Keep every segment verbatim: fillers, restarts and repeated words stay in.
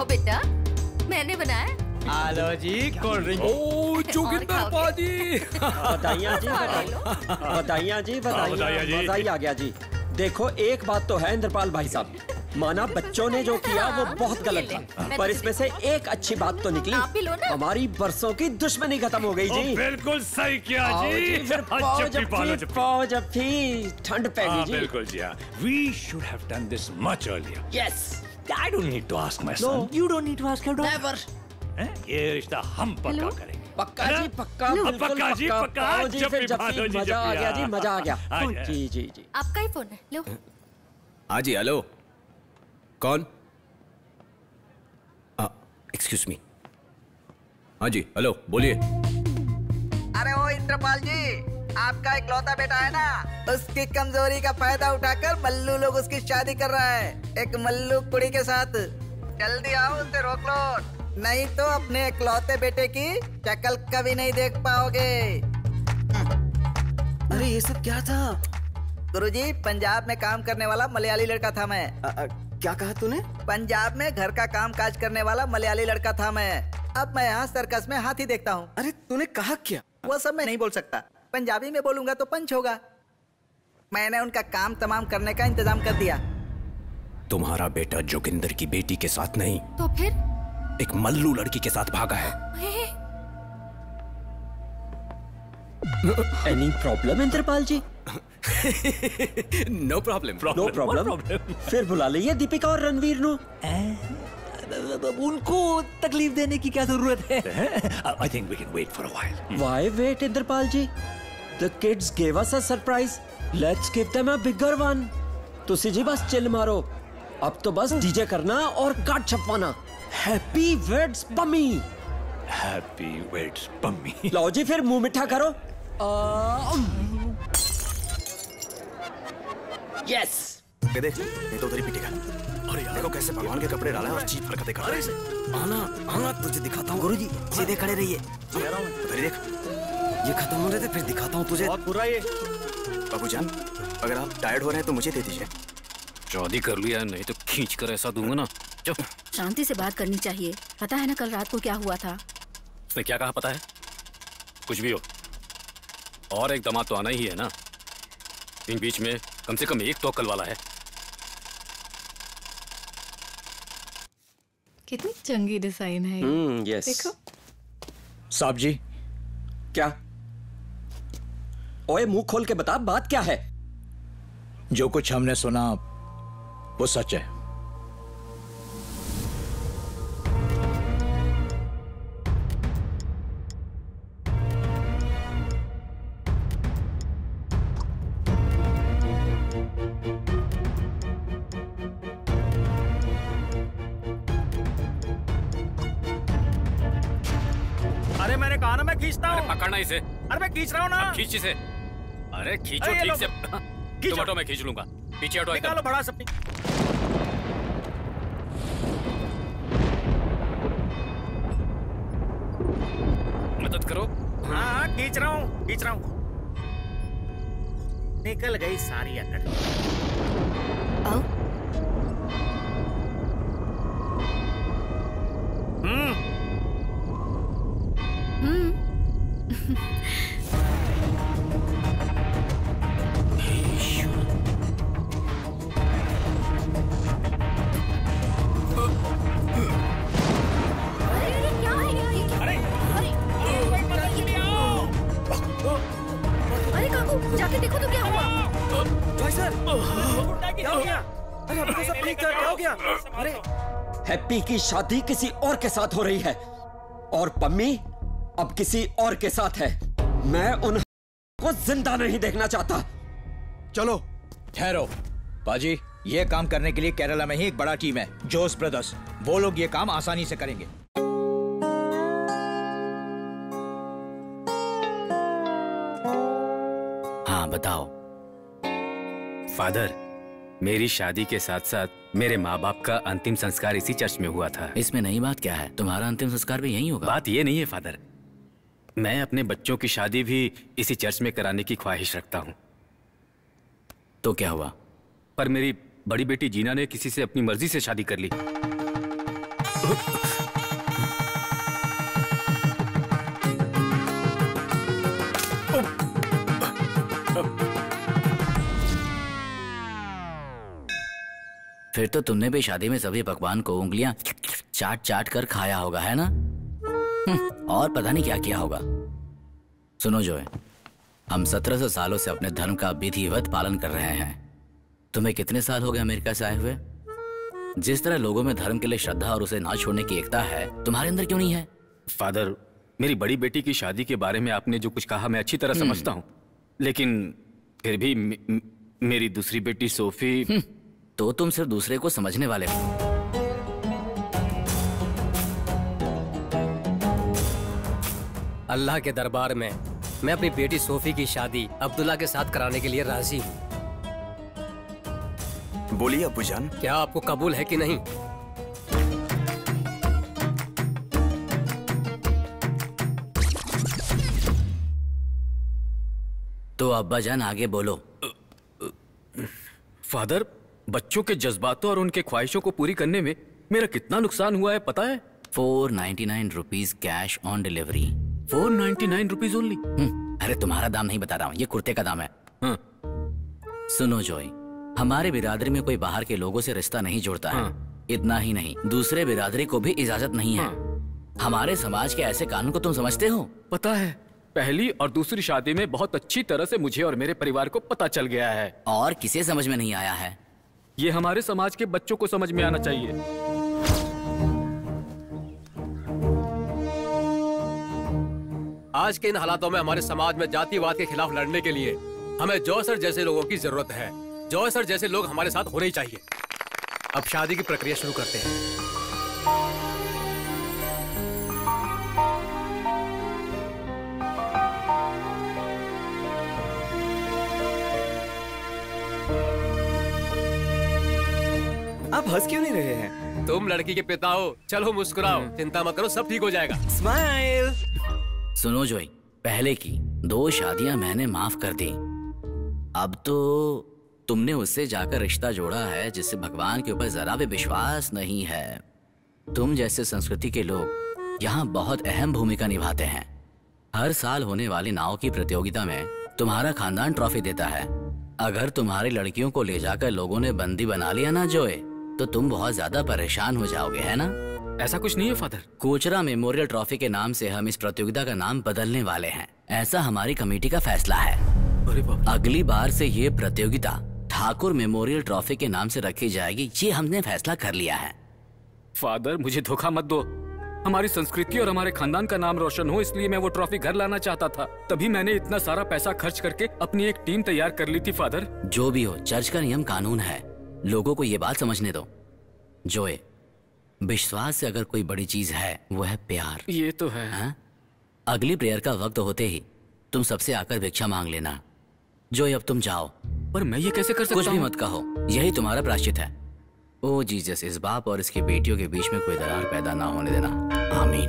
खाओ बेटा, मैंने बनाया। आलो जी कोल्ड ड्रिंक। ओ जोगिंदर पाजी। बधाइयाँ जी, बधाइयाँ जी, बधाइयाँ, मजा ही आ गया जी। देखो एक बात तो है इंद्रपाल भाई साहब, माना बच्चों ने जो किया वो बहुत गलत था, पर इसमें से एक अच्छी बात तो निकली, हमारी बरसों की दुश्मनी खत्म हो गई जी। बिल्कुल सही किया जी। फिर पाओ जफ्फी, पाओ जफ्फी, ठंड पै गई जी। बिल्कुल जी। We should have done this much earlier. Yes. I don't need to ask my son. You don't need to ask your daughter. Never. ये रिश्ता हम पक्का करेंगे। पक्का जी पक्का, बिल्कुल पक्का जी पक्का। जी फिर जफ्फी, मजा आ गया जी, मजा आ गया। जी जी जी। आपका ही फोन है, लो। हाँ जी, हेलो। कौन? Excuse me. हाँ जी, हेलो, बोलिए। अरे वो इंद्रपाल जी, आपका इकलौता बेटा है ना, उसकी कमजोरी का फायदा उठाकर मल्लू लोग उसकी शादी कर रहा है एक मल्लू कुड़ी के साथ। जल्दी आओ, उसे रोक लो, नहीं तो अपने इकलौते बेटे की शक्ल कभी नहीं देख पाओगे। अरे ये सब क्या था? गुरुजी, पंजाब में काम करने वाला मलयाली लड़का था मैं। आ, आ, क्या कहा तूने? पंजाब में घर का काम काज करने वाला मलयाली लड़का था मैं। अब मैं यहाँ सर्कस में हाथी देखता हूँ। अरे तूने कहा क्या? वो सब मैं नहीं बोल सकता, पंजाबी में बोलूंगा तो पंच होगा। मैंने उनका काम तमाम करने का इंतजाम कर दिया। तुम्हारा बेटा जोगिंदर की बेटी के साथ नहीं, तो फिर एक मल्लू लड़की के साथ भागा है। Any problem Indrapal ji? No problem. No problem. फिर बुला लीजिए दीपिका और रणवीर नो। उनको तकलीफ देने की क्या जरूरत है? I think we can wait for a while. Why wait, Indrapal ji? The kids gave us a surprise. Let's give them a bigger one. तुसी जी बस चिल मारो, अब तो बस डीजे करना और कार्ड छपवाना। Happy weds Pammi. Happy weds Pammi. लो जी फिर मुंह मिठा करो। यस। ये देख, ये तो उधर ही पिटेगा। अरे यार, देखो कैसे भगवान के कपड़े डाला है और चीप हरकतें कर रहा है। आना, आना, तुझे दिखाता हूँ। गुरुजी, सीधे खड़े रहिए। उधर ही देख, ये खत्म हो रहे थे, फिर दिखाता हूँ तुझे। बहुत बुरा ये। बाबूजान, अगर आप टायर्ड हो रहे हैं तो मुझे दे दीजिए। शादी कर लिया, नहीं तो खींच कर ऐसा दूंगा ना। चुप। शांति से बात करनी चाहिए। पता है ना कल रात को क्या हुआ था? उसने क्या कहा पता है? कुछ भी हो, और एक दामाद तो आना ही है ना। इन बीच में कम से कम एक तो अक्ल वाला है। कितनी चंगी डिजाइन है। Hmm, yes. देखो। साहब जी। क्या? ओए मुंह खोल के बता, बात क्या है? जो कुछ हमने सुना वो सच है। अरे मैंने कहा ना मैं खींचता हूँ। पकड़ना इसे। अरे मैं खींच रहा हूँ ना। खींच इसे। अरे खींचो ठीक से। तुम हटो, मैं खींच लूंगा। पीछे हटो एकदम। निकालो बड़ा सपनी। मदद करो। हाँ हाँ खींच रहा हूँ, खींच रहा हूँ। निकल गई सारी अकड़। आओ। हम्म हम्म। जाके देखो तो क्या हुआ? भाई सर, क्या हो गया? अरे अब तो सब ठीक था, क्या हो गया? अरे हैप्पी की शादी किसी और के साथ हो रही है और पम्मी अब किसी और के साथ है। मैं उन को जिंदा नहीं देखना चाहता। चलो ठहरो बाजी, ये काम करने के लिए केरला में ही एक बड़ा टीम है, जोस ब्रदर्स। वो लोग ये काम आसानी से करेंगे। हाँ बताओ। फादर, मेरी शादी के साथ साथ मेरे माँ बाप का अंतिम संस्कार इसी चर्च में हुआ था। इसमें नई बात क्या है? तुम्हारा अंतिम संस्कार भी यहीं होगा। बात ये नहीं है फादर, मैं अपने बच्चों की शादी भी इसी चर्च में कराने की ख्वाहिश रखता हूँ। तो क्या हुआ? पर मेरी बड़ी बेटी जीना ने किसी से अपनी मर्जी से शादी कर ली। फिर तो तुमने भी शादी में सभी पकवान को उंगलियां चाट चाट कर खाया होगा, है ना? और पता नहीं क्या किया होगा। सुनो जोए, हम सत्रह सौ सालों से अपने धर्म का विधिवत पालन कर रहे हैं। तुम्हें कितने साल हो गए अमेरिका से आए हुए? जिस तरह लोगों में धर्म के लिए श्रद्धा और उसे ना छोड़ने की एकता है, तुम्हारे अंदर क्यों नहीं है? फादर, मेरी बड़ी बेटी की शादी के बारे में आपने जो कुछ कहा मैं अच्छी तरह समझता हूँ, लेकिन फिर भी मे, मेरी दूसरी बेटी सोफी। तो तुम सिर्फ दूसरे को समझने वाले हो। अल्लाह के दरबार में मैं अपनी बेटी सोफी की शादी अब्दुल्ला के साथ कराने के लिए राजी हूँ। बोलिए अब्बूजान। क्या आपको कबूल है कि नहीं? तो अब्बा जान आगे बोलो। फादर, बच्चों के जज्बातों और उनके ख्वाहिशों को पूरी करने में मेरा कितना नुकसान हुआ है पता है? Four ninety nine rupees cash on delivery. Four ninety nine rupees only? अरे तुम्हारा दाम नहीं बता रहा हूँ, ये कुर्ते का दाम है। हाँ। सुनो जोई, हमारे बिरादरी में कोई बाहर के लोगों से रिश्ता नहीं जोड़ता है। हाँ। इतना ही नहीं, दूसरे बिरादरी को भी इजाजत नहीं है। हाँ। हमारे समाज के ऐसे कानून को तुम समझते हो? पता है, पहली और दूसरी शादी में बहुत अच्छी तरह से मुझे और मेरे परिवार को पता चल गया है। और किसे समझ में नहीं आया है? ये हमारे समाज के बच्चों को समझ में आना चाहिए। आज के इन हालातों में हमारे समाज में जातिवाद के खिलाफ लड़ने के लिए हमें जॉय सर जैसे लोगों की जरूरत है। जॉय सर जैसे लोग हमारे साथ होने ही चाहिए। अब शादी की प्रक्रिया शुरू करते हैं। आप हंस क्यों नहीं रहे हैं? तुम लड़की के पिता हो, चलो मुस्कुराओ। चिंता मत करो, सब ठीक हो जाएगा। स्माइल। सुनो जोई, पहले की दो शादियां मैंने माफ कर दी। अब तो तुमने उससे जाकर रिश्ता जोड़ा है जिससे भगवान के ऊपर जरा भी विश्वास नहीं है। तुम जैसे संस्कृति के लोग यहाँ बहुत अहम भूमिका निभाते हैं। हर साल होने वाली नाव की प्रतियोगिता में तुम्हारा खानदान ट्रॉफी देता है। अगर तुम्हारी लड़कियों को ले जाकर लोगों ने बंदी बना लिया ना जोए, तो तुम बहुत ज्यादा परेशान हो जाओगे, है ना? ऐसा कुछ नहीं है फादर। कोचरा मेमोरियल ट्रॉफी के नाम से हम इस प्रतियोगिता का नाम बदलने वाले हैं। ऐसा हमारी कमेटी का फैसला है। अरे बाप। अगली बार से ये प्रतियोगिता ठाकुर मेमोरियल ट्रॉफी के नाम से रखी जाएगी, ये हमने फैसला कर लिया है। फादर, मुझे धोखा मत दो। हमारी संस्कृति और हमारे खानदान का नाम रोशन हो, इसलिए मैं वो ट्रॉफी घर लाना चाहता था। तभी मैंने इतना सारा पैसा खर्च करके अपनी एक टीम तैयार कर ली थी फादर। जो भी हो, चर्च का नियम कानून है। लोगों को ये बात समझने दो। जोए, विश्वास से अगर कोई बड़ी चीज है वो है प्यार। ये तो है। हा? अगली प्रेयर का वक्त होते ही तुम सबसे आकर भिक्षा मांग लेना। जोए, अब तुम जाओ। पर मैं ये कैसे कर सकता हूँ? कुछ भी मत कहो, यही तुम्हारा प्रायश्चित है। ओ जीसस, इस बाप और इसकी बेटियों के बीच में कोई दरार पैदा ना होने देना। आमीन।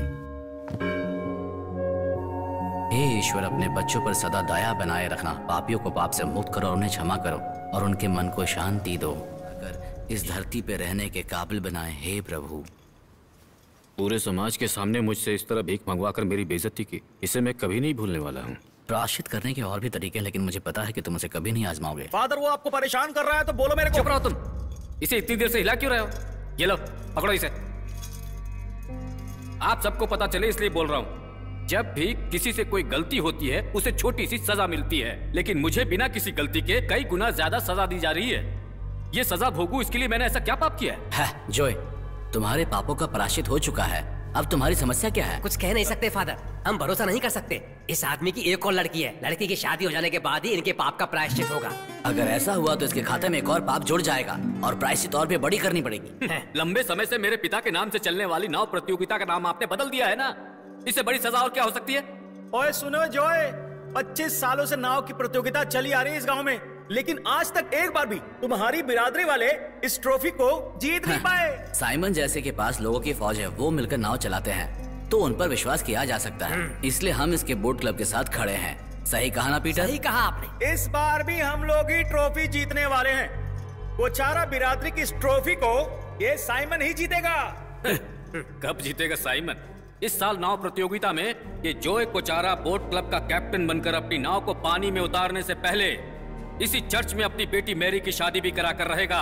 हे ईश्वर, अपने बच्चों पर सदा दया बनाए रखना। पापियों को पाप से मुक्त करो और उन्हें क्षमा करो और उनके मन को शांति दो। अगर इस धरती पे रहने के काबिल बनाए, हे प्रभु। पूरे समाज के सामने मुझसे इस तरह भीख मंगवाकर मेरी बेइज्जती की, इसे मैं कभी नहीं भूलने वाला हूँ। प्रायश्चित करने के और भी तरीके हैं, लेकिन मुझे पता है कि तुम उसे कभी नहीं आजमाओगे। फादर, वो आपको परेशान कर रहा है तो बोलो मेरे को। चुप रहो तुम। इसे इतनी देर से हिला क्यों रहे हो? ये लो, पकड़ो इसे। आप सबको पता चले इसलिए बोल रहा हूँ। जब भी किसी से कोई गलती होती है उसे छोटी सी सजा मिलती है, लेकिन मुझे बिना किसी गलती के कई गुना ज्यादा सजा दी जा रही है। ये सजा भोगूं, इसके लिए मैंने ऐसा क्या पाप किया है? है जोए, तुम्हारे पापों का प्रायश्चित हो चुका है। अब तुम्हारी समस्या क्या है? कुछ कह नहीं सकते फादर, हम भरोसा नहीं कर सकते। इस आदमी की एक और लड़की है, लड़की की शादी हो जाने के बाद ही इनके पाप का प्रायश्चित होगा। अगर ऐसा हुआ तो इसके खाते में एक और पाप जुड़ जाएगा और प्रायश्चित और भी बड़ी करनी पड़ेगी। लंबे समय से मेरे पिता के नाम से चलने वाली नाव प्रतियोगिता का नाम आपने बदल दिया है ना? इससे बड़ी सजा और क्या हो सकती है? ओए सुनो जोए, पच्चीस सालों से नाव की प्रतियोगिता चली आ रही है इस गांव में, लेकिन आज तक एक बार भी तुम्हारी बिरादरी वाले इस ट्रॉफी को जीत नहीं पाए। साइमन जैसे के पास लोगों की फौज है, वो मिलकर नाव चलाते हैं, तो उन पर विश्वास किया जा सकता है। इसलिए हम इसके बोट क्लब के साथ खड़े हैं। सही कहा ना पीटर? सही कहा आपने। इस बार भी हम लोग ही ट्रॉफी जीतने वाले हैं। वो चारा बिरादरी की इस ट्रॉफी को ये साइमन ही जीतेगा। कब जीतेगा साइमन? इस साल नाव प्रतियोगिता में ये जोए कोचारा बोट क्लब का कैप्टन बनकर अपनी नाव को पानी में उतारने से पहले इसी चर्च में अपनी बेटी मैरी की शादी भी करा कर रहेगा।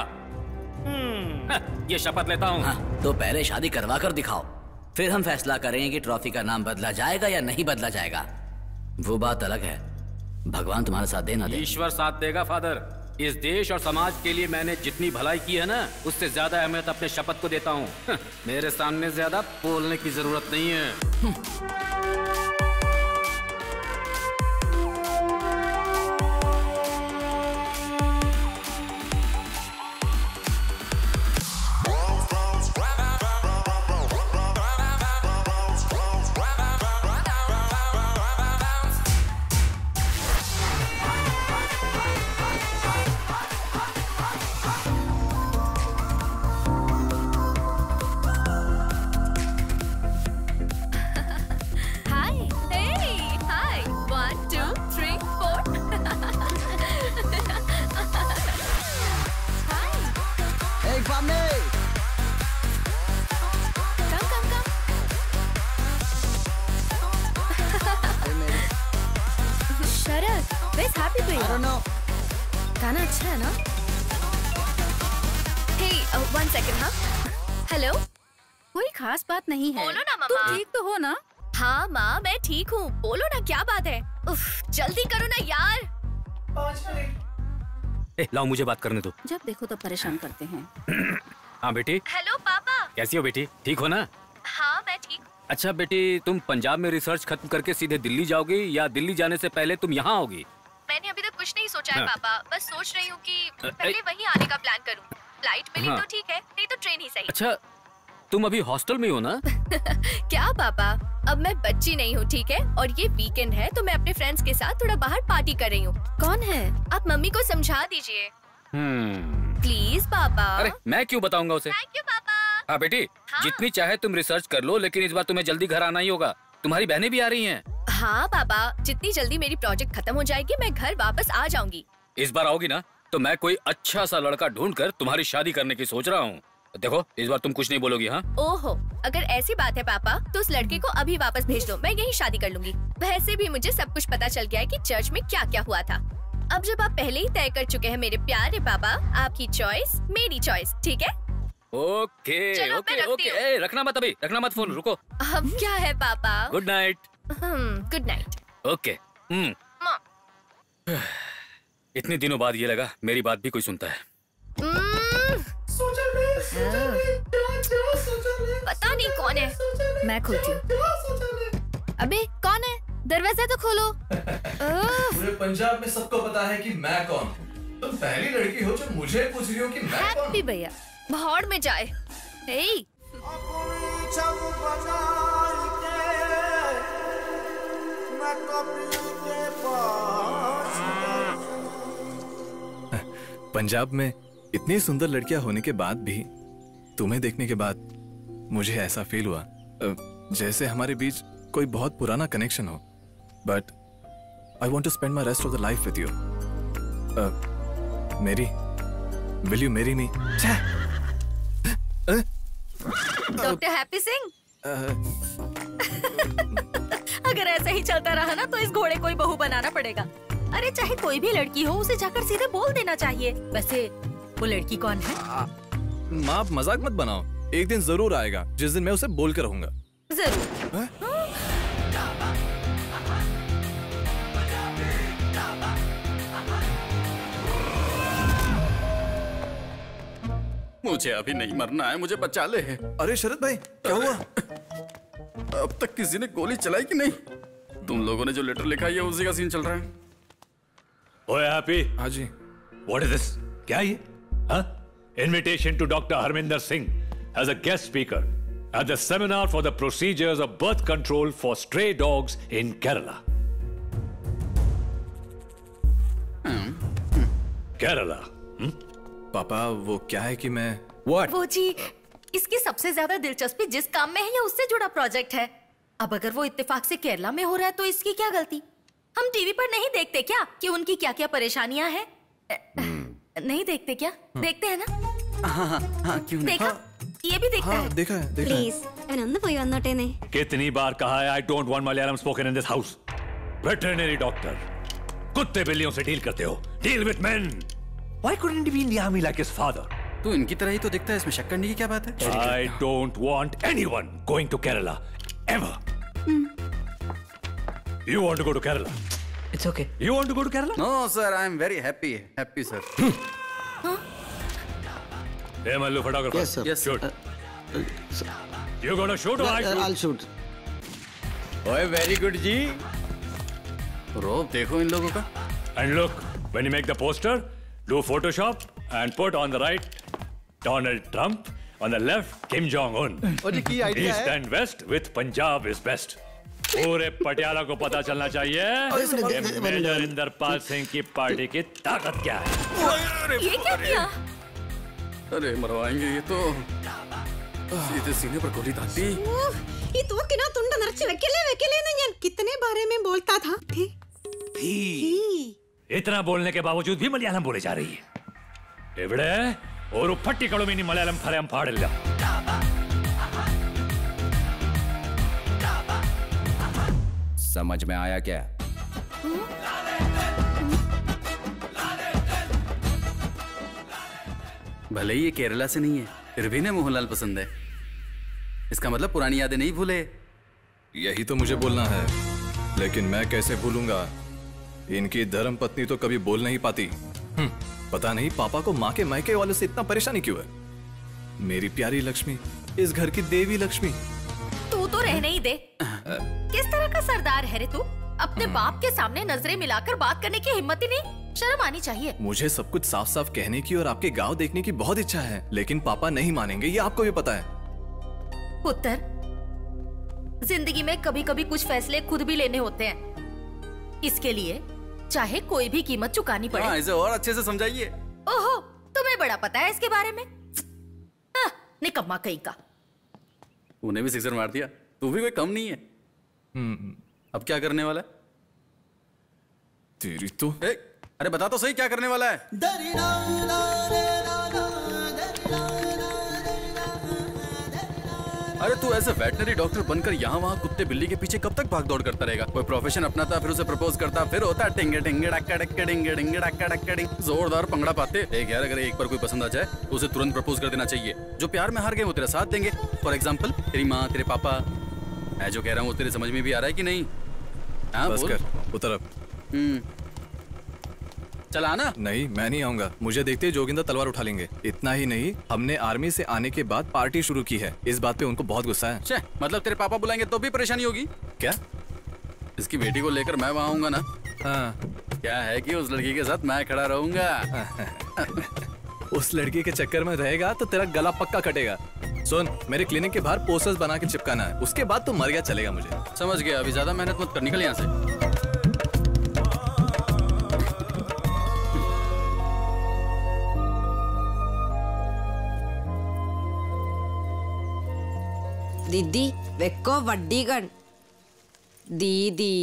ये शपथ लेता हूँ। हाँ, तो पहले शादी करवा कर दिखाओ, फिर हम फैसला करेंगे कि ट्रॉफी का नाम बदला जाएगा या नहीं बदला जाएगा। वो बात अलग है, भगवान तुम्हारा साथ देना दे। ईश्वर साथ देगा फादर। इस देश और समाज के लिए मैंने जितनी भलाई की है ना, उससे ज्यादा अहमियत अपने शपथ को देता हूँ। मेरे सामने ज्यादा बोलने की जरूरत नहीं है। गाना अच्छा है ना? Hey, uh, one second, हाँ? Hello? कोई खास बात नहीं है। बोलो ना मामा। तुम ठीक तो हो ना? हाँ माँ, मैं ठीक हूँ। बोलो ना, क्या बात है? उफ, जल्दी करो ना यार। ए, लाओ मुझे बात करने दो। जब देखो तो परेशान करते हैं। हाँ बेटी। हेलो पापा। कैसी हो बेटी? ठीक हो ना? हाँ मैं ठीक। अच्छा बेटी, तुम पंजाब में रिसर्च खत्म करके सीधे दिल्ली जाओगी या दिल्ली जाने से पहले तुम यहाँ आओगी? मैंने अभी तक कुछ नहीं सोचा है हाँ। पापा, बस सोच रही हूँ कि पहले वहीं आने का प्लान करूँ। फ्लाइट मिली हाँ। तो ठीक है, नहीं तो ट्रेन ही सही। अच्छा, तुम अभी हॉस्टल में हो ना? क्या पापा, अब मैं बच्ची नहीं हूँ, ठीक है? और ये वीकेंड है तो मैं अपने फ्रेंड्स के साथ थोड़ा बाहर पार्टी कर रही हूँ। कौन है? आप मम्मी को समझा दीजिए हम्म। प्लीज पापा। अरे मैं क्यों बताऊंगा उसे? थैंक यू पापा। हाँ बेटी, हाँ। जितनी चाहे तुम रिसर्च कर लो, लेकिन इस बार तुम्हें जल्दी घर आना ही होगा। तुम्हारी बहनें भी आ रही हैं। हाँ पापा, जितनी जल्दी मेरी प्रोजेक्ट खत्म हो जाएगी मैं घर वापस आ जाऊंगी। इस बार आओगी ना तो मैं कोई अच्छा सा लड़का ढूंढकर तुम्हारी शादी करने की सोच रहा हूँ। देखो इस बार तुम कुछ नहीं बोलोगी। हाँ ओहो, अगर ऐसी बात है पापा तो उस लड़के को अभी वापस भेज दो, मैं यही शादी कर लूंगी। वैसे भी मुझे सब कुछ पता चल गया है कि चर्च में क्या क्या हुआ था। अब जब आप पहले ही तय कर चुके हैं मेरे प्यारे पापा, आपकी चॉइस मेरी चॉइस, ठीक है? ओके चलो, ओके मैं रखती ओके। हूँ। ए, रखना मत अभी, रखना मत फोन, रुको। अब क्या है पापा? Good night. Good night. Okay. Hmm. इतने दिनों बाद ये लगा मेरी बात भी कोई सुनता है। पता नहीं कौन है। मैं खोलती हूँ। अबे कौन है? दरवाजा तो खोलो। पूरे पंजाब में सबको पता है कि मैं कौन हूँ। तुम पहली लड़की हो जो मुझे पूछ रही हो कि मैं कौन? हैप्पी भैया, भाड़ में जाए। हे पंजाब में इतनी सुंदर लड़कियां होने के बाद भी तुम्हें देखने के बाद मुझे ऐसा फील हुआ जैसे हमारे बीच कोई बहुत पुराना कनेक्शन हो। But I want to spend my rest of the life with you. मेरी will you marry me? Doctor Happy Singh, अगर ऐसे ही चलता रहा ना तो इस घोड़े को ही बहू बनाना पड़ेगा। अरे चाहे कोई भी लड़की हो उसे जाकर सीधे बोल देना चाहिए। वैसे वो लड़की कौन है? माँ आप मजाक मत बनाओ, एक दिन जरूर आएगा जिस दिन मैं उसे बोल कर रहूंगा। जरूर। मुझे अभी नहीं मरना है, मुझे बचा ले। अरे शरद भाई क्या हुआ? अब तक किसी ने गोली चलाई कि नहीं? तुम लोगों ने जो लेटर लिखा है उसी का सीन चल रहा है। ओए हैप्पी। हाँ जी। What is this? क्या ये? हाँ? Invitation to Doctor Harminder Singh as a guest speaker at the seminar for the procedures of birth control for stray dogs in Kerala. Kerala. Hmm? पापा वो क्या है कि मैं What? वो जी, इसकी सबसे ज्यादा दिलचस्पी जिस काम में है या उससे जुड़ा प्रोजेक्ट है। अब अगर वो इत्तेफाक से केरला में हो रहा है तो इसकी क्या गलती? हम टीवी पर नहीं देखते क्या कि उनकी क्या क्या परेशानियां हैं? नहीं देखते क्या? देखते हैं ना? हाँ हाँ हाँ क्यों नहीं? देखा? ये भी देखता हाँ, है। देखा है, देखा है। प्लीज अनंद പോയി വന്നോട്ടേനെ कितनी बार कहा है I don't want Malayalam spoken in this house. Veterinary doctor, कुत्ते बिल्लियों से डील करते हो, deal with men. Why couldn't he be in the army like his father? तू इनकी तरह ही तो दिखता है, इसमें शक करने की क्या बात है? I don't want anyone going to Kerala ever. You want to go to Kerala? It's okay. You want to go to Kerala? No sir, I am very happy happy sir. Hey Mallu, photographer. Yes, sir. Yes, shoot. Uh, uh, You gonna shoot or I shoot? I'll shoot. ओए very good जी। रोब देखो इन लोगों का। And look, when you make the poster, do Photoshop and put on the right Donald Trump, on the left Kim Jong Un. और ये की idea East है? and West with Punjab is best. पूरे पटियाला को पता चलना चाहिए कि मेजर इंदरपाल सिंह की पार्टी की ताकत क्या है। ये क्या किया? अरे मरवाएंगे ये तो। सीधे सीने पर गोली दाती। ഈ തോക്കിനാ തുണ്ട നിറച്ച് വെക്കലേ വെക്കലേ എന്ന് ഞാൻ कितने बारे में बोलता था। थी थी इतना बोलने के बावजूद भी मलयालम बोले जा रही है। एवड़े और पट्टी कड़ो में मलयालम फरम पाड़िल्ला। समझ में आया क्या? भले ही ये केरला से नहीं है, फिर भी ने मोहनलाल पसंद है। इसका मतलब पुरानी यादें नहीं भूले। यही तो मुझे बोलना है, लेकिन मैं कैसे भूलूंगा? इनकी धर्म पत्नी तो कभी बोल नहीं पाती। पता नहीं पापा को माँ के मायके वालों से इतना परेशानी क्यों है। मेरी प्यारी लक्ष्मी, इस घर की देवी लक्ष्मी। तू तो रहने ही दे। किस तरह का सरदार है रे तू? अपने बाप के सामने नजरें मिलाकर बात करने की हिम्मत ही नहीं। शर्म आनी चाहिए। मुझे सब कुछ साफ साफ कहने की और आपके गांव देखने की बहुत इच्छा है, लेकिन पापा नहीं मानेंगे, ये आपको भी पता है। पुत्र, जिंदगी में कभी कभी कुछ फैसले खुद भी लेने होते हैं। इसके लिए चाहे कोई भी कीमत चुकानी पड़े। हाँ, इसे और अच्छे से समझाइए। ओहो, तुम्हें बड़ा पता है इसके बारे में। हाँ, निकम्मा कहीं का। उन्हें भी सिक्सर मार दिया। तू भी कोई कम नहीं है। अब क्या करने वाला है? तेरी तो ए, अरे बता तो सही क्या करने वाला है? अरे तू ऐसे वेटनरी डॉक्टर बनकर यहाँ वहाँ कुत्ते बिल्ली के पीछे कब तक भाग दौड़ करता रहेगा? कोई प्रोफेशन अपनाता, फिर उसे प्रपोज करता, फिर होता टिंगे टिंगे डक्का डक्का टिंगे टिंगे डक्का डक्का टिंग। जोरदार पंगड़ा पाते। देख यार, अगर एक बार कोई पसंद आ जाए तो उसे तुरंत प्रपोज कर देना चाहिए। जो प्यार में हार गए वो तेरा साथ देंगे। फॉर एग्जाम्पल तेरी माँ, तेरे पापा। मैं जो कह रहा हूँ वो तेरे समझ में भी आ रहा है कि नहीं? हाँ, बस कर, उतर अब। हम्म चल आना। नहीं, मैं नहीं आऊंगा। मुझे देखते ही जोगिंदर तलवार उठा लेंगे। इतना ही नहीं, हमने आर्मी से आने के बाद पार्टी शुरू की है। इस बात पे उनको बहुत गुस्सा है। छे, मतलब तेरे पापा बुलाएंगे तो भी परेशानी होगी क्या? इसकी बेटी को लेकर मैं वहाँ आऊंगा ना। हाँ। क्या है कि उस लड़की के साथ मैं खड़ा रहूंगा। उस लड़की के चक्कर में रहेगा तो तेरा गला पक्का कटेगा। सुन, मेरे क्लिनिक के बाहर पोस्टर्स बना के चिपकाना है, उसके बाद तो मर गया चलेगा मुझे। समझ गया। अभी ज्यादा मेहनत मत कर, निकल यहाँ से। दीदी वेक्को वड्डी गण। दीदी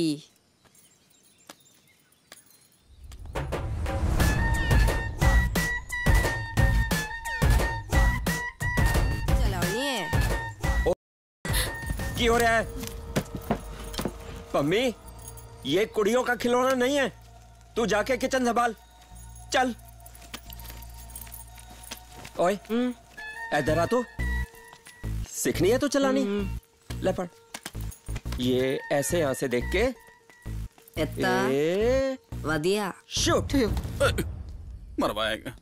चलाओ नहीं है। की हो रहा है? पम्मी, ये कुड़ियों का खिलौना नहीं है। तू जाके किचन संभाल। चल। ओए, इधर आ। तू सीखनी है तो चलानी। ले पढ़। ये ऐसे यहाँ से देख के एत्ता वदिया शूट। मरवाएगा।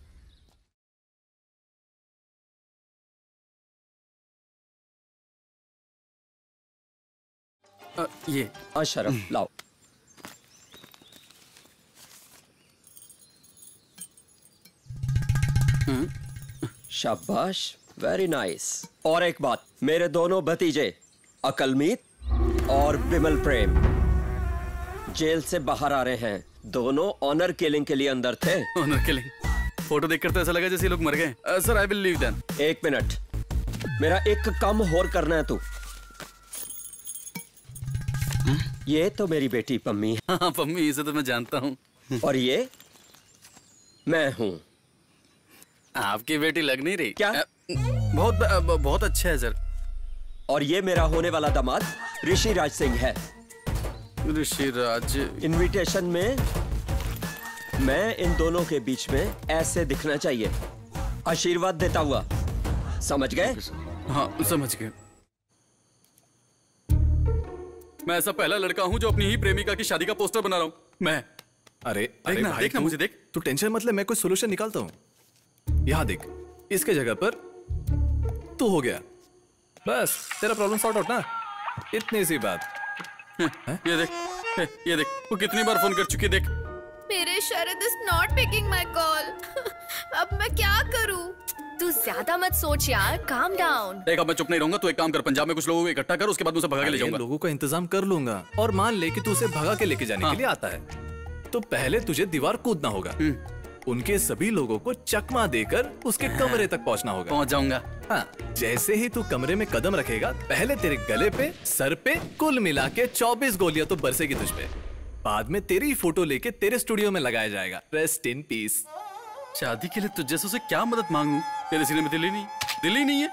आ, ये अशरफ लाओ। शाबाश, वेरी नाइस। और एक बात, मेरे दोनों भतीजे अकलमीत और बिमल प्रेम जेल से बाहर आ रहे हैं। दोनों ऑनर किलिंग के लिए अंदर थे। Honour killing? फोटो देखकर तो ऐसा लगा जैसे लोग मर गए। Sir, I will leave them. एक मिनट, मेरा एक काम और करना है तू। ये तो मेरी बेटी पम्मी है। हाँ पम्मी, इसे तो मैं जानता हूँ। और ये मैं हूँ। आपकी बेटी लग नहीं रही। क्या? बहुत बहुत अच्छा है सर। और ये मेरा होने वाला दामाद ऋषि राज सिंह है। ऋषि राज। इनविटेशन में मैं इन दोनों के बीच में ऐसे दिखना चाहिए, आशीर्वाद देता हुआ। समझ गए? हाँ समझ गए। मैं ऐसा पहला लड़का हूं जो अपनी ही प्रेमिका की शादी का पोस्टर बना रहा हूं। मैं अरे देखना, अरे भाई, देखना तू- मुझे देख। तू टेंशन मत ले, मैं कोई सोल्यूशन निकालता हूँ। यहाँ देख, इसके जगह पर तू हो गया, बस तेरा प्रॉब्लम सॉर्ट आउट ना। इतनी सी बात। ये देख, ये देख, वो कितनी बार फोन कर चुकी है, देख। मेरे Sharad is not picking my call. अब मैं क्या करूं? तू ज्यादा मत सोच यार, काम डाउन। देख, अब मैं चुप नहीं रहूंगा। तू एक काम कर, पंजाब में कुछ लोगों को इकट्ठा कर, उसके बाद उसे भगा के ले अरे, जाऊंगा। लोगों का इंतजाम कर लूंगा। और मान ले कि तू उसे भगा के लेके जाने हाँ। के लिए आता है, तो पहले तुझे दीवार कूदना होगा। उनके सभी लोगों को चकमा देकर उसके कमरे तक पहुंचना होगा। पहुंच जाऊंगा। हाँ, जैसे ही तू कमरे में कदम रखेगा, पहले तेरे गले पे, सर पे, कुल मिला के चौबीस गोलियां तो बरसेगी तुझ पे। बाद में तेरी फोटो लेके तेरे स्टूडियो में लगाया जाएगा। Rest in peace. शादी के लिए तुझ जैसों से क्या मदद मांगू? तेरे सीने में दिल ही नहीं, दिल ही नहीं है।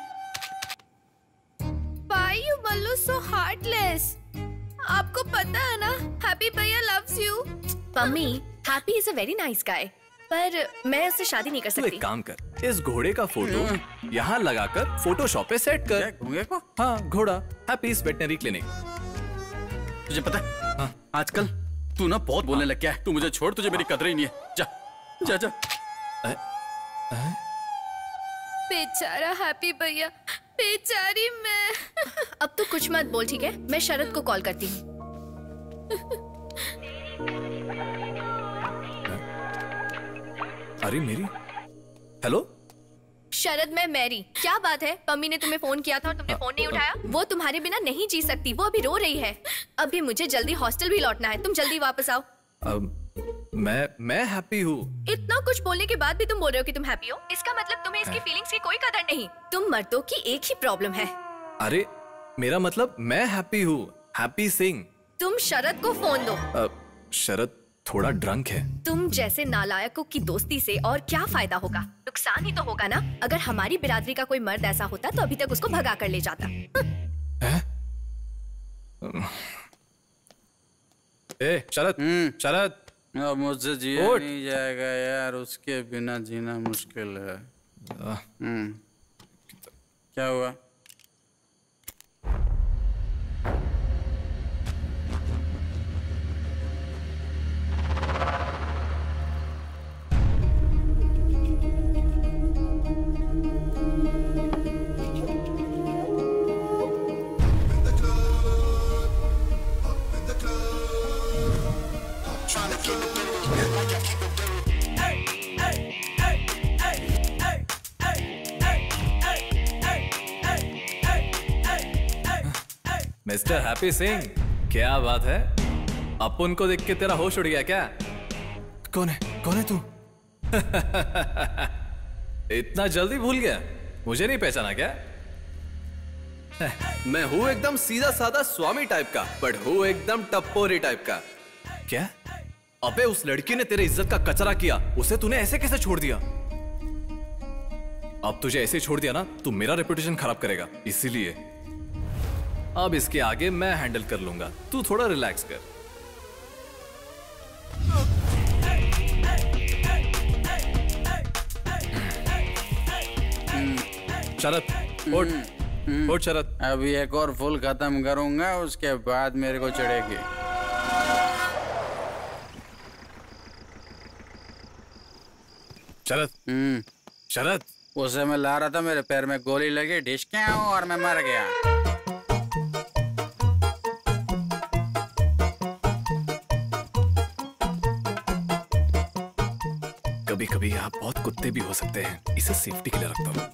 Why you Mallu so heartless? आपको पता है ना, हैप्पी भैया loves you. मम्मी, Happy is a very nice guy. पर मैं उससे शादी नहीं कर तू सकती। एक काम कर, इस घोड़े का फोटो यहाँ लगाकर फोटोशॉप पे सेट कर। घोड़े को? हाँ, घोड़ा। Happy veterinary clinic. तुझे पता है, हाँ, आजकल तू ना बहुत बोलने लग गया है। तू मुझे छोड़, तुझे मेरी कदर ही नहीं है। जा जा जा। बेचारा हैप्पी भैया, बेचारी मैं। अब तो कुछ मत बोल, ठीक है? मैं शरद को कॉल करती हूँ। अरे मेरी, हेलो शरद, मैं मैरी। क्या बात है? पम्मी ने तुम्हें फोन किया था और तुमने फोन नहीं उठाया। वो तुम्हारे बिना नहीं जी सकती, वो अभी रो रही है। अभी मुझे जल्दी हॉस्टल भी लौटना है, तुम जल्दी वापस आओ। अब मैं मैं हैप्पी हूँ। इतना कुछ बोलने के बाद भी तुम बोल रहे हो कि तुम हैप्पी हो। इसका मतलब तुम्हें इसकी फीलिंग्स की कोई कदर नहीं। तुम मर्दों की एक ही प्रॉब्लम है। अरे मेरा मतलब मैं हैप्पी हूँ, हैप्पी सिंह। तुम शरद को फोन दो। अ, शरद थोड़ा ड्रंक है। तुम जैसे नालायकों की दोस्ती से और क्या फायदा होगा? नुकसान ही तो होगा ना। अगर हमारी बिरादरी का कोई मर्द ऐसा होता तो अभी तक उसको भगा कर ले जाता। ए शरद, शरद, अब मुझसे जिया नहीं जाएगा यार, उसके बिना जीना मुश्किल है। हम्म, क्या हुआ? मिस्टर हैप्पी सिंह, क्या बात है? अपुन को देख के तेरा होश उड़ गया क्या? कौन है, कौन है तू? इतना जल्दी भूल गया? मुझे नहीं पहचाना क्या? मैं हूं एकदम सीधा साधा स्वामी टाइप का, बट हूं एकदम टप्पोरी टाइप का। क्या? अबे उस लड़की ने तेरे इज्जत का कचरा किया, उसे तूने ऐसे कैसे छोड़ दिया? अब तुझे ऐसे छोड़ दिया ना, तू मेरा रेपुटेशन खराब करेगा, इसीलिए अब इसके आगे मैं हैंडल कर लूंगा। तू थोड़ा रिलैक्स कर। शरद, उठ, उठ शरद। अभी एक और फुल खत्म करूंगा, उसके बाद मेरे को चढ़ेगी। शरद, शरद, उसे मैं ला रहा था, मेरे पैर में गोली लगी, ढिसके और मैं मर गया। कभी कभी आप बहुत कुत्ते भी हो सकते हैं, इसे सेफ्टी के लिए रखता हूँ।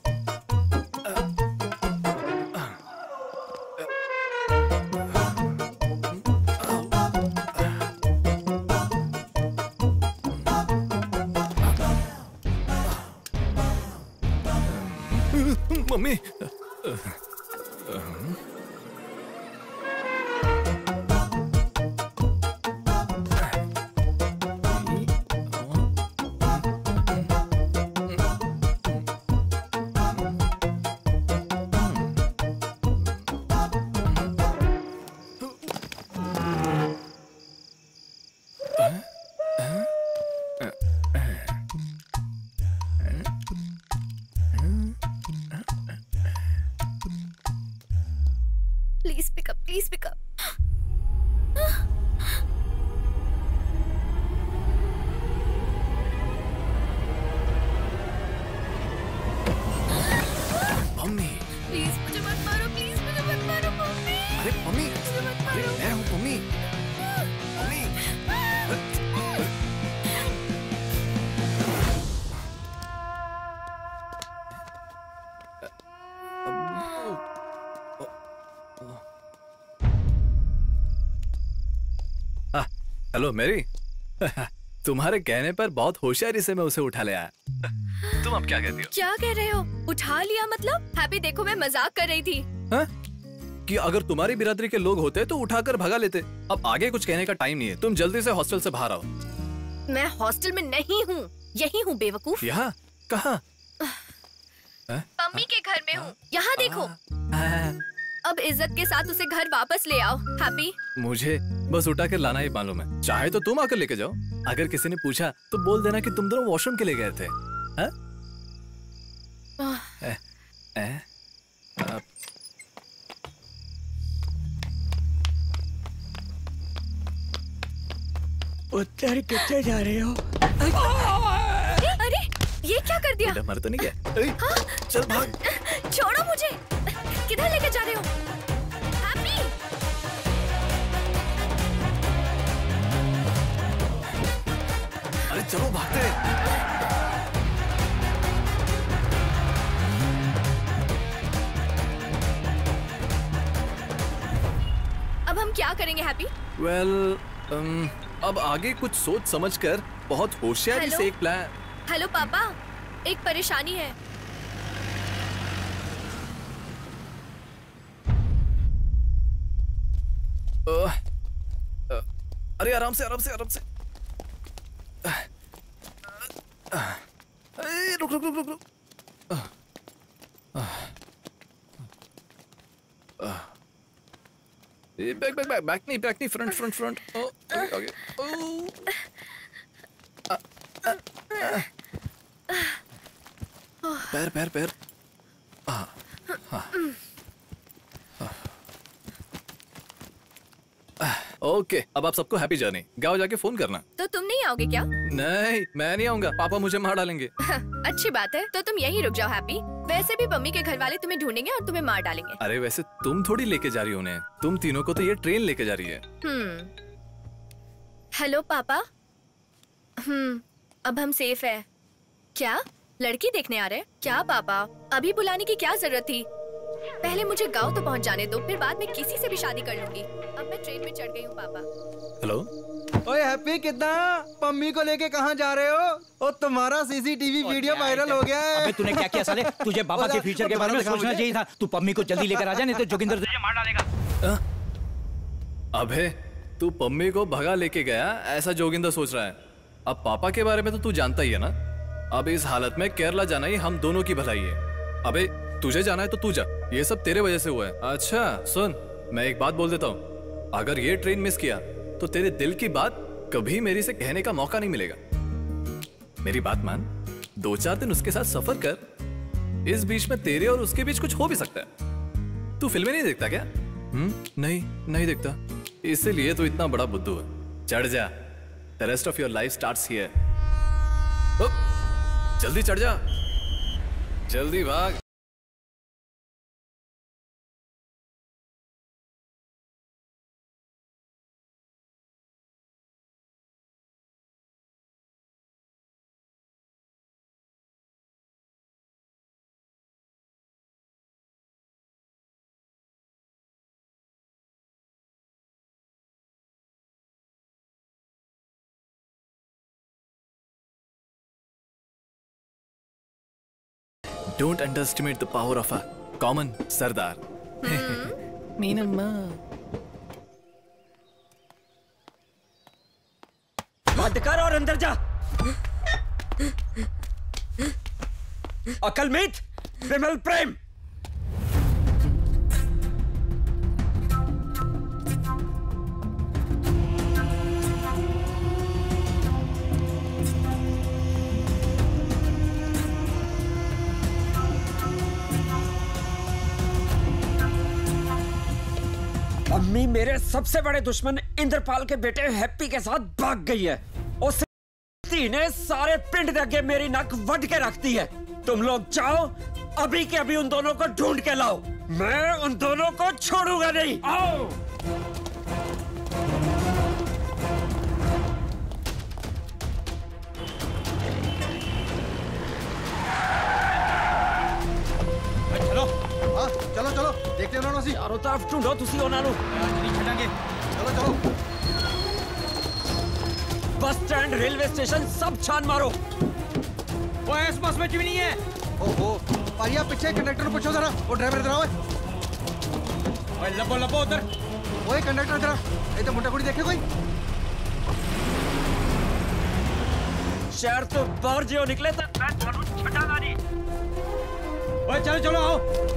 Mummy, please pick up, please pick up. Mummy please मुझे मत मारो, प्लीज मुझे मत मारो मम्मी। अरे मम्मी, अरे मैं हूँ मम्मी। Mummy hello Mary. तुम्हारे कहने पर बहुत होशियारी से मैं उसे उठा ले आया। तुम अब क्या कहती हो? क्या कह रहे हो? उठा लिया मतलब? हैप्पी देखो मैं मजाक कर रही थी। हा? कि अगर तुम्हारी बिरादरी के लोग होते तो उठाकर भगा लेते। अब आगे कुछ कहने का टाइम नहीं है, तुम जल्दी से हॉस्टल से बाहर आओ। मैं हॉस्टल में नहीं हूँ, यही हूँ बेवकूफ। यहाँ? कहाँ? मम्मी के घर में हूँ, यहाँ देखो। अब इज्जत के साथ उसे घर वापस ले आओ। हैप्पी मुझे बस उठा कर लाना ही मालूम है, चाहे तो तुम आकर लेके जाओ। अगर किसी ने पूछा तो बोल देना कि तुम दोनों वॉशरूम के लिए गए थे। हाँ? ए, ए, अब उत्तर कितने जा रहे हो? अरे ये क्या कर दिया? मर तो नहीं गया? हाँ? चल भाग। छोड़ो मुझे, किधर लेके जा रहे हो? हैप्पी अरे चलो भागते। अब हम क्या करेंगे हैप्पी? वेल well, um, अब आगे कुछ सोच समझकर बहुत होशियारी से एक प्लान। हेलो पापा, एक परेशानी है। uh, uh, अरे आराम से आराम से आराम से। अरे रुक रुक रुक रुक रुक। बैक बैक बैक बैक नहीं बैक नहीं फ्रंट फ्रंट फ्रंट। आगे आगे। पैर पैर पैर। ओके okay, अब आप सबको हैप्पी जर्नी। गाँव जाके फोन करना। तो तुम नहीं आओगे क्या? नहीं मैं नहीं आऊंगा, पापा मुझे मार डालेंगे। अच्छी बात है, तो तुम यहीं रुक जाओ हैप्पी। वैसे भी मम्मी के घर वाले तुम्हें ढूंढेंगे और तुम्हें मार डालेंगे। अरे वैसे तुम थोड़ी लेके जा रही हो उन्हें, तुम तीनों को तो ये ट्रेन लेके जा रही है। हम्म हेलो पापा। हम्म अब हम सेफ है क्या? लड़की देखने आ रहे? क्या पापा, अभी बुलाने की क्या जरूरत थी? पहले मुझे गांव तो पहुंच जाने दो, फिर बाद में किसी से भी शादी कर लूंगी। अब मैं ट्रेन में चढ़ गई हूँ पापा। हेलो ओए हैप्पी, कितना पम्मी को लेके कहाँ जा रहे हो? ओ तुम्हारा सीसीटीवी वीडियो वायरल हो गया है। अबे तूने क्या किया साले? तुझे बाबा के फ्यूचर के बारे में सोचना चाहिए था। तू पम्मी को जल्दी लेकर आ जा, नहीं तो जोगिंदर तुझे मार डालेगा। अबे तू पम्मी को भगा लेके गया ऐसा जोगिंदर सोच रहा है। अब पापा के बारे में तो तू जानता ही है ना। अब इस हालत में केरला जाना ही हम दोनों की भलाई है। अबे तुझे जाना है तो तू जा, ये सब तेरे वजह से हुआ है। अच्छा सुन, मैं एक बात बोल देता हूँ, अगर ये ट्रेन मिस किया तो तेरे दिल की बात कभी मेरी से कहने का मौका नहीं मिलेगा। मेरी बात मान, दो चार दिन उसके साथ सफर कर, इस बीच में तेरे और उसके बीच कुछ हो भी सकता है। तू फिल्में नहीं देखता क्या? हम्म नहीं नहीं देखता, इसीलिए तू इतना बड़ा बुद्धू है। चढ़ जा, the rest of your life starts here. जल्दी चढ़ जा, जल्दी भाग। Don't underestimate the power of a common सरदार। मीनम्मा। बंद कर और अंदर जा। अकलमीत, विमल प्रेम। अम्मी मेरे सबसे बड़े दुश्मन इंद्रपाल के बेटे हैप्पी के साथ भाग गई है। उस ने सारे पिंड दगे मेरी नक वट के रखती है। तुम लोग जाओ, अभी के अभी उन दोनों को ढूंढ के लाओ। मैं उन दोनों को छोड़ूंगा नहीं। आओ। चलो हाँ चलो चलो देखते हो ना सी चारों तरफ ढूंढो तुसी होना लो। छटांगे चलो चलो बस स्टैंड रेलवे स्टेशन सब छान मारो। वो इस बस में क्यों नहीं है? ओहो पारिया पीछे कंडक्टर को पूछो जरा, वो ड्राइवर इधर आओ। ओए लबो लबो उधर। ओए कंडक्टर जरा, ये तो मोटा कुड़ी देखे कोई? शहर तो बाहर जियो निकले तो मैं थानू छटांगा नहीं। ओए चलो चलो आओ।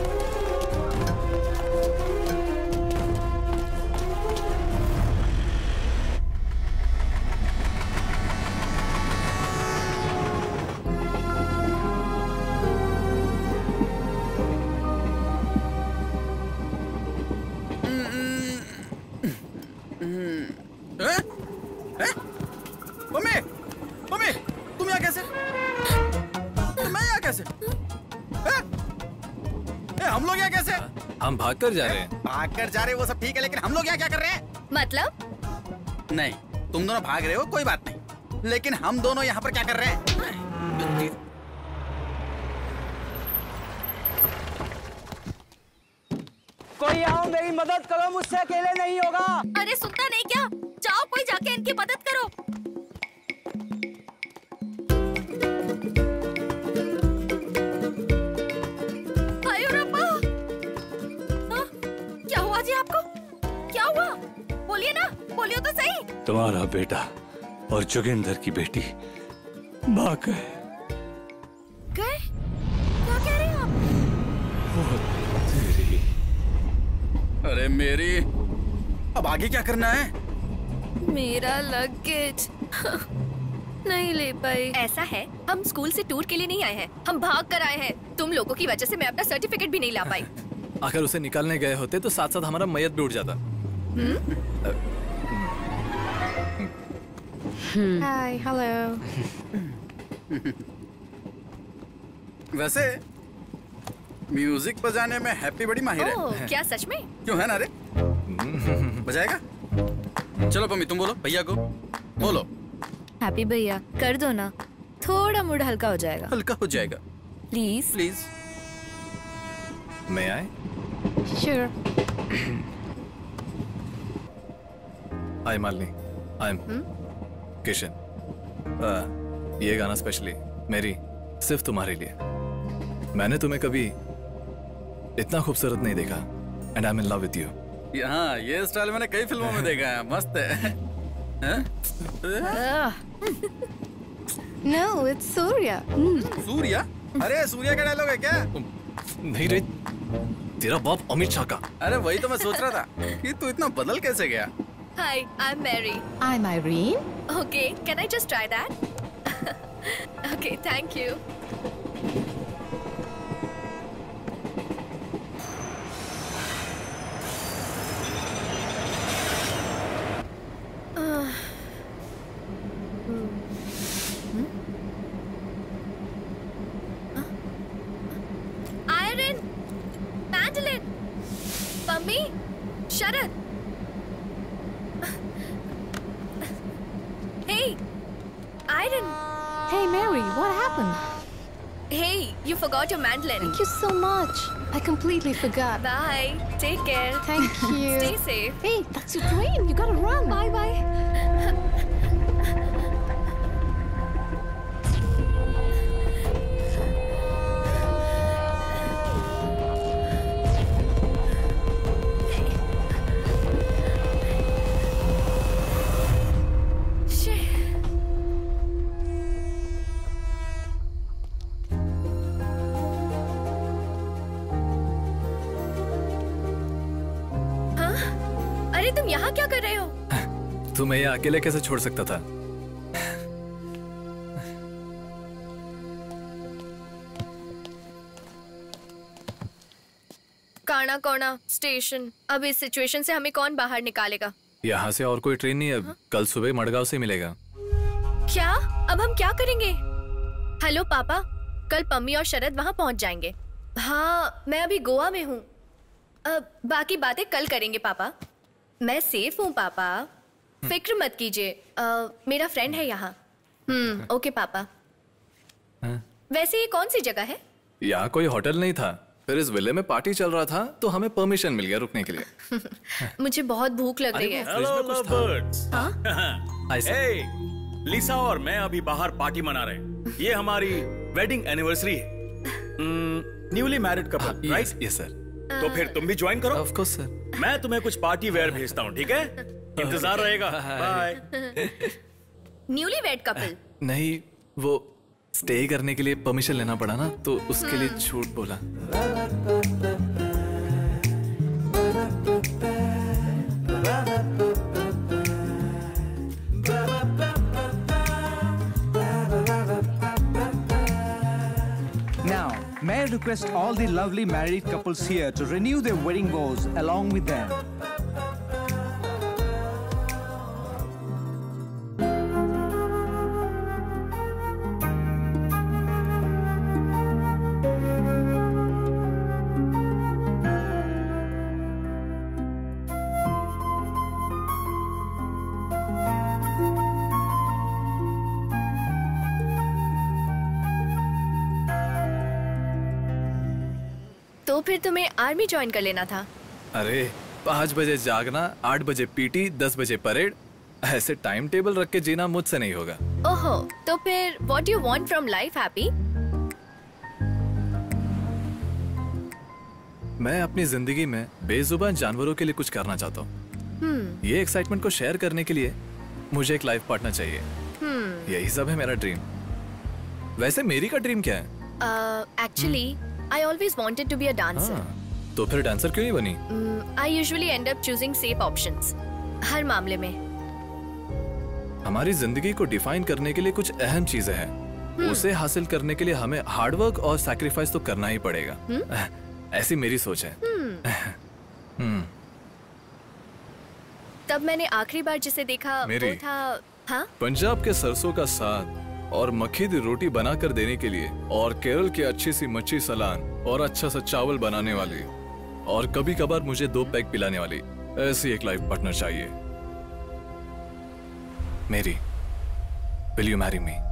मम्मी मम्मी तुम यहाँ कैसे? मैं यहाँ कैसे? ए? ए, हम लोग यहाँ कैसे? हम भाग कर जा रहे हैं। भाग कर जा रहे हो वो सब ठीक है, लेकिन हम लोग यहाँ क्या कर रहे हैं? मतलब? नहीं, तुम दोनों भाग रहे हो कोई बात नहीं, लेकिन हम दोनों यहाँ पर क्या कर रहे हैं? कोई आओ, मेरी मदद करो, मुझसे अकेले नहीं होगा। अरे सुनता नहीं क्या? जाओ कोई जाके इनकी मदद करो। आयो रब्बा! हाँ? क्या हुआ जी आपको? क्या हुआ? बोलिए ना, बोलिए तो सही। तुम्हारा बेटा और जोगिंदर की बेटी भाग गए। गए? क्या कह रहे हैं आप? तेरी। अरे मेरी, अब आगे क्या करना है? मेरा लगेज नहीं ले पाई। ऐसा है, हम स्कूल से टूर के लिए नहीं आए हैं, हम भाग कर आए हैं। तुम लोगों की वजह से मैं अपना सर्टिफिकेट भी नहीं ला पाई। अगर उसे निकालने गए होते तो साथ साथ हमारा मैयत भी उठ जाता। Hi hello. वैसे म्यूजिक बजाने में हैप्पी बड़ी माहिर है। ओह, क्या सच में? क्यों है ना रे? बजाएगा? चलो पम्मी तुम बोलो भैया को, बोलो। हैप्पी भैया कर दो ना, थोड़ा मूड हल्का हो जाएगा। हल्का हो जाएगा प्लीज प्लीज। मैं आए? Sure. I Malini, I am Kishan. ये गाना स्पेशली मेरी सिर्फ तुम्हारे लिए। मैंने तुम्हें कभी इतना खूबसूरत नहीं देखा and I am in love with you. हाँ, ये स्टाइल मैंने कई फिल्मों में देखा है, मस्त है। No, it's Surya. सूर्या? अरे सूर्या का डायलॉग है क्या? नहीं रे, तेरा बाप अमित शाह का। अरे वही तो मैं सोच रहा था कि तू इतना बदल कैसे गया? Hi, I'm Mary. I'm Irene. Okay, can I just try that? Okay, thank you. Uh, hmm. Hmm? Huh? Irene, Mandolin, Pummy, Sharad. Hey, Irene. Hey Mary, what happened? Hey, you forgot your mandolin. Thank you so much. I completely forgot. Bye. Take care. Thank you. Stay safe. Hey, that's your train. You gotta run. Bye bye. अरे तुम यहाँ क्या कर रहे हो? तुम्हें ये अकेले कैसे छोड़ सकता था? काना कोना कोना स्टेशन। अब इस सिचुएशन से हमें कौन बाहर निकालेगा? यहाँ से और कोई ट्रेन नहीं है। हाँ? कल सुबह मडगांव से मिलेगा। क्या? अब हम क्या करेंगे? हेलो पापा, कल पम्मी और शरद वहाँ पहुँच जाएंगे। हाँ, मैं अभी गोवा में हूँ। अब बाकी बातें कल करेंगे पापा। मैं सेफ हूँ पापा, फिक्र मत कीजिए। मेरा फ्रेंड है यहाँ। हम्म, ओके पापा। हाँ? वैसे ये कौन सी जगह है? यहाँ कोई होटल नहीं था, फिर इस विले में पार्टी चल रहा था तो हमें परमिशन मिल गया रुकने के लिए। मुझे बहुत भूख लग रही है। Hello lovebirds. हाँ? हे, लिसा और मैं अभी बाहर पार्टी मना रहे हैं। ये हमारी वेडिंग एनिवर्सरी है। Newly married couple, right? Yes sir. तो फिर तुम भी ज्वाइन करो। Of course sir. मैं तुम्हें कुछ पार्टी वेयर भेजता हूँ, ठीक है? इंतजार रहेगा। बाय। Newly wed couple? नहीं, वो स्टे करने के लिए परमिशन लेना पड़ा ना, तो उसके लिए झूठ बोला। Now, may I request all the lovely married couples here to renew their wedding vows along with them. तो फिर तुम्हें आर्मी ज्वाइन कर लेना था। अरे पाँच बजे जागना, आठ बजे पीटी, दस बजे परेड, ऐसे टाइम टेबल रख के जीना मुझसे नहीं होगा। ओहो, तो फिर what you want from life Happy? मैं अपनी जिंदगी में बेजुबान जानवरों के लिए कुछ करना चाहता हूँ। hmm. ये एक्साइटमेंट को शेयर करने के लिए मुझे एक लाइफ पार्टनर चाहिए। hmm. यही सब है मेरा ड्रीम। वैसे मेरी का ड्रीम क्या है? Actually I always wanted to be a dancer. हाँ, तो फिर डांसर क्यों नहीं बनी? mm, I usually end up choosing safe options. हर मामले में। हमारी जिंदगी को डिफाइन करने के लिए कुछ अहम चीजें हैं। hmm. उसे हासिल करने के लिए हमें हार्डवर्क और सैक्रिफाइस तो करना ही पड़ेगा। hmm? ऐसी मेरी सोच है। hmm. hmm. तब मैंने आखिरी बार जिसे देखा वो था। हाँ? पंजाब के सरसों का साग और मक्खी दी रोटी बनाकर देने के लिए, और केरल की अच्छी सी मच्छी सलान और अच्छा सा चावल बनाने वाली, और कभी कभार मुझे दो पैक पिलाने वाली, ऐसी एक लाइफ पार्टनर चाहिए। मेरी, विल यू मैरी मी?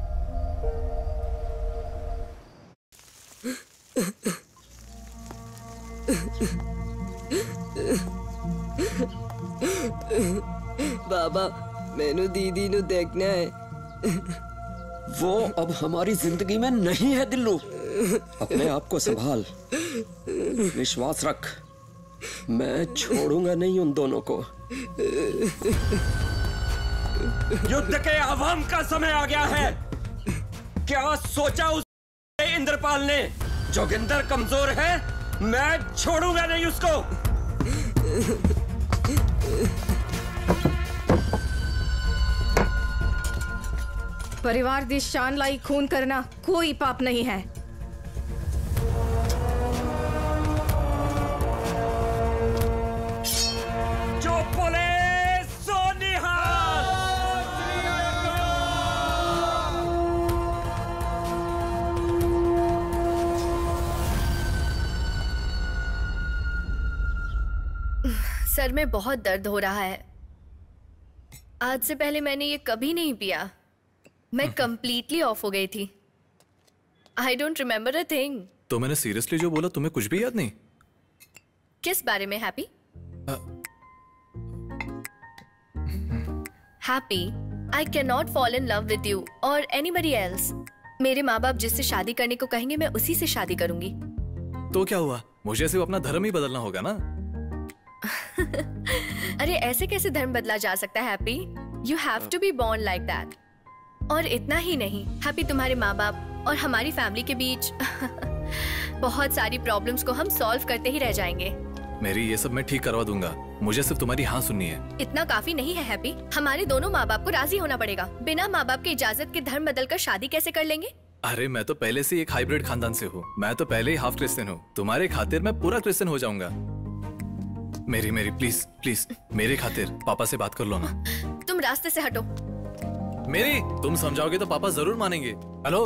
बाबा, मैनू दीदी नु देखना है। वो अब हमारी जिंदगी में नहीं है दिल्लू। अपने आप को संभाल, विश्वास रख। मैं छोड़ूंगा नहीं उन दोनों को। युद्ध के आवाम का समय आ गया है। क्या सोचा उस इंद्रपाल ने? जोगिंदर कमजोर है, मैं छोड़ूंगा नहीं उसको। परिवार दी शान लाई खून करना कोई पाप नहीं है। जो बोले सो निहाल। सर में बहुत दर्द हो रहा है। आज से पहले मैंने ये कभी नहीं पिया। मैं कंप्लीटली ऑफ हो गई थी। I don't remember a thing. तो मैंने सीरियसली जो बोला तुम्हें कुछ भी याद नहीं? किस बारे में Happy? Happy, I can not fall in love with you और एनीबडी एल्स। मेरे माँ बाप जिससे शादी करने को कहेंगे मैं उसी से शादी करूंगी। तो क्या हुआ? मुझे सिर्फ अपना धर्म ही बदलना होगा ना। अरे ऐसे कैसे धर्म बदला जा सकता है Happy? You have to be born like that. और इतना ही नहीं हैप्पी, तुम्हारे माँ बाप और हमारी फैमिली के बीच बहुत सारी प्रॉब्लम्स को हम सॉल्व करते ही रह जाएंगे। मेरी ये सब मैं ठीक करवा दूंगा, मुझे सिर्फ तुम्हारी हाँ सुननी है। इतना काफी नहीं है हैप्पी, हमारे दोनों माँ बाप को राजी होना पड़ेगा। बिना माँ बाप की इजाजत के धर्म बदल कर शादी कैसे कर लेंगे? अरे मैं तो पहले से एक हाइब्रिड खानदान से हूँ। मैं तो पहले ही हाफ क्रिश्चियन हूँ। तुम्हारे खातिर मैं पूरा क्रिश्चियन हो जाऊंगा। मेरी मेरी प्लीज प्लीज मेरे खातिर पापा से बात कर लो ना। तुम रास्ते से हटो। मेरी तुम समझाओगे तो पापा जरूर मानेंगे। हेलो।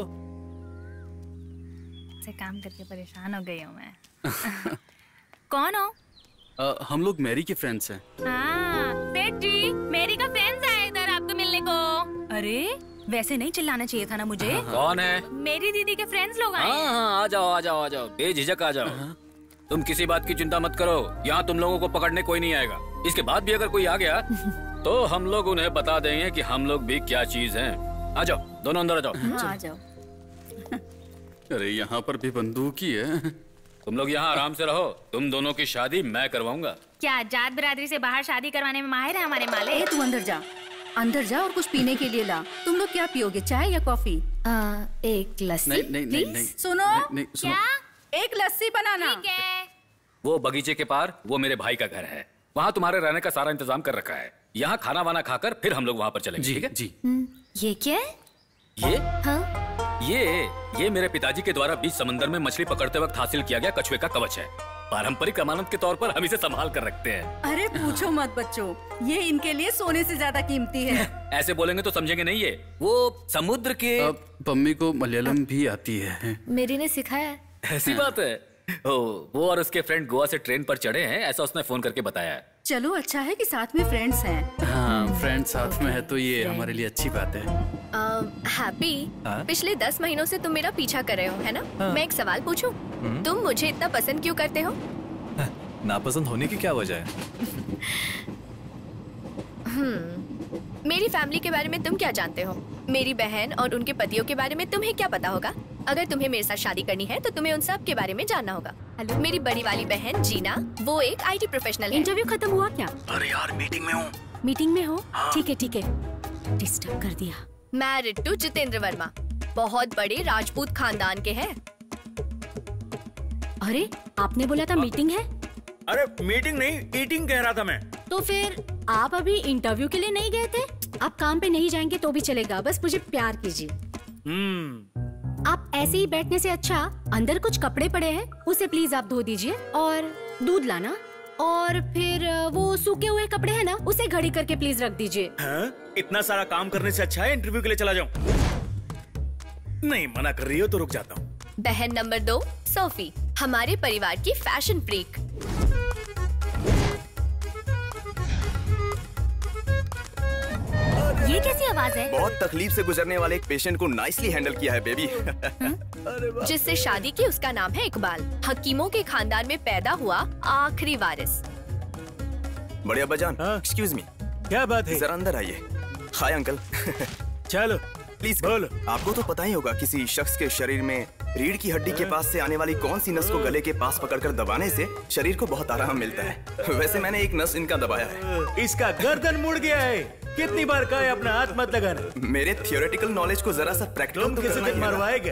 से काम करके परेशान हो गई हूँ मैं। कौन हो? आ, हम लोग मैरी के फ्रेंड्स हैं। हाँ, सेठ जी, मैरी का फ्रेंड्स आए इधर आपको मिलने को। अरे वैसे नहीं चिल्लाना चाहिए था ना मुझे। हाँ, कौन है? मेरी दीदी के फ्रेंड्स लोग आए। हाँ हाँ आ जाओ आ जाओ आ जाओ, बेझिझक आ जाओ। तुम किसी बात की चिंता मत करो, यहाँ तुम लोगों को पकड़ने कोई नहीं आएगा। इसके बाद भी अगर कोई आ गया तो हम लोग उन्हें बता देंगे कि हम लोग भी क्या चीज हैं। आ जाओ, दोनों अंदर आ जाओ। हाँ, आ जाओ। अरे यहाँ पर भी बंदूक ही है। तुम लोग यहाँ आराम से रहो, तुम दोनों की शादी मैं करवाऊंगा। क्या जात बिरादरी से बाहर शादी करवाने में माहिर है हमारे माले? ए, तू अंदर जा, अंदर जा और कुछ पीने के लिए ला। तुम लोग क्या पियोगे, चाय या कॉफी? आ, एक लस्सी। नहीं नहीं नहीं, नहीं सुनो, नहीं, नहीं, सुनो। क्या? एक लस्सी बनाना। ठीक है। वो बगीचे के पार वो मेरे भाई का घर है, वहाँ तुम्हारे रहने का सारा इंतजाम कर रखा है। यहाँ खाना वाना खाकर फिर हम लोग वहाँ पर चलेंगे। ठीक है जी। ये क्या है? ये हाँ? ये ये मेरे पिताजी के द्वारा बीच समंदर में मछली पकड़ते वक्त हासिल किया गया कछुए का कवच है। पारंपरिक अमानत के तौर पर हम इसे संभाल कर रखते हैं। अरे पूछो मत बच्चों, ये इनके लिए सोने से ज्यादा कीमती है। ऐसे बोलेंगे तो समझेंगे नहीं। ये वो समुद्र के पम्मी को मलयालम भी आती है। मेरी ने सिखाया। ऐसी बात है। ओ, वो और उसके फ्रेंड गोवा से ट्रेन पर चढ़े हैं, ऐसा उसने फोन करके बताया है। चलो अच्छा है कि साथ में फ्रेंड्स हैं। हाँ, फ्रेंड साथ में है तो ये हमारे लिए अच्छी बात है। हैप्पी, हाँ? पिछले दस महीनों से तुम मेरा पीछा कर रहे हो, है ना? हाँ। मैं एक सवाल पूछूं? तुम मुझे इतना पसंद क्यों करते हो? नापसंद होने की क्या वजह है? हम्म, मेरी फैमिली के बारे में तुम क्या जानते हो? मेरी बहन और उनके पतियों के बारे में तुम्हें क्या पता होगा? अगर तुम्हें मेरे साथ शादी करनी है तो तुम्हें उन सब के बारे में जानना होगा। हेलो, मेरी बड़ी वाली बहन जीना, वो एक आईटी प्रोफेशनल है। इंटरव्यू खत्म हुआ क्या? अरे यार मीटिंग में हूँ। मीटिंग में हो? ठीक है ठीक है, डिस्टर्ब कर दिया। मैरिड टू जितेंद्र वर्मा, बहुत बड़े राजपूत खानदान के हैं। अरे आपने बोला था मीटिंग है? अरे मीटिंग नहीं, ईटिंग कह रहा था मैं। तो फिर आप अभी इंटरव्यू के लिए नहीं गए थे? आप काम पे नहीं जाएंगे तो भी चलेगा, बस मुझे प्यार कीजिए। हम्म। आप ऐसे ही बैठने से अच्छा अंदर कुछ कपड़े पड़े हैं, उसे प्लीज आप धो दीजिए और दूध लाना, और फिर वो सूखे हुए कपड़े हैं ना, उसे घड़ी करके प्लीज रख दीजिए। हाँ? इतना सारा काम करने से अच्छा है इंटरव्यू के लिए चला जाऊं। नहीं मना कर रही हो तो रुक जाता हूँ। बहन नंबर दो सोफी, हमारे परिवार की फैशन फ्रीक। ये कैसी आवाज है? बहुत तकलीफ से गुजरने वाले एक पेशेंट को नाइसली हैंडल किया है बेबी। जिससे शादी की उसका नाम है इकबाल, हकीमों के खानदान में पैदा हुआ आखिरी वारिस। बड़े अब्बाजान, एक्सक्यूज मी। क्या बात है? जरा अंदर आइए। Hi uncle. चलो प्लीज बोलो। आपको तो पता ही होगा किसी शख्स के शरीर में रीढ़ की हड्डी के पास से आने वाली कौन सी नस को गले के पास पकड़कर दबाने से शरीर को बहुत आराम मिलता है। वैसे मैंने एक नस इनका दबाया है। इसका गर्दन मुड़ गया है। कितनी बार कहा है अपना हाथ मत लगाना। मेरे थियोरेटिकल नॉलेज को जरा सा प्रैक्टिकल तो करना ही है ना। मरवाएगा।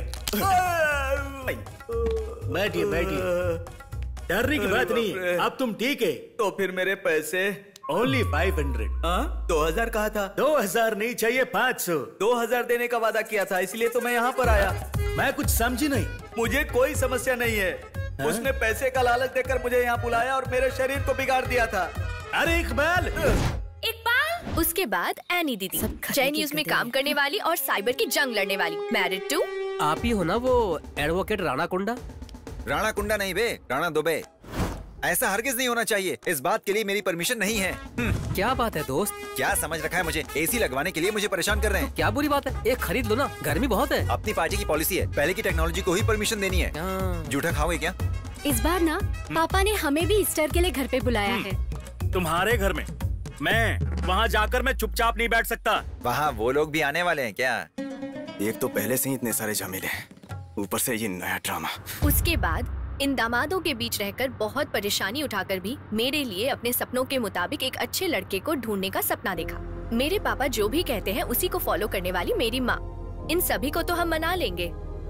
बैठिए बैठिए, डरने की बात नहीं है। अब तुम ठीक है? तो फिर मेरे पैसे? Only five hundred. दो हजार कहा था। दो हजार नहीं चाहिए, पाँच सौ। दो हजार देने का वादा किया था, इसलिए तो मैं यहाँ पर आया। मैं कुछ समझी नहीं। मुझे कोई समस्या नहीं है। हा? उसने पैसे का लालच देकर मुझे यहाँ बुलाया और मेरे शरीर को बिगाड़ दिया था। अरे इकबाल। इकबाल। उसके बाद एनी दीदी, जय न्यूज में काम करने वाली और साइबर की जंग लड़ने वाली। Married to. आप ही हो ना वो एडवोकेट राणा कुंडा? राणा कुंडा नहीं बे, राणा दुबे। ऐसा हरगिज नहीं होना चाहिए। इस बात के लिए मेरी परमिशन नहीं है। क्या बात है दोस्त? क्या समझ रखा है मुझे? एसी लगवाने के लिए मुझे परेशान कर रहे हैं। क्या बुरी बात है, एक खरीद लो ना, गर्मी बहुत है। अपनी पार्टी की पॉलिसी है, पहले की टेक्नोलॉजी को ही परमिशन देनी है। जूठा खाओगे क्या? इस बार ना पापा ने हमें भी ईस्टर के लिए घर पे बुलाया है। तुम्हारे घर में? मैं वहाँ जाकर मैं चुपचाप नहीं बैठ सकता। वहाँ वो लोग भी आने वाले हैं क्या? एक तो पहले से ही इतने सारे झमेले हैं, ऊपर से ये नया ड्रामा। उसके बाद इन दामादों के बीच रहकर बहुत परेशानी उठाकर भी मेरे लिए अपने सपनों के मुताबिक एक अच्छे लड़के को ढूंढने का सपना देखा। मेरे पापा जो भी कहते हैं उसी को फॉलो करने वाली मेरी माँ, इन सभी को तो हम मना लेंगे,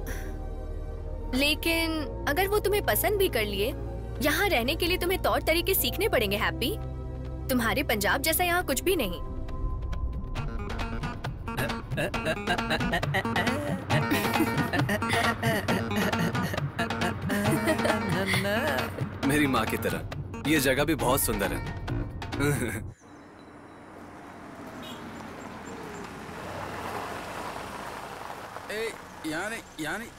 लेकिन अगर वो तुम्हें पसंद भी कर लिए, यहाँ रहने के लिए तुम्हें तौर तरीके सीखने पड़ेंगे। हैप्पी, तुम्हारे पंजाब जैसा यहाँ कुछ भी नहीं। मेरी माँ की तरह ये जगह भी बहुत सुंदर है। ए, यहाँ नहीं, यहाँ नहीं।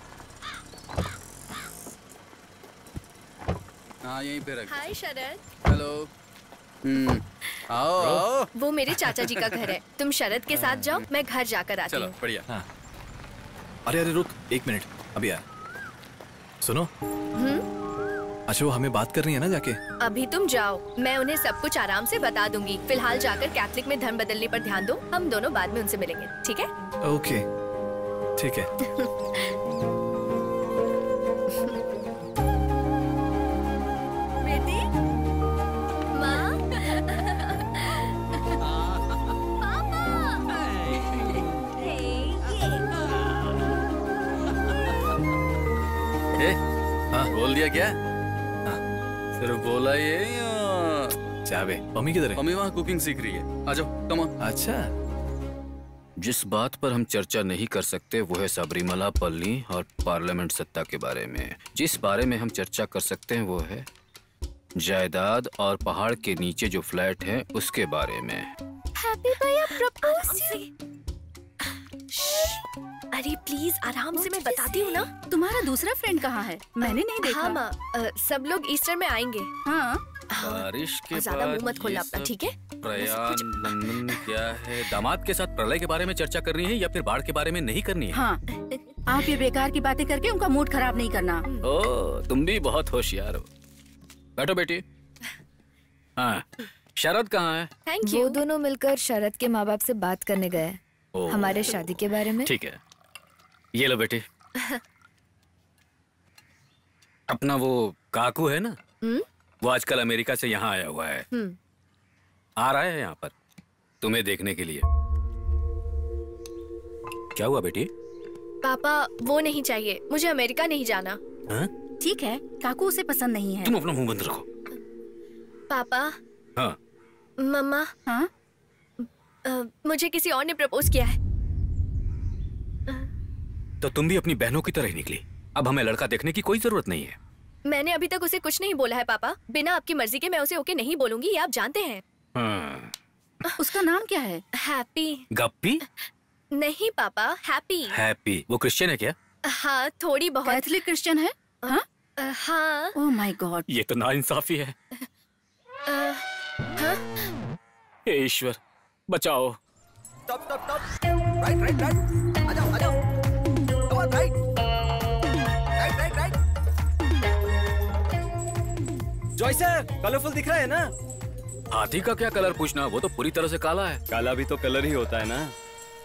हाँ यहीं पे रख। हाय शरद। हेलो। हम्म, आओ आओ। वो मेरे चाचा जी का घर है। तुम शरद के साथ जाओ, मैं घर जाकर आती चलो हूँ। बढ़िया। हाँ। अरे अरे रुक एक मिनट, अभी आ। सुनो, हम्म, अच्छा वो हमें बात करनी है ना जाके। अभी तुम जाओ, मैं उन्हें सब कुछ आराम से बता दूंगी। फिलहाल जाकर कैथलिक में धर्म बदलने पर ध्यान दो। हम दोनों बाद में उनसे मिलेंगे, ठीक है? ओके ठीक है। बेटी, माँ, ए, हाँ बोल दिया क्या? हाँ, सिर्फ बोला ये या... चाबे मम्मी किधर है? मम्मी वहाँ कुकिंग सीख रही है। आ जाओ, कम ऑन। अच्छा। जिस बात पर हम चर्चा नहीं कर सकते वो है सबरीमला पल्ली और पार्लियामेंट सत्ता के बारे में। जिस बारे में हम चर्चा कर सकते हैं वो है जायदाद और पहाड़ के नीचे जो फ्लैट है उसके बारे में। हैप्पी भैया प्रपोज। अरे प्लीज आराम से, मैं बताती हूँ ना। तुम्हारा दूसरा फ्रेंड कहाँ है? मैंने नहीं देखा। हाँ माँ, अ, सब लोग ईस्टर में आएंगे। हाँ। बारिश के ज्यादा बाद मुंह मत खोलना अपना, ठीक है? प्रयान क्या है? दामाद के साथ प्रलय के बारे में चर्चा करनी है या फिर बाढ़ के बारे में नहीं करनी है? हाँ, आप ये बेकार की बातें करके उनका मूड खराब नहीं करना। ओ, तुम भी बहुत होशियार हो। बैठो बेटी। हाँ, शरद कहाँ है? Thank you. वो दोनों मिलकर शरद के माँ बाप से बात करने गए ओ। हमारे शादी के बारे में। ठीक है, ये लो बेटी। अपना वो काकू है ना, हम्म वो आजकल अमेरिका से यहाँ आया हुआ है। हम्म आ रहा है यहाँ पर तुम्हें देखने के लिए। क्या हुआ बेटी? पापा वो नहीं चाहिए, मुझे अमेरिका नहीं जाना। हाँ? ठीक है, काकू उसे पसंद नहीं है। तुम अपना मुंह बंद रखो। पापा। हाँ। मम्मा। हाँ? आ, मुझे किसी और ने प्रपोज किया है। तो तुम भी अपनी बहनों की तरह ही निकली। अब हमें लड़का देखने की कोई जरूरत नहीं है। मैंने अभी तक उसे कुछ नहीं बोला है पापा। बिना आपकी मर्जी के मैं उसे ओके नहीं बोलूंगी, ये आप जानते हैं। हाँ। उसका नाम क्या है? हैप्पी। गप्पी? नहीं पापा, हैप्पी। हैप्पी। वो क्रिश्चियन है क्या? हाँ थोड़ी बहुत। कैथलिक क्रिश्चियन है? हाँ? हाँ। ओह माय गॉड, ये तो नाइंसाफी है। हाँ? हे ईश्वर बचाओ। Stop stop stop. Right right right. आ जाओ आ जाओ। Come on right. Right right right. Joy sir, colourful दिख रहा है ना? हाथी का क्या कलर पूछना, वो तो पूरी तरह से काला है। काला भी तो कलर ही होता है ना।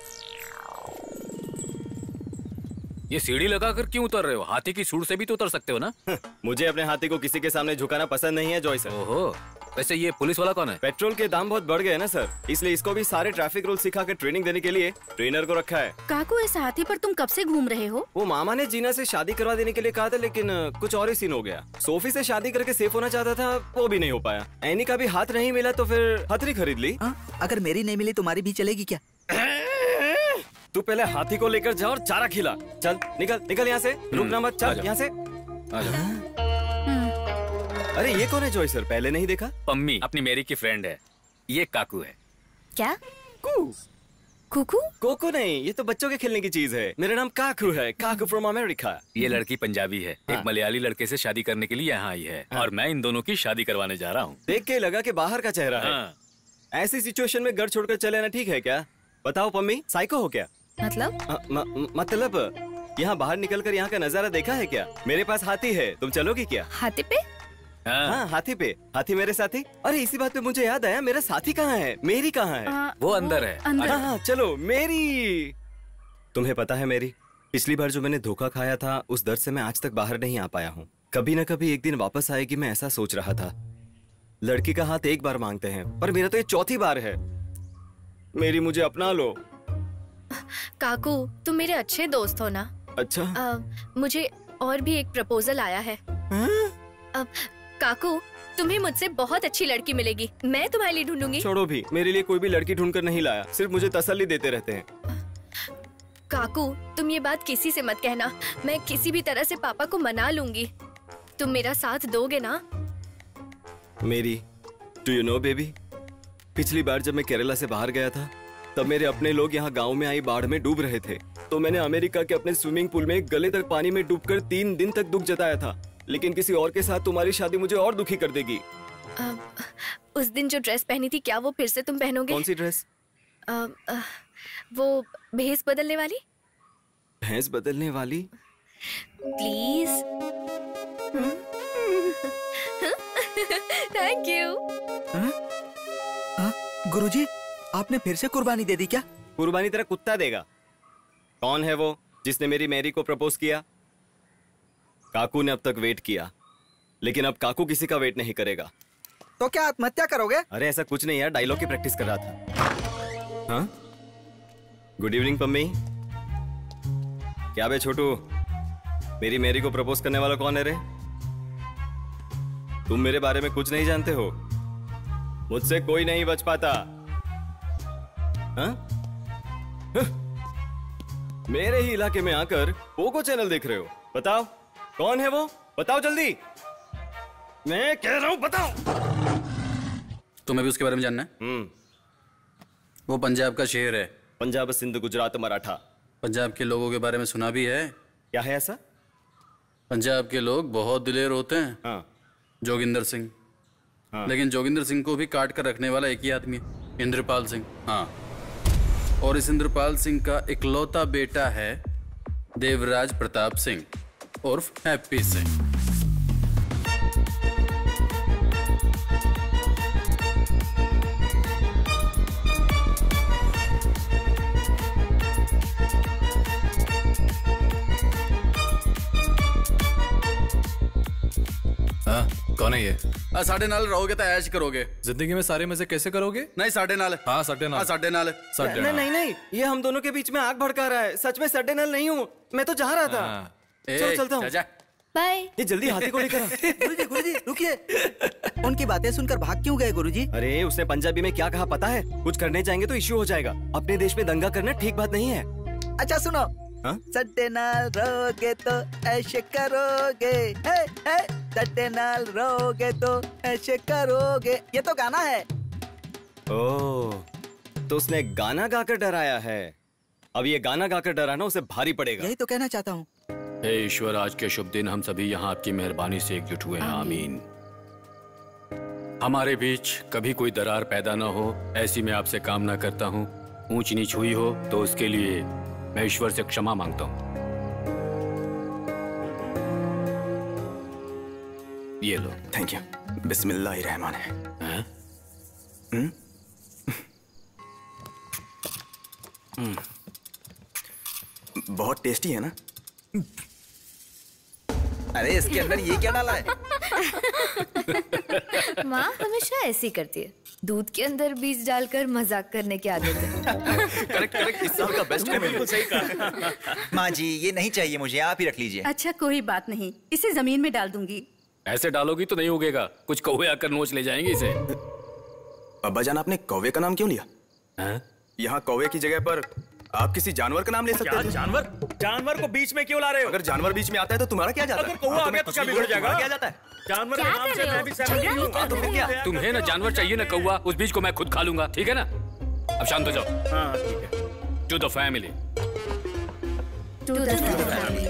ये सीढ़ी लगाकर क्यों उतर रहे हो? हाथी की सूंड से भी तो उतर सकते हो ना। मुझे अपने हाथी को किसी के सामने झुकाना पसंद नहीं है जॉय सर। ओहो, वैसे ये पुलिस वाला कौन है? पेट्रोल के दाम बहुत बढ़ गए ना सर, इसलिए इसको भी सारे ट्रैफिक रूल सिखा के ट्रेनिंग देने के लिए ट्रेनर को रखा है। काकू इस हाथी पर तुम कब से घूम रहे हो? वो मामा ने जीना से शादी करवा देने के लिए कहा था, लेकिन कुछ और ही सीन हो गया। सोफी से शादी करके सेफ होना चाहता था, वो भी नहीं हो पाया। एनी का भी हाथ नहीं मिला तो फिर हथरी खरीद ली। आ, अगर मेरी नहीं मिली तुम्हारी भी चलेगी क्या? तू पहले हाथी को लेकर जा और चारा खिला। चल निकल निकल यहाँ से, रुकना मत, चल यहाँ से। अरे ये कौन है जॉय सर, पहले नहीं देखा? पम्मी अपनी मेरी की फ्रेंड है। ये काकू है। क्या? कू कुकू? कोको नहीं, ये तो बच्चों के खेलने की चीज है। मेरा नाम काकू है, काकू फ्रॉम अमेरिका। ये लड़की पंजाबी है। हाँ। एक मलयाली लड़के से शादी करने के लिए यहाँ आई है। हाँ। और मैं इन दोनों की शादी करवाने जा रहा हूँ। देख के लगा कि बाहर का चेहरा है। हाँ। ऐसी सिचुएशन में घर छोड़कर चले आना ठीक है क्या? बताओ पम्मी, साइको हो क्या? मतलब? आ, म, म, मतलब यहाँ बाहर निकलकर यहाँ का नजारा देखा है क्या? मेरे पास हाथी है, तुम चलोगी क्या? हाथी पे? हाँ, हाँ हाथी पे। हाथी मेरे साथी। अरे इसी बात पे मुझे याद आया, मेरा साथी कहाँ है? मेरी कहाँ है? आ, वो अंदर है। अंदर। हाँ हाँ चलो मेरी। तुम्हें पता है मेरी, पिछली बार जो मैंने धोखा खाया था उस दर्द से मैं आज तक बाहर नहीं आ पाया हूँ। कभी न कभी एक दिन वापस आएगी, मैं ऐसा सोच रहा था। लड़की का हाथ एक बार मांगते हैं, पर मेरा तो ये चौथी बार है। मेरी मुझे अपना लो। काकू तुम मेरे अच्छे दोस्त हो ना? अच्छा। आ, मुझे और भी एक प्रपोजल आया है। अब काकू तुम्हें मुझसे बहुत अच्छी लड़की मिलेगी, मैं तुम्हारे लिए ढूंढूंगी। छोड़ो भी, मेरे लिए कोई भी लड़की ढूंढकर नहीं लाया, सिर्फ मुझे तसल्ली देते रहते हैं। काकू तुम ये बात किसी से मत कहना, मैं किसी भी तरह से पापा को मना लूंगी। तुम मेरा साथ दोगे ना? मेरी, डू यू नो बेबी, पिछली बार जब मैं केरला से बाहर गया था तब मेरे अपने लोग यहाँ गांव में आई बाढ़ में डूब रहे थे, तो मैंने अमेरिका के अपने स्विमिंग पूल में गले तक पानी में डूबकर तीन दिन तक दुख जताया था। लेकिन किसी और के साथ तुम्हारी शादी मुझे और दुखी कर देगी। आ, उस दिन जो ड्रेस पहनी थी क्या वो फिर से तुम पहनोगे? कौन सी ड्रेस? आ, आ, वो भेस बदलने वाली। भैंस बदलने वाली? प्लीज। Thank you. गुरुजी, आपने फिर से कुर्बानी दे दी क्या? कुर्बानी तेरा कुत्ता देगा। कौन है वो जिसने मेरी मैरी को प्रपोज किया? काकू ने अब तक वेट किया, लेकिन अब काकू किसी का वेट नहीं करेगा। तो क्या आत्महत्या करोगे? अरे ऐसा कुछ नहीं यार, डायलॉग की प्रैक्टिस कर रहा था। हाँ? Good evening Pammi. क्या बे छोटू, मेरी मैरी को प्रपोज करने वाला कौन है रे? तुम मेरे बारे में कुछ नहीं जानते हो। मुझसे कोई नहीं बच पाता। हाँ? मेरे ही इलाके में आकर पोगो चैनल देख रहे हो। बताओ कौन है वो, बताओ जल्दी। मैं कह रहा हूं बताओ। तुम्हें भी उसके बारे में जानना है? हम्म। वो पंजाब का शेर है। पंजाब, सिंध, गुजरात, मराठा। पंजाब के लोगों के बारे में सुना भी है? क्या है ऐसा? पंजाब के लोग बहुत दिलेर होते हैं। हाँ। जोगिंदर सिंह। हाँ। लेकिन जोगिंदर सिंह को भी काट कर रखने वाला एक ही आदमी है, इंद्रपाल सिंह। हाँ। और इस इंद्रपाल सिंह का इकलौता बेटा है देवराज प्रताप सिंह उर्फ हैप्पी सिंह। हाँ, कौन है ये? आ, साढ़े नाल रहोगे तो ऐश करोगे। जिंदगी में सारे मजे कैसे करोगे? नहीं, साढ़े नाल। हाँ, साढ़े नाल। हाँ, साढ़े नाल। साढ़े नहीं नहीं नहीं, ये हम दोनों के बीच में आग भड़का रहा है। सच में सड्डे नल नहीं हूँ, मैं तो जा रहा था। चलो चलता हूँ। बाय। ये जल्दी हाथी को लेकर आ। गुरुजी, गुरुजी, रुकिए। उनकी बातें सुनकर भाग क्यों गए गुरुजी? अरे उसने पंजाबी में क्या कहा पता है? कुछ करने जाएंगे तो इश्यू हो जाएगा। अपने देश में दंगा करना ठीक बात नहीं है। अच्छा सुनो। हाँ? सड्डे नाल रहोगे तो ऐसे करोगे, हे हे सड्डे नाल रहोगे तो ऐसे करोगे, ये तो गाना है। ओह, तो उसने गाना गाकर डराया है। अब ये गाना गाकर डराना उसे भारी पड़ेगा। यही तो कहना चाहता हूँ। हे ईश्वर, आज के शुभ दिन हम सभी यहाँ आपकी मेहरबानी से एकजुट हुए हैं। आमीन। हमारे बीच कभी कोई दरार पैदा ना हो, ऐसी मैं आपसे कामना करता हूँ। ऊंच नीच हुई हो तो उसके लिए मैं ईश्वर से क्षमा मांगता हूँ। ये लो। Thank you. बिस्मिल्लाहिर्रहमान है। हम्म? बहुत टेस्टी है ना? अरे इसके अंदर ये क्या डाला है? माँ हमेशा ऐसी करती है, दूध के अंदर बीज डालकर मजाक करने की आदत है। करेक्ट करेक्ट, इस साल का बेस्ट है। बिल्कुल सही कहा। माँ जी ये नहीं चाहिए मुझे, आप ही रख लीजिए। अच्छा कोई बात नहीं, इसे जमीन में डाल दूंगी। ऐसे डालोगी तो नहीं उगेगा, कुछ कौवे आकर नोच ले जाएंगे इसे। अब्बा जान, आपने कौवे का नाम क्यों लिया? है? यहाँ कौवे की जगह पर आप किसी जानवर का नाम ले सकते थे। जानवर? जानवर को बीच में क्यों ला रहे हो? अगर जानवर बीच में आता है तो तुम्हारा क्या जाता है? अगर कौवा आ गया तो क्या बिगड़ जाएगा? क्या जाता है? जानवर के नाम से मैं भी सहमत हूँ। हाँ, तो फिर क्या? तुम्हें ना जानवर चाहिए ना कौवा, उस बीज को मैं खुद खा लूंगा, ठीक है ना? अब शांत हो जाओ। हाँ ठीक है। To the family. To the family.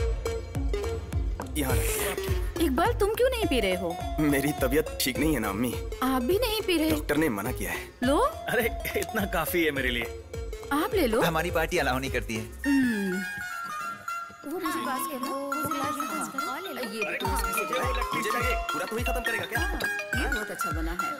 यहाँ इकबाल तुम क्यों नहीं पी रहे हो? मेरी तबीयत ठीक नहीं है ना अम्मी। आप भी नहीं पी रहे? डॉक्टर ने मना किया है। लो। अरे इतना काफी है मेरे लिए। आप ले लो। हमारी पार्टी अलाउ नहीं करती है। वो मुझे पास करो, मुझे लास्ट में पास करो। और ले लो। ये मुझे लगे पूरा तो ही खत्म करेगा क्या? ये बहुत अच्छा बना है।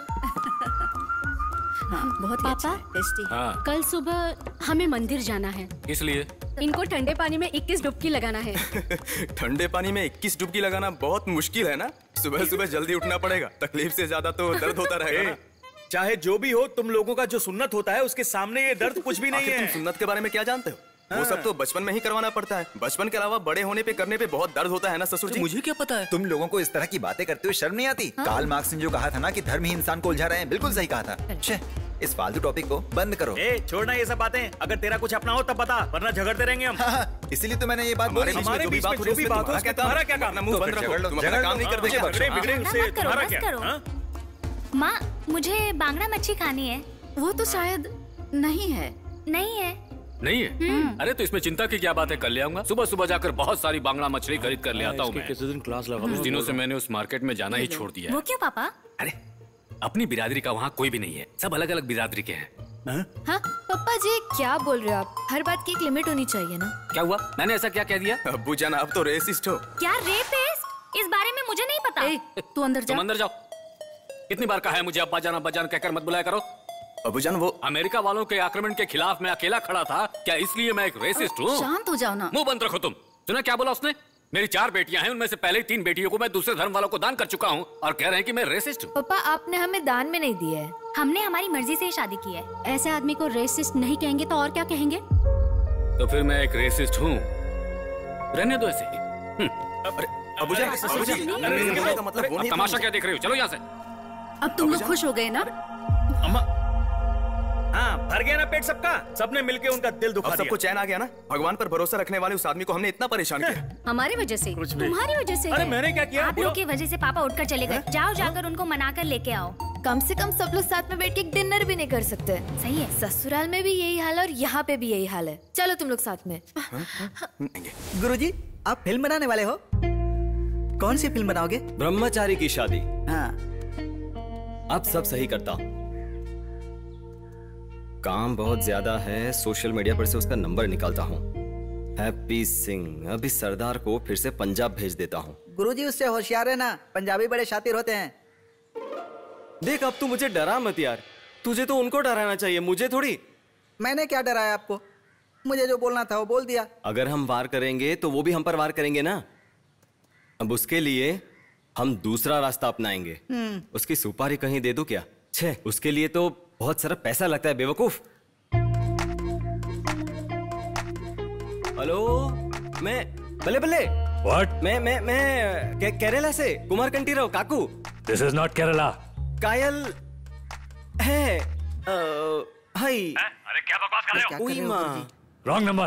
हाँ, बहुत पापा टेस्टी। हाँ। कल सुबह हमें मंदिर जाना है। किस लिए? इनको ठंडे पानी में इक्कीस डुबकी लगाना है। ठंडे पानी में इक्कीस डुबकी लगाना बहुत मुश्किल है ना? सुबह सुबह जल्दी उठना पड़ेगा, तकलीफ से ज्यादा तो दर्द होता रहेगा ना? चाहे जो भी हो, तुम लोगों का जो सुन्नत होता है उसके सामने ये दर्द कुछ भी नहीं है। तुम सुन्नत के बारे में क्या जानते हो? वो सब तो बचपन में ही करवाना पड़ता है। बचपन के अलावा बड़े होने पे करने पे बहुत दर्द होता है ना ससुर जी? मुझे क्या पता है? तुम लोगों को इस तरह की बातें करते हुए शर्म नहीं आती? कार्ल मार्क्स ने जो कहा था ना कि धर्म ही इंसान को उलझा रहे हैं, बिल्कुल सही कहा था। छे, इस फालतू टॉपिक को बंद करो। ए, छोड़ना ये सब बातें। अगर तेरा कुछ अपना हो तब बता, वरना झगड़ते रहेंगे हम। हाँ, इसीलिए तो मैंने ये बात बोली। हमारे बीच में जो भी बात हो, तुम्हारा क्या काम? मुंह बंद रखो, तुम अपना काम नहीं करते। झगड़े बिगड़े उससे तुम्हारा क्या? माँ मुझे बांगड़ा मच्छी खानी है। वो तो शायद नहीं है। नहीं है। नहीं है? अरे तो इसमें चिंता की क्या बात है, कल ले आऊंगा। सुबह सुबह जाकर बहुत सारी बांगड़ा मछली खरीद कर ले आता हूँ मैं। किसी दिन क्लास लगा कुछ दिनों से मैंने उस मार्केट में जाना ही छोड़ दिया है। वो क्यों पापा? अरे अपनी बिरादरी का वहाँ कोई भी नहीं है, सब अलग अलग बिरादरी के हैं। हाँ पापा जी क्या बोल रहे हो आप? हर बात की एक लिमिट होनी चाहिए ना। क्या हुआ? मैंने ऐसा क्या कह दिया? अब्बू जान आप तो रेसिस्ट हो। क्या रेपिस्ट? इस बारे में मुझे नहीं पता। तू अंदर जा। तुम अंदर जाओ। कितनी बार कहा है मुझे अब्बा जान अब्बा जान कहकर मत बुलाया करो। अब्बू जान वो अमेरिका वालों के आक्रमण के खिलाफ मैं अकेला खड़ा था, क्या इसलिए मैं एक रेसिस्ट हूँ? शांत हो जाओ ना। मुंह बंद रखो तुम। सुना क्या बोला उसने? मेरी चार बेटियां हैं, उनमें से पहले तीन बेटियों को मैं दूसरे धर्म वालों को दान कर चुका हूँ और कह रहे हैं कि मैं रेसिस्ट हूँ। पापा आपने हमें दान में नहीं दिया है, हमने हमारी मर्जी से शादी की है। ऐसे आदमी को रेसिस्ट नहीं कहेंगे तो और क्या कहेंगे? तो फिर मैं एक रेसिस्ट हूँ, रहने दो ऐसे ही। अब्बू जान, अब्बू जान, का मतलब वो नहीं। तमाशा क्या देख रहे हो? चलो यहाँ से। अब तुम लोग खुश हो गए ना? अम्मा हाँ भर गया ना पेट सबका, सबने मिलके उनका दिल दुखा दिया। सबको चैन आ गया ना? भगवान पर भरोसा रखने वाले उस आदमी को हमने इतना परेशान किया। हमारी वजह से? तुम्हारी वजह से? अरे मैंने क्या किया? आप लोग की वजह से पापा उठकर चले गए। जाओ जाकर उनको मनाकर लेके आओ। कम से कम सब लोग साथ में बैठ के डिनर भी नहीं कर सकते। सही है। ससुराल में भी यही हाल है और यहाँ पे भी यही हाल है। चलो तुम लोग साथ में। गुरुजी आप फिल्म बनाने वाले हो? कौन सी फिल्म बनाओगे? ब्रह्मचारी की शादी। हाँ। अब सब सही करता हूँ। काम बहुत ज्यादा है, सोशल मीडिया पर से उसका नंबर निकालता हूँ। हैप्पी सिंह, अभी सरदार को फिर से पंजाब भेज देता हूँ। गुरुजी उससे होशियार है ना, पंजाबी बड़े शातिर होते हैं। देख अब तू मुझे डरा मत यार, तुझे तो उनको डराना चाहिए, मुझे थोड़ी। मैंने क्या डराया आपको? मुझे जो बोलना था वो बोल दिया। अगर हम वार करेंगे तो वो भी हम पर वार करेंगे ना। अब उसके लिए हम दूसरा रास्ता अपनाएंगे। उसकी सुपारी कहीं दे दूं क्या? छे, उसके लिए तो बहुत सारा पैसा लगता है बेवकूफ। हेलो, मैं बल्ले बल्ले। What? मैं मैं मैं के, केरला से कुमार कंटीराव काकू। This is not Kerala. कायल है। हाय। अरे क्या बकवास कर रहे हो? उई माँ। Wrong number.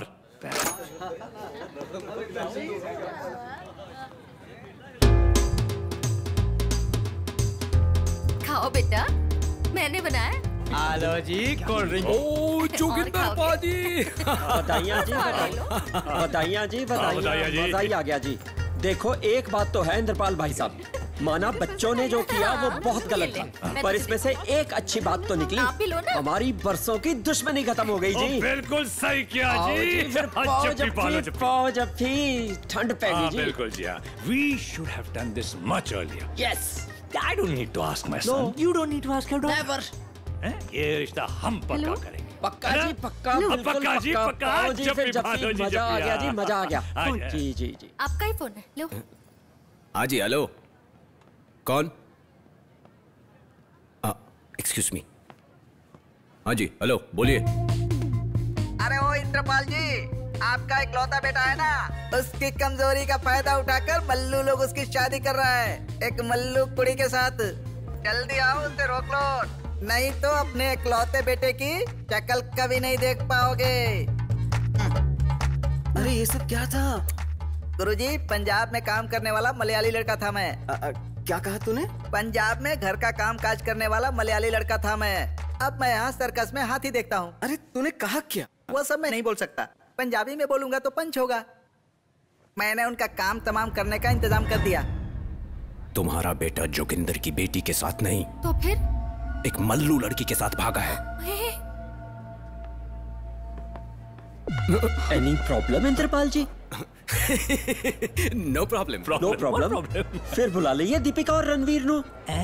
खाओ बेटा, मैंने बनाया। आलो जी कोल्ड ड्रिंक। ओ जोगिंदर पाजी। बधाइयाँ जी, बधाइयाँ जी, बधाइयाँ। मजा ही आ गया जी। देखो एक बात तो है इंद्रपाल भाई साहब, माना बच्चों ने जो किया वो बहुत गलत था, पर इसमें से एक अच्छी बात तो निकली। हमारी बरसों की दुश्मनी खत्म हो गई जी। बिल्कुल सही किया जी। पाओ जब थी ठंड पै गई जी। बिल्कुल जी हाँ। We should have done this much earlier. Yes. I don't need to ask my son. No. You don't need to ask your daughter. Never. ये रिश्ता हम पक्का करेंगे। पक्का जी पक्का, बिल्कुल पक्का जी पक्का। जी फिर जब मजा आ गया जी, मजा आ गया। जी जी जी। आपका ही फोन है, लो। हाँ जी, हेलो। कौन? Excuse me. हाँ जी, हेलो, बोलिए। अरे ओ इंद्रपाल जी, आपका इकलौता बेटा है ना, उसकी कमजोरी का फायदा उठाकर मल्लू लोग उसकी शादी कर रहा है एक मल्लू कुड़ी के साथ। जल्दी आओ, उसे रोक लो, नहीं तो अपने इकलौते बेटे की शक्ल कभी नहीं देख पाओगे। अरे ये सब क्या था? गुरुजी पंजाब में काम करने वाला मलयाली लड़का था मैं। आ, आ, क्या कहा तूने? पंजाब में घर का काम काज करने वाला मलयाली लड़का था मैं। अब मैं यहाँ सर्कस में हाथी देखता हूँ। अरे तूने कहा क्या? वो सब मैं नहीं बोल सकता, पंजाबी में बोलूंगा तो पंच होगा। मैंने उनका काम तमाम करने का इंतजाम कर दिया। तुम्हारा बेटा जोगिंदर की बेटी के साथ नहीं, तो फिर एक मल्लू लड़की के साथ भागा है। Any problem Indrapal ji? No problem. No problem. फिर बुला लीजिए दीपिका और रणवीर नो।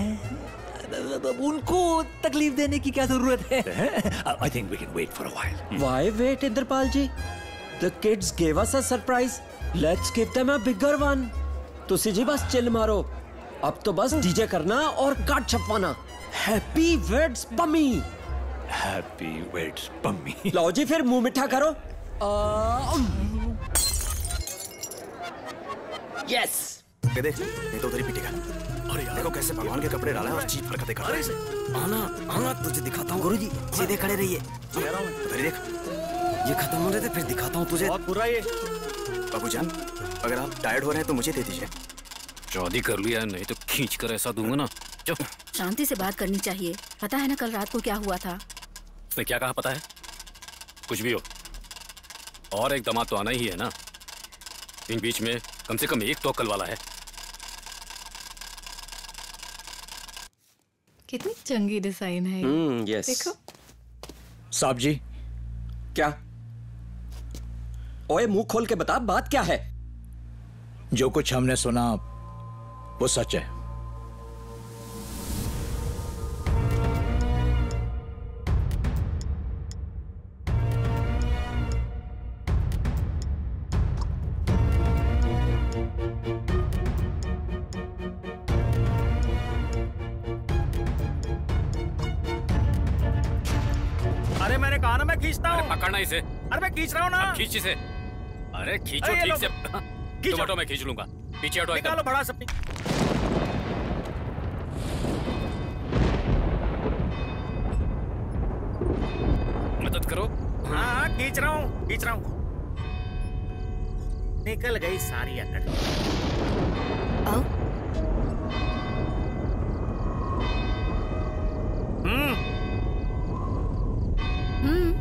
उनको तकलीफ देने की क्या जरूरत है? I think we can wait for a while. Why wait Indrapal ji? The kids gave us a surprise. Let's give them a bigger one. तुसी जी बस चिल मारो, अब तो बस डीजे करना और कार्ड छपवाना। Happy weds Pammi. Happy weds Pammi. लो जी फिर मुंह मिठा करो। यस। देख, ये तो उधर ही पिटेगा। अरे यार, देखो कैसे भगवान के कपड़े डाला है और चीप हरकतें कर रहा है। आना, आना, तुझे दिखाता हूँ। गुरुजी सीधे खड़े रहिए। उधर ही देख, ये खत्म हो रहे थे, फिर दिखाता हूँ तुझे। बहुत बुरा ये। बाबूजान, अगर आप टायर्ड हो रहे हैं तो मुझे दे दीजिए। शादी कर लिया, नहीं तो खींच कर ऐसा दूंगा ना चुप। शांति से बात करनी चाहिए। पता है ना कल रात को क्या हुआ था? उसने क्या कहा पता है? कुछ भी हो, और एक दामाद तो आना ही है ना। इन बीच में कम से कम एक तो अक्ल वाला है। कितनी चंगी डिजाइन है। Hmm, yes. देखो। साहब जी। क्या? ओए मुंह खोल के बता, बात क्या है? जो कुछ हमने सुना वो सच है। अरे मैंने कहा ना मैं खींचता हूँ। पकड़ना इसे। अरे मैं खींच रहा हूँ ना। खींच इसे। अरे खींचो अरे ठीक से। खींचो। तुम हटो, मैं खींच लूंगा। पीछे हटो। निकालो बड़ा सपनी। मदद करो। हाँ हाँ खींच रहा हूँ खींच रहा हूँ। निकल गई सारी अकड़। आओ। हम्म हम्म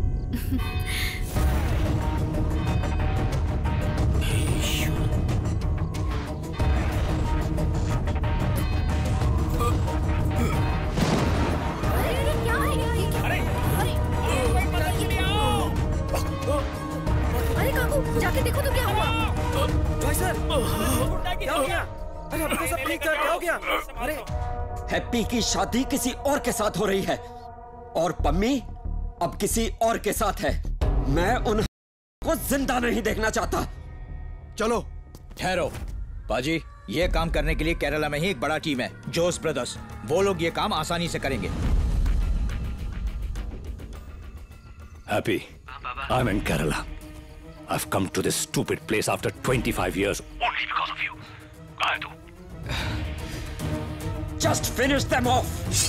अरे काकू जाके देखो तो क्या हुआ? जॉय सर क्या हो गया? अरे अब तो सब ठीक था, क्या हो गया? अरे हैप्पी की शादी किसी और के साथ हो रही है और पम्मी अब किसी और के साथ है। मैं उन को जिंदा नहीं देखना चाहता। चलो ठहरो बाजी, ये काम करने के लिए केरला में ही एक बड़ा टीम है, जोस ब्रदर्स। वो लोग ये काम आसानी से करेंगे। Happy, I'm in Kerala. I've come to this stupid place after twenty-five years only because of you. I do. Just finish them off.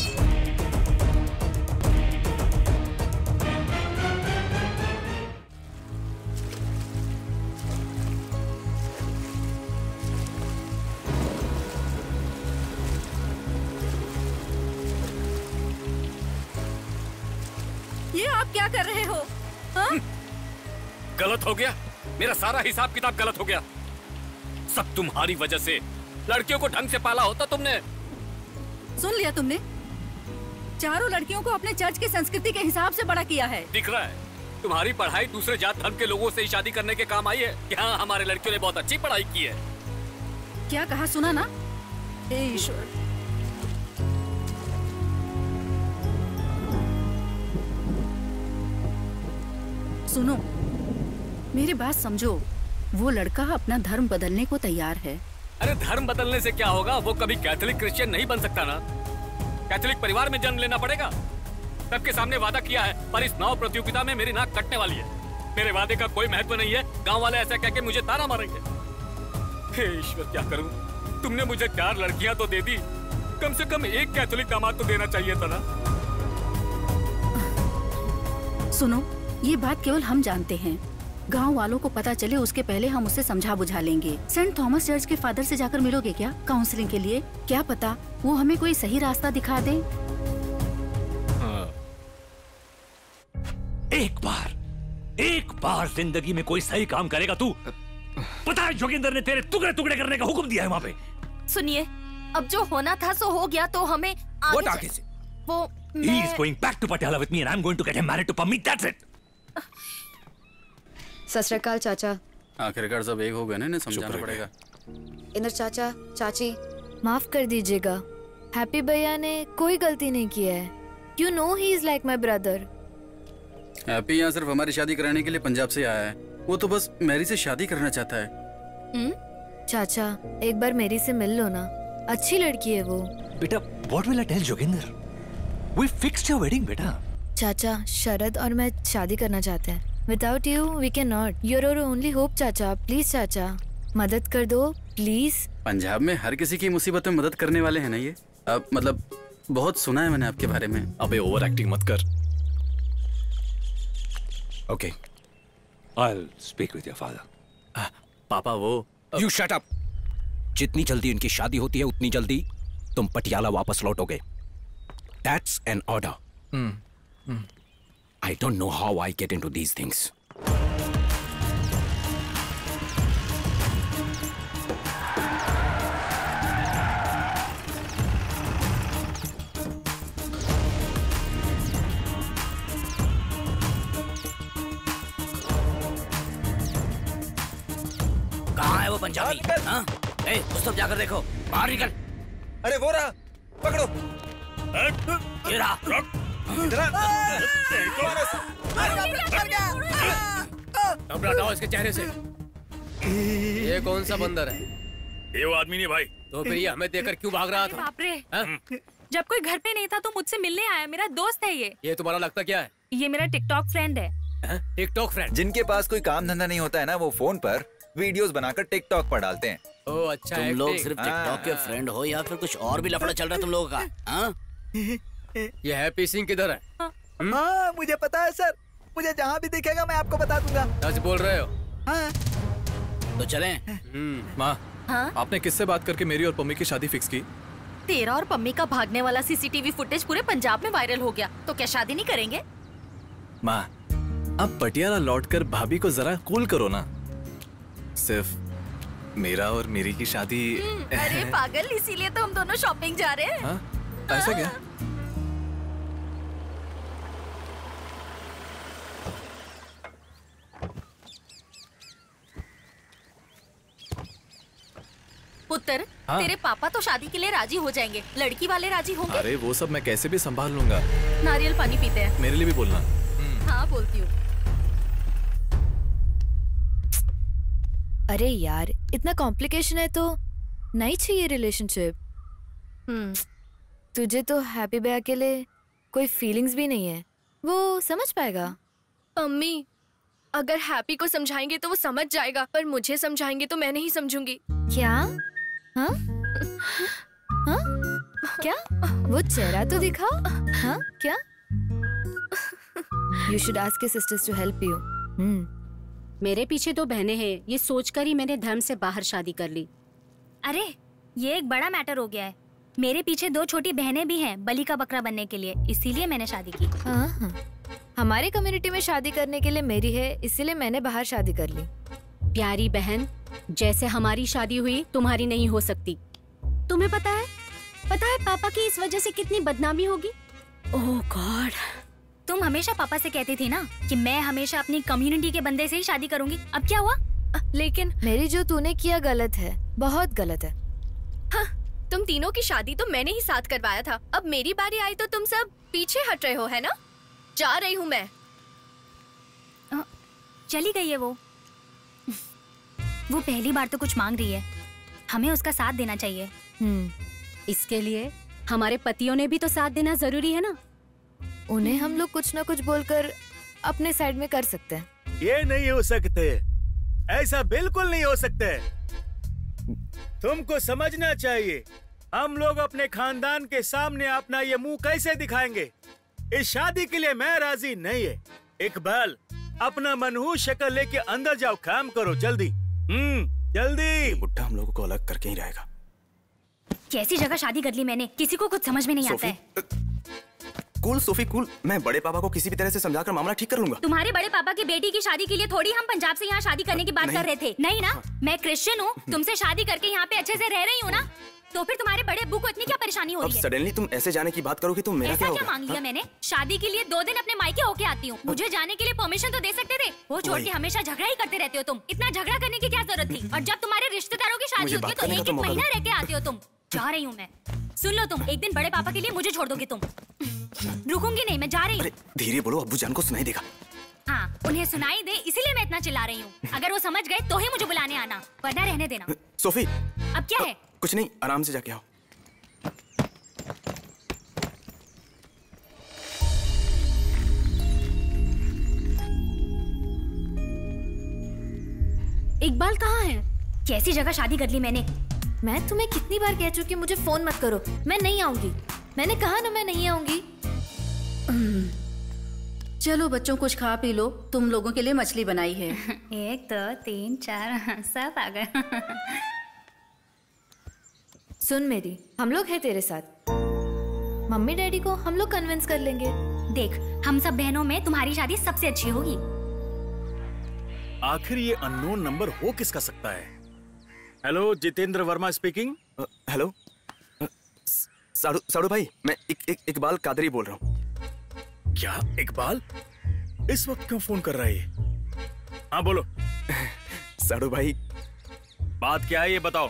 ये आप क्या कर रहे हो? हाँ? गलत हो गया, मेरा सारा हिसाब किताब गलत हो गया। सब तुम्हारी वजह से। लड़कियों को ढंग से पाला होता तुमने। सुन लिया तुमने? चारों लड़कियों को अपने चर्च की संस्कृति के हिसाब से बड़ा किया है। दिख रहा है तुम्हारी पढ़ाई दूसरे जात धर्म के लोगों से ही शादी करने के काम आई है। यहाँ हमारे लड़कियों ने बहुत अच्छी पढ़ाई की है। क्या कहा सुना ना? हे ईश्वर। सुनो, मेरी बात समझो। वो लड़का अपना धर्म बदलने को तैयार है। अरे धर्म बदलने से क्या होगा? वो कभी कैथोलिक क्रिश्चियन नहीं बन सकता ना। कैथोलिक परिवार में जन्म लेना पड़ेगा। सबके सामने वादा किया है, पर इस नाव प्रतियोगिता में मेरी नाक कटने वाली है। मेरे वादे का कोई महत्व नहीं है। गांव वाले ऐसा कह के मुझे ताना मारेंगे। हे ईश्वर, क्या करूं? तुमने मुझे चार लड़कियां तो दे दी, कम से कम एक कैथोलिक दामाद तो देना चाहिए था ना। सुनो, ये बात केवल हम जानते हैं। गांव वालों को पता चले उसके पहले हम उसे समझा बुझा लेंगे। सेंट थॉमस चर्च के फादर से जाकर मिलोगे क्या काउंसलिंग के लिए? क्या पता वो हमें कोई सही रास्ता दिखा दे। हाँ। एक बार एक बार जिंदगी में कोई सही काम करेगा तू। पता है जोगिंदर ने तेरे टुकड़े टुकड़े करने का हुक्म दिया है वहाँ पे। सुनिए, अब जो होना था सो हो गया, तो हमें आगे What आगे से? वो He मैं... is going back to Patiala with me and I'm going to get him married to Pammi. That's it. सत श्री अकाल चाचा। आखिरकार सब एक हो गए ना, इन्हें समझाना पड़ेगा। इंदर चाचा, चाची, माफ कर दीजिएगा। हैप्पी भैया ने कोई गलती नहीं की है। You know he is like my brother. Happy यहाँ सिर्फ हमारी शादी कराने के लिए पंजाब से आया है। वो तो बस मैरी से शादी करना चाहता है। हुँ? चाचा, एक बार मेरी से मिल लो ना, अच्छी लड़की है वो। बेटा, what will I tell Joginder? We fixed your wedding, बेटा। चाचा, शरद और मैं शादी करना चाहते हैं। Without you, we cannot. You're our only hope, चाचा। प्लीज चाचा, मदद कर दो, प्लीज। पंजाब में हर किसी की मुसीबत में मदद करने वाले हैं ना ये। अब मतलब बहुत सुना है मैंने आपके बारे में। अबे ओवर एक्टिंग मत कर। Okay. I'll speak with your father. पापा वो You shut up. जितनी जल्दी इनकी शादी होती है उतनी जल्दी तुम पटियाला वापस लौटोगे। That's an order. Hmm. Hmm. I don't know how I get into these things. कहाँ है वो पंजाबी? हाँ? ए, उस तरफ जाकर देखो। बाहर निकल। अरे वो रहा, पकड़ो। ये रहा। कपड़ा हटाओ इसके चेहरे से। ये कौन सा बंदर है? ये वो आदमी नहीं भाई। तो फिर ये हमें देखकर क्यों भाग रहा था? बाप रे, जब कोई घर पे नहीं था तो मुझसे मिलने आया। मेरा दोस्त है ये। ये तुम्हारा लगता क्या है? ये मेरा टिकटॉक फ्रेंड है। TikTok friend? जिनके पास कोई काम धंधा नहीं होता है ना, वो फोन पर वीडियोस बनाकर टिकटॉक पर डालते हैं। ओह अच्छा। तुम लोग सिर्फ टिकटॉक के फ्रेंड हो या फिर कुछ और भी लफड़ा चल रहा है तुम लोगों का? हाँ? ये हैप्पी सिंह किधर है? हाँ, मुझे पता है सर। मुझे जहाँ भी दिखेगा मैं आपको बता दूंगा। सच बोल रहे हो? हाँ। तो चलें। माँ, हाँ? आपने किससे बात करके मेरी और पम्मी की शादी फिक्स की? तेरा और पम्मी का भागने वाला सीसीटीवी फुटेज पूरे पंजाब में वायरल हो गया, तो क्या शादी नहीं करेंगे? माँ, अब पटियाला लौटकर भाभी को जरा कूल करो ना। सिर्फ मेरा और मेरी की शादी। अरे पागल, इसीलिए तो हम दोनों शॉपिंग जा रहे हैं। हाँ? ऐसा क्या? पुत्र, हाँ? तेरे पापा तो शादी के लिए राजी हो जाएंगे, लड़की वाले राजी होंगे? अरे वो सब मैं कैसे भी संभाल लूंगा। नारियल पानी पीते हैं। मेरे लिए भी बोलना। हाँ बोलती हूँ। अरे यार, इतना कॉम्प्लिकेशन है तो नहीं चाहिए रिलेशनशिप। हम्म, तुझे तो हैप्पी बे के लिए कोई फीलिंग्स भी नहीं है, वो समझ पाएगा। अम्मी, अगर हैप्पी को समझाएंगे तो वो समझ जाएगा, पर मुझे समझाएंगे तो मैं नहीं समझूंगी। क्या? हाँ? हाँ? क्या? वो चेहरा तो दिखाओ। हाँ? क्या? You should ask your sisters to help you. हम्म। मेरे पीछे दो बहनें हैं, ये सोचकर ही मैंने धर्म से बाहर शादी कर ली। अरे ये एक बड़ा मैटर हो गया है। मेरे पीछे दो छोटी बहनें भी हैं बलि का बकरा बनने के लिए, इसीलिए मैंने शादी की। हाँ, हाँ। हमारे कम्युनिटी में शादी करने के लिए मेरी है, इसीलिए मैंने बाहर शादी कर ली। प्यारी बहन, जैसे हमारी शादी हुई तुम्हारी नहीं हो सकती। तुम्हें पता है पता है पापा की इस वजह से कितनी बदनामी होगी। ओह गॉड, तुम हमेशा पापा से कहती थी ना कि मैं हमेशा अपनी कम्युनिटी के बंदे से ही शादी करूंगी। अब क्या हुआ? लेकिन मेरी जो तूने किया गलत है, बहुत गलत है। हाँ, तुम तीनों की शादी तो मैंने ही साथ करवाया था। अब मेरी बारी आई तो तुम सब पीछे हट रहे हो, है ना? जा रही हूँ मैं। चली गई है वो। वो पहली बार तो कुछ मांग रही है, हमें उसका साथ देना चाहिए। हम्म, इसके लिए हमारे पतियों ने भी तो साथ देना जरूरी है ना। उन्हें हम लोग कुछ ना कुछ बोलकर अपने साइड में कर सकते हैं। ये नहीं हो सकते, ऐसा बिल्कुल नहीं हो सकते। तुमको समझना चाहिए, हम लोग अपने खानदान के सामने अपना ये मुंह कैसे दिखाएंगे? इस शादी के लिए मैं राजी नहीं है। इकबाल, अपना मनहूस शक्ल लेके अंदर जाओ, काम करो जल्दी। हम्म, जल्दी। बुड्ढा हम लोगों को अलग करके ही रहेगा। कैसी जगह शादी कर ली मैंने, किसी को कुछ समझ में नहीं आता है। कूल सोफी कूल, मैं बड़े पापा को किसी भी तरह से समझाकर मामला ठीक कर लूंगा। तुम्हारे बड़े पापा की बेटी की शादी के लिए थोड़ी हम पंजाब से यहाँ शादी करने की बात कर रहे थे। नहीं ना, मैं क्रिश्चियन हूँ, तुमसे शादी करके यहाँ पे अच्छे से रह रही हूँ ना, तो फिर तुम्हारे बड़े अब्बू को इतनी क्या परेशानी हो रही है? सडनली तुम ऐसे जाने की बात करोगे तो मेरा क्या होगा? ऐसा क्या मांग लिया मैंने? शादी के लिए दो दिन अपने मायके होके आती हूँ, मुझे जाने के लिए परमिशन तो दे सकते थे। वो छोड़ के हमेशा झगड़ा ही करते रहते हो तुम। इतना झगड़ा करने की क्या जरूरत थी? और जब तुम्हारे रिश्तेदारों की शादी होती है तो एक एक महीना रह के आते हो तुम। जा रही हूँ मैं। सुन लो तुम, एक दिन बड़े पापा के लिए मुझे छोड़ दोगे तुम? रुकूंगी नहीं, मैं जा रही हूँ। धीरे बोलो, अब्बू जान को सुनाई देगा। हाँ, उन्हें सुनाई दे इसीलिए मैं इतना चिल्ला रही हूँ। अगर वो समझ गए तो ही मुझे बुलाने आना, वरना रहने देना। सोफी, अब क्या है? कुछ नहीं, आराम से जाके आओ। इकबाल कहाँ है? कैसी जगह शादी कर ली मैंने? मैं तुम्हें कितनी बार कह चुकी हूँ मुझे फोन मत करो, मैं नहीं आऊंगी। मैंने कहा ना मैं नहीं आऊंगी। चलो बच्चों, कुछ खा पी लो, तुम लोगों के लिए मछली बनाई है। एक दो तीन चार, सब आ गए। सुन मेरी, हम लोग हैं तेरे साथ। मम्मी डैडी को हम लोग कन्विंस कर लेंगे। देख, हम सब बहनों में तुम्हारी शादी सबसे अच्छी होगी। आखिर ये अननोन नंबर हो किसका सकता है? Hello, Jitendra Verma speaking. Hello, साड़ू साड़ू भाई, मैं इक, इक, इकबाल कादरी बोल रहा हूँ। क्या इकबाल? इस वक्त क्यों फोन कर रहा है ये? हाँ बोलो। साड़ू भाई, बात क्या है ये बताओ।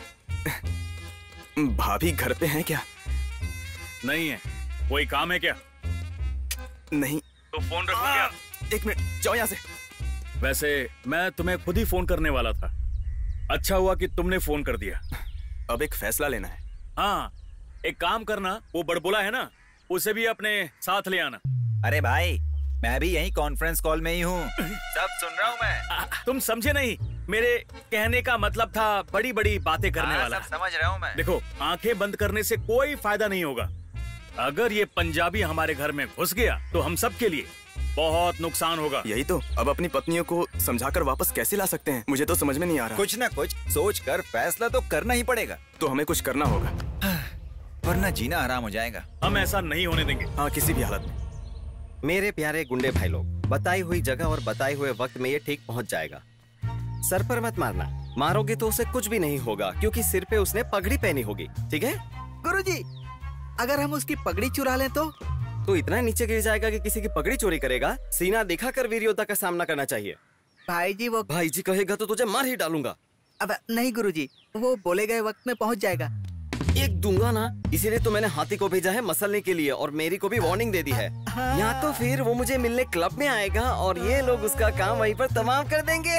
भाभी घर पे हैं क्या? नहीं है। कोई काम है क्या? नहीं। तो फोन रखो क्या? एक मिनट, जाओ यहाँ से। वैसे मैं तुम्हें खुद ही फोन करने वाला था। अच्छा हुआ कि तुमने फोन कर दिया। अब एक फैसला लेना है। हाँ, एक काम करना, वो बड़बोला है ना, उसे भी अपने साथ ले आना। अरे भाई, मैं भी यही कॉन्फ्रेंस कॉल में ही हूँ। सब सुन रहा हूँ मैं। आ, तुम समझे नहीं, मेरे कहने का मतलब था बड़ी बड़ी बातें करने वाला। सब समझ रहा हूँ मैं। देखो, आंखें बंद करने से कोई फायदा नहीं होगा। अगर ये पंजाबी हमारे घर में घुस गया तो हम सब के लिए बहुत नुकसान होगा। यही तो, अब अपनी पत्नियों को समझाकर वापस कैसे ला सकते हैं? मुझे तो समझ में नहीं आ रहा। कुछ ना कुछ सोच कर फैसला तो करना ही पड़ेगा। तो हमें कुछ करना होगा, वरना जीना हराम हो जाएगा। हम ऐसा नहीं होने देंगे। हाँ, किसी भी हालत में। मेरे प्यारे गुंडे भाई लोग, बताई हुई जगह और बताए हुए वक्त में ये ठीक पहुंच जाएगा। सर पर मत मारना, मारोगे तो उसे कुछ भी नहीं होगा, क्योंकि सिर पे उसने पगड़ी पहनी होगी। ठीक है गुरुजी? अगर हम उसकी पगड़ी चुरा लें तो? तो इतना नीचे गिर जाएगा कि किसी की पगड़ी चोरी करेगा। सीना दिखाकर वीरयोद्धा का सामना करना चाहिए। भाई जी वो भाई जी कहेगा तो तुझे मार ही डालूंगा। अब नहीं गुरुजी, वो बोले गए वक्त में पहुंच जाएगा। एक दूंगा ना, इसीलिए तो मैंने हाथी को भेजा है मसलने के लिए, और मेरी को भी वार्निंग दे दी है। हाँ। या तो फिर वो मुझे मिलने क्लब में आएगा और ये लोग उसका काम वहीं पर तमाम कर देंगे।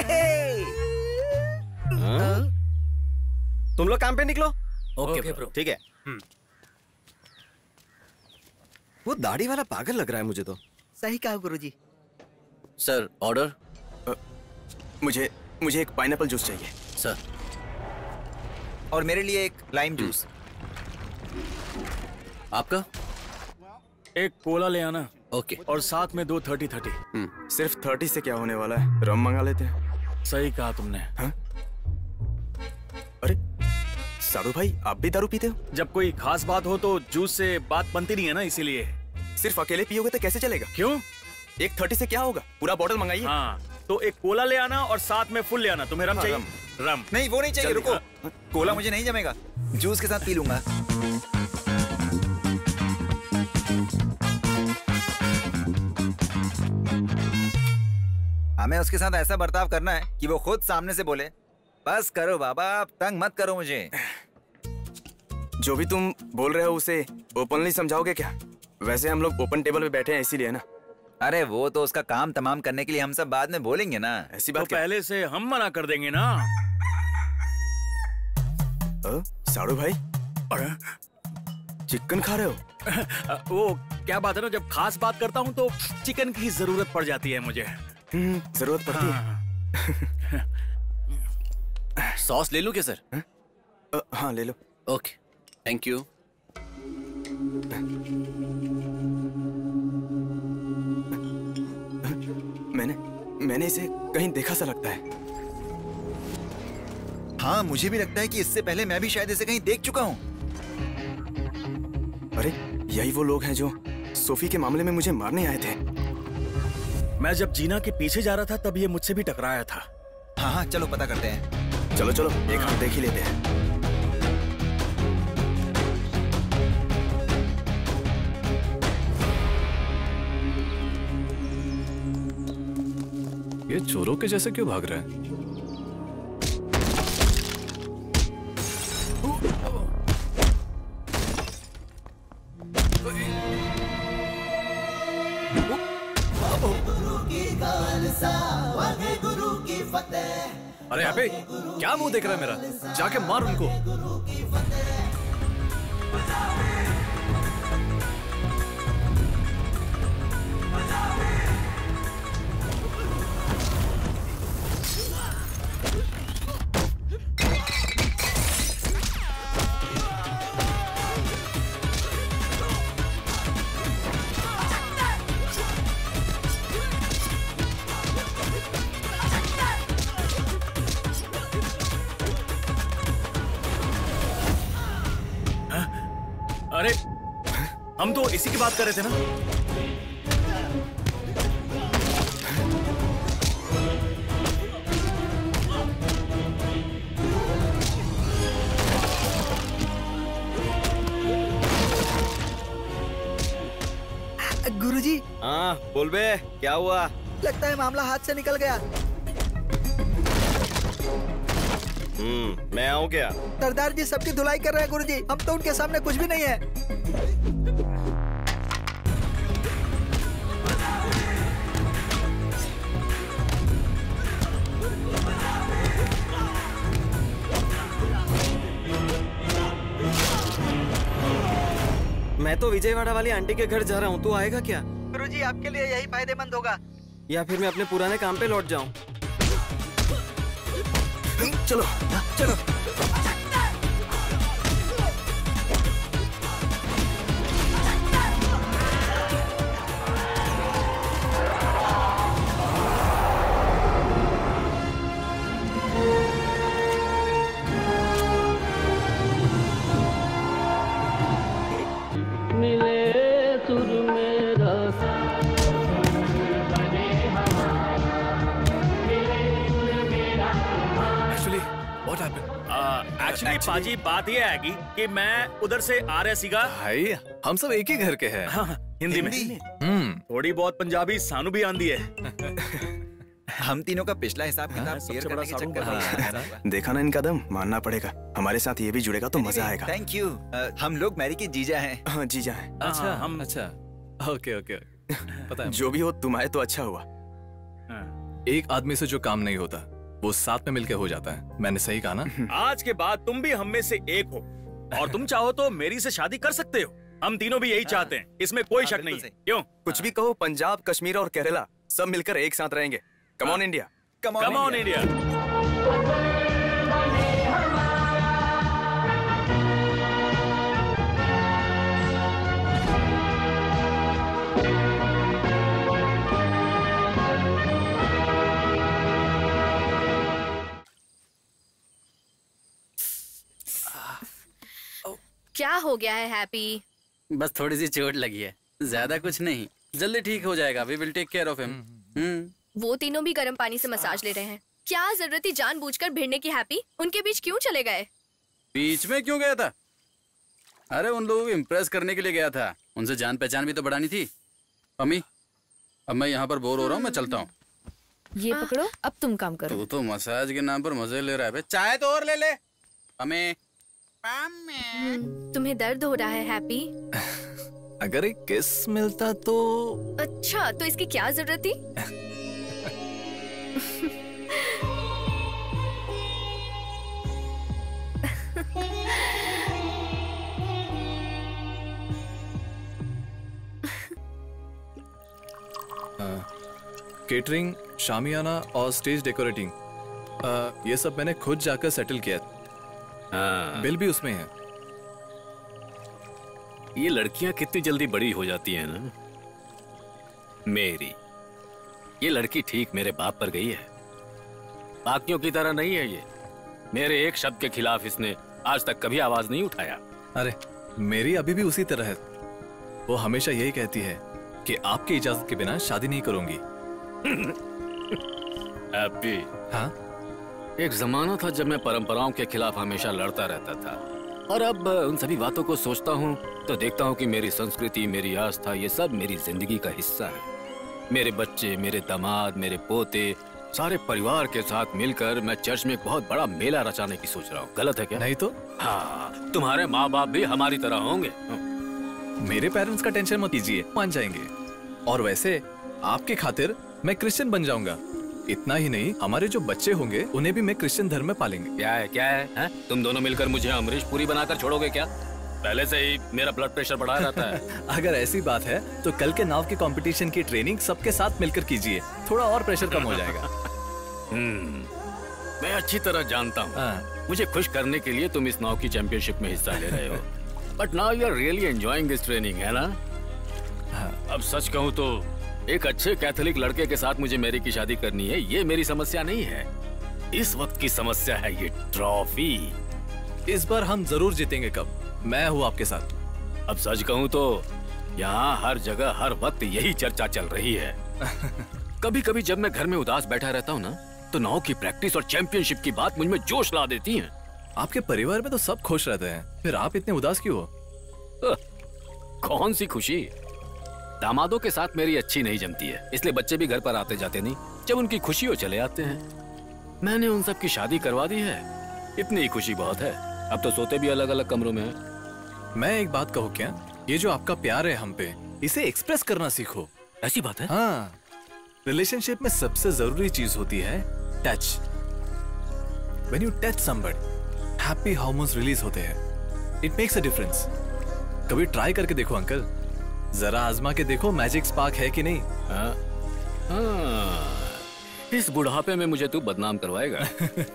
हाँ? तुम लोग काम पे निकलो। Okay bro. ठीक है। वो दाढ़ी वाला पागल लग रहा है मुझे तो। सही कहा गुरुजी। Sir, order. मुझे मुझे एक पाइनएप्पल जूस चाहिए सर। और मेरे लिए एक लाइम जूस। आपका? एक कोला ले आना। ओके। और साथ में दो थर्टी थर्टी। सिर्फ थर्टी से क्या होने वाला है, रम मंगा लेते हैं। सही कहा तुमने। हाँ? अरे साड़ू भाई, आप भी दारू पीते हो? जब कोई खास बात हो तो जूस से बात बनती नहीं है ना, इसीलिए। सिर्फ अकेले पियोगे तो कैसे चलेगा? क्यों? एक थर्टी से क्या होगा, पूरा बॉटल मंगाइए। हाँ, तो एक कोला ले आना और साथ में फुल ले आना। तुम्हें रम हाँ, चाहिए? रम। रम नहीं, वो नहीं चाहिए। रुको, कोला मुझे नहीं जमेगा, जूस के साथ पी लूंगा। हमें उसके साथ ऐसा बर्ताव करना है कि वो खुद सामने से बोले, बस करो बाबा, आप तंग मत करो मुझे। जो भी तुम बोल रहे हो उसे ओपनली समझाओगे क्या? वैसे हम लोग ओपन टेबल पे बैठे हैं इसीलिए ना। अरे वो तो उसका काम तमाम करने के लिए हम सब बाद में बोलेंगे ना। ऐसी बात तो पहले से हम मना कर देंगे ना। साड़ू भाई, चिकन खा रहे हो? वो क्या बात है ना, जब खास बात करता हूँ तो चिकन की जरूरत पड़ जाती है मुझे। जरूरत पड़ती है। सॉस ले लूं क्या सर? आ, हाँ ले लो। Okay, thank you. मैंने मैंने इसे कहीं देखा सा लगता है। हाँ, मुझे भी लगता है कि इससे पहले मैं भी शायद इसे कहीं देख चुका हूँ। अरे यही वो लोग हैं जो सोफी के मामले में मुझे मारने आए थे। मैं जब जीना के पीछे जा रहा था तब ये मुझसे भी टकराया था। हाँ हाँ, चलो पता करते हैं। चलो चलो, एक हाथ देख ही लेते हैं। ये चोरों के जैसे क्यों भाग रहा है? अरे अबे, क्या मुंह देख रहा है मेरा? जाके मार उनको। हम तो इसी की बात कर रहे थे ना। गुरुजी। हाँ बोल बे, क्या हुआ? लगता है मामला हाथ से निकल गया। हम्म, मैं आऊँ क्या? सरदार जी सबकी धुलाई कर रहे हैं गुरुजी, हम तो उनके सामने कुछ भी नहीं है। मैं तो विजयवाड़ा वाली आंटी के घर जा रहा हूँ, तू आएगा क्या? गुरुजी आपके लिए यही फायदेमंद होगा। या फिर मैं अपने पुराने काम पे लौट जाऊँ? चलो चलो। एक्चुअली पाजी बात ये आएगी कि मैं उधर से आ रहा सीगा। भाई हम सब एक ही घर के हैं। हाँ, हिंदी में। हम्म, थोड़ी बहुत पंजाबी सानू भी आंदी है। हम तीनों का पिछला हिसाब किताब क्लियर करने के चक्कर में। देखा ना इनका दम, मानना पड़ेगा। हमारे साथ ये भी जुड़ेगा तो मजा आएगा। Thank you. हम लोग मैरी के जीजा हैं। हाँ जीजा हैं। अच्छा हम अच्छा ओके ओके पता है। जो भी हो तुम आए तो अच्छा हुआ। एक आदमी से जो काम नहीं होता वो साथ में मिलके हो जाता है। मैंने सही कहा ना? आज के बाद तुम भी हम में से एक हो और तुम चाहो तो मेरी से शादी कर सकते हो। हम तीनों भी यही चाहते हैं, इसमें कोई शक नहीं है। क्यों? कुछ भी कहो, पंजाब, कश्मीर और केरला सब मिलकर एक साथ रहेंगे। Come on India, come on India. क्या हो गया है हैप्पी? बस थोड़ी सी चोट लगी है, ज्यादा कुछ नहीं, जल्दी ठीक हो जाएगा। We will take care of him. वो तीनों भी गर्म पानी से मसाज ले रहे हैं। क्या जरूरत थी जानबूझकर भिड़ने की हैप्पी? उनके बीच क्यों चले गए? बीच में क्यों गया था? अरे उन लोगों को इम्प्रेस करने के लिए गया था। उनसे जान पहचान भी तो बढ़ानी थी। अम्मी अब मैं यहाँ पर बोर हो रहा हूँ, मैं चलता हूँ। ये पकड़ो, अब तुम काम करो। तू तो मसाज के नाम पर मजे ले रहा है। चाय तो और ले ले। अम्मी तुम्हें दर्द हो रहा है हैप्पी? अगर एक किस मिलता तो। अच्छा तो इसकी क्या जरूरत थी? केटरिंग, शामियाना और स्टेज डेकोरेटिंग, आ, ये सब मैंने खुद जाकर सेटल किया। हाँ। बिल भी उसमें है। ये लड़कियां कितनी जल्दी बड़ी हो जाती हैं ना। मेरी ये लड़की ठीक मेरे बाप पर गई है। बाकियों की तरह नहीं है ये। मेरे एक शब्द के खिलाफ इसने आज तक कभी आवाज नहीं उठाया। अरे मेरी अभी भी उसी तरह है। वो हमेशा यही कहती है कि आपकी इजाजत के बिना शादी नहीं करूंगी। हैप्पी, हाँ? एक जमाना था जब मैं परंपराओं के खिलाफ हमेशा लड़ता रहता था, और अब उन सभी बातों को सोचता हूँ तो देखता हूँ कि मेरी संस्कृति, मेरी आस्था, ये सब मेरी जिंदगी का हिस्सा है। मेरे बच्चे, मेरे दामाद, मेरे पोते, सारे परिवार के साथ मिलकर मैं चर्च में एक बहुत बड़ा मेला रचाने की सोच रहा हूँ। गलत है क्या? नहीं तो। हाँ, तुम्हारे माँ बाप भी हमारी तरह होंगे। मेरे पेरेंट्स का टेंशन मत कीजिए, मान जाएंगे। और वैसे आपके खातिर मैं क्रिश्चियन बन जाऊंगा। इतना ही नहीं, हमारे जो बच्चे होंगे उन्हें भी मैं क्रिश्चियन धर्म में पालेंगे। क्या है क्या है, है? तुम दोनों मिलकर मुझे अमरीश पुरी बनाकर छोड़ोगे क्या? पहले से ही मेरा ब्लड प्रेशर बढ़ा रहता है। अगर ऐसी बात है तो कल के नाव के कंपटीशन की ट्रेनिंग सबके साथ मिलकर कीजिए, थोड़ा और प्रेशर कम हो जाएगा। हम्म, मैं अच्छी तरह जानता हूँ मुझे खुश करने के लिए तुम इस नाव की चैंपियनशिप में हिस्सा ले रहे हो, but now you are really enjoying this training, है ना? अब सच कहूँ तो एक अच्छे कैथोलिक लड़के के साथ मुझे मेरी की शादी करनी है, ये मेरी समस्या नहीं है। इस वक्त की समस्या है ये ट्रॉफी। इस बार हम जरूर जीतेंगे। कब? मैं हूँ आपके साथ। अब सच कहूँ तो यहाँ हर जगह हर वक्त यही चर्चा चल रही है। कभी कभी जब मैं घर में उदास बैठा रहता हूँ ना, तो नाव की प्रैक्टिस और चैंपियनशिप की बात मुझ में जोश ला देती है। आपके परिवार में तो सब खुश रहते हैं, फिर आप इतने उदास क्यों हो? कौन सी खुशी? दामादों के साथ मेरी अच्छी नहीं जमती है, इसलिए बच्चे भी घर पर आते जाते नहीं। जब उनकी खुशी हो चले आते हैं। मैंने उन सब की शादी करवा दी है, इतनी ही खुशी बहुत है। अब तो सोते भी अलग अलग कमरों में हैं। मैं एक बात कहूँ क्या, ये जो आपका प्यार है हम पे, इसे एक्सप्रेस करना सीखो। ऐसी बात है? हाँ, रिलेशनशिप में सबसे जरूरी चीज होती है touch. When you touch somebody, happy hormones release होते हैं। It makes a difference. कभी ट्राई करके देखो अंकल, जरा आजमा के देखो मैजिक स्पार्क है कि नहीं। हाँ? हाँ, इस बुढ़ापे में मुझे तू बदनाम करवाएगा।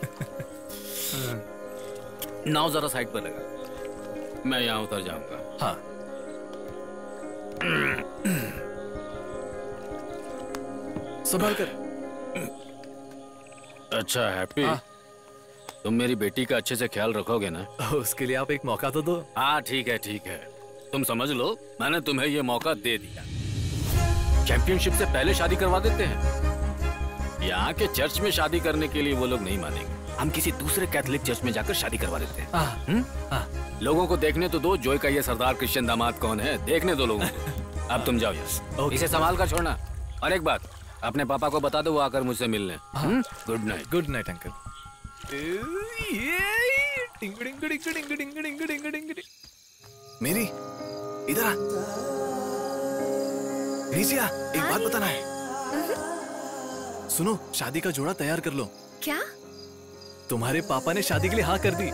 नाव जरा साइड पर लगा, मैं यहाँ उतर जाऊंगा। हाँ। संभाल कर। अच्छा हैप्पी, तुम मेरी बेटी का अच्छे से ख्याल रखोगे ना? उसके लिए आप एक मौका तो दो। हाँ ठीक है ठीक है, तुम समझ लो मैंने तुम्हें ये मौका दे दिया। चैंपियनशिप से पहले शादी करवा देते हैं। यहाँ के चर्च में शादी करने के लिए वो लोग नहीं मानेंगे, हम किसी दूसरे कैथोलिक चर्च में जाकर शादी करवा देते हैं। हुँ? लोगों को देखने तो दो, जॉय का ये सरदार क्रिश्चियन दामाद कौन है, देखने दो लोगों को। अब तुम जाओ यस, इसे संभाल कर छोड़ना। और एक बात, अपने पापा को बता दो वो आकर मुझसे मिलने। Good night. Good night uncle. Mary इधर आ। रीजिया, एक बात बताना है। सुनो, शादी का जोड़ा तैयार कर लो। क्या? तुम्हारे पापा ने शादी के लिए हाँ कर दी।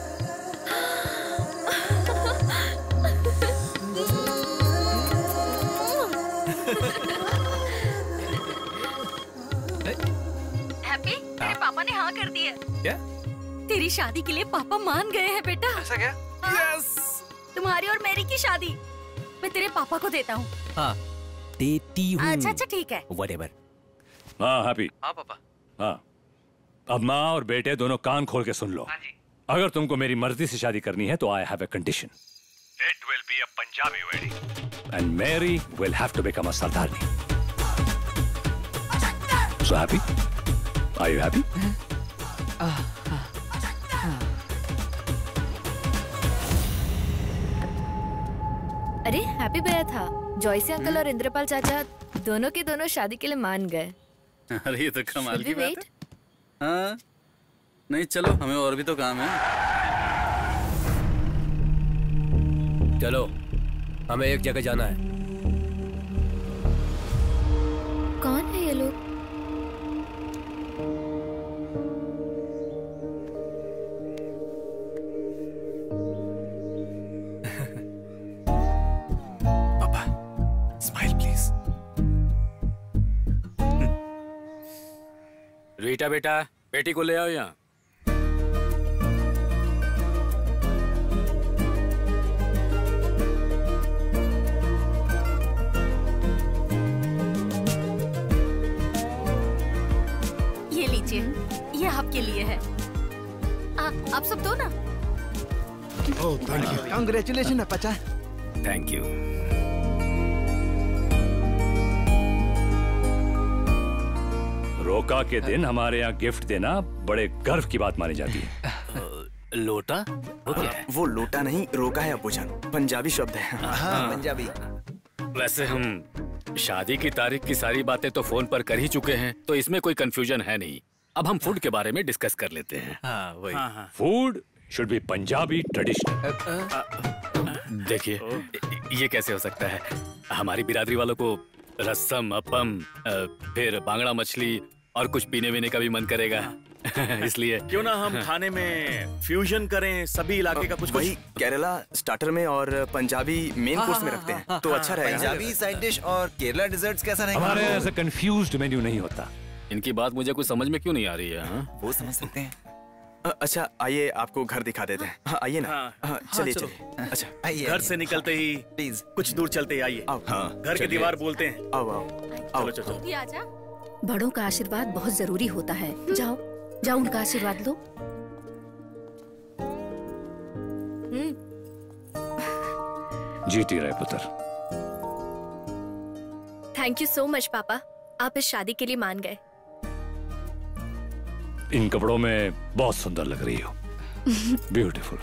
हैप्पी, तेरे पापा ने हाँ कर दी है। क्या? तेरी शादी के लिए पापा मान गए हैं बेटा। ऐसा क्या? यस। तुम्हारी और मेरी की शादी मैं तेरे पापा को देता हूँ। हाँ देती हूँ। अच्छा अच्छा ठीक है। Whatever। हाँ हैप्पी। हाँ पापा। हाँ, अब माँ और बेटे दोनों कान खोल के सुन लो। हाँ जी। अगर तुमको मेरी मर्जी से शादी करनी है तो I have a condition. It will be a Punjabi wedding and Mary will have to become a sardarni. So Happy? Are you Happy? अरे हैप्पी भैया था, जॉयसी अंकल और इंद्रपाल चाचा दोनों के दोनों शादी के लिए मान गए। अरे ये तो कमाल की बात wait? है। हाँ, नहीं चलो, हमें और भी तो काम है। चलो, हमें एक जगह जाना है। कौन है ये लोग? पापा, स्माइल प्लीज। रीटा बेटा, बेटी को ले आओ यहाँ। ये लीजिए, ये आपके लिए है। आ, आप सब दो ना। Oh thank you. कांग्रेचुलेशन अपचा। Thank you. रोका के दिन हमारे यहाँ गिफ्ट देना बड़े गर्व की बात मानी जाती है। लोटा? वो क्या है? वो लोटा नहीं, रोका है अबूजान, पंजाबी शब्द है। हाँ पंजाबी। वैसे हम शादी की तारीख की सारी बातें तो फोन पर कर ही चुके हैं, तो इसमें कोई कंफ्यूजन है नहीं। अब हम फूड के बारे में डिस्कस कर लेते हैं। हाँ वही। Food should be Punjabi traditional. देखिए, ये कैसे हो सकता है? हमारी बिरादरी वालों को रसम, अपम, फिर बांगड़ा मछली और कुछ पीने वीने का भी मन करेगा। इसलिए क्यों ना हम खाने में फ्यूजन करें, सभी इलाके का कुछ वही केरला स्टार्टर में और पंजाबी मेन कोर्स में रखते हैं, तो अच्छा रहेगा। पंजाबी साइड डिश और केरला डिजर्ट्स कैसा रहेगा? हमारे ऐसा कंफ्यूज्ड मेन्यू नहीं होता। इनकी बात मुझे कुछ समझ में क्यों नहीं आ रही है? हाँ? वो समझ सकते हैं। अच्छा आइए, आपको घर दिखा देते हैं। हाँ आइए ना। हाँ, चलिए चलिए। अच्छा आइए। घर से निकलते ही प्लीज कुछ दूर चलते ही आइए। हाँ, घर की दीवार बोलते हैं। आओ आओ चलो चलो चलो। आजा। बड़ों का आशीर्वाद बहुत जरूरी होता है। जाओ जाओ, उनका आशीर्वाद लो। जीती रहे पुत्र। थैंक यू सो मच पापा, आप इस शादी के लिए मान गए। इन कपड़ों में बहुत सुंदर लग रही हो। ब्यूटीफुल।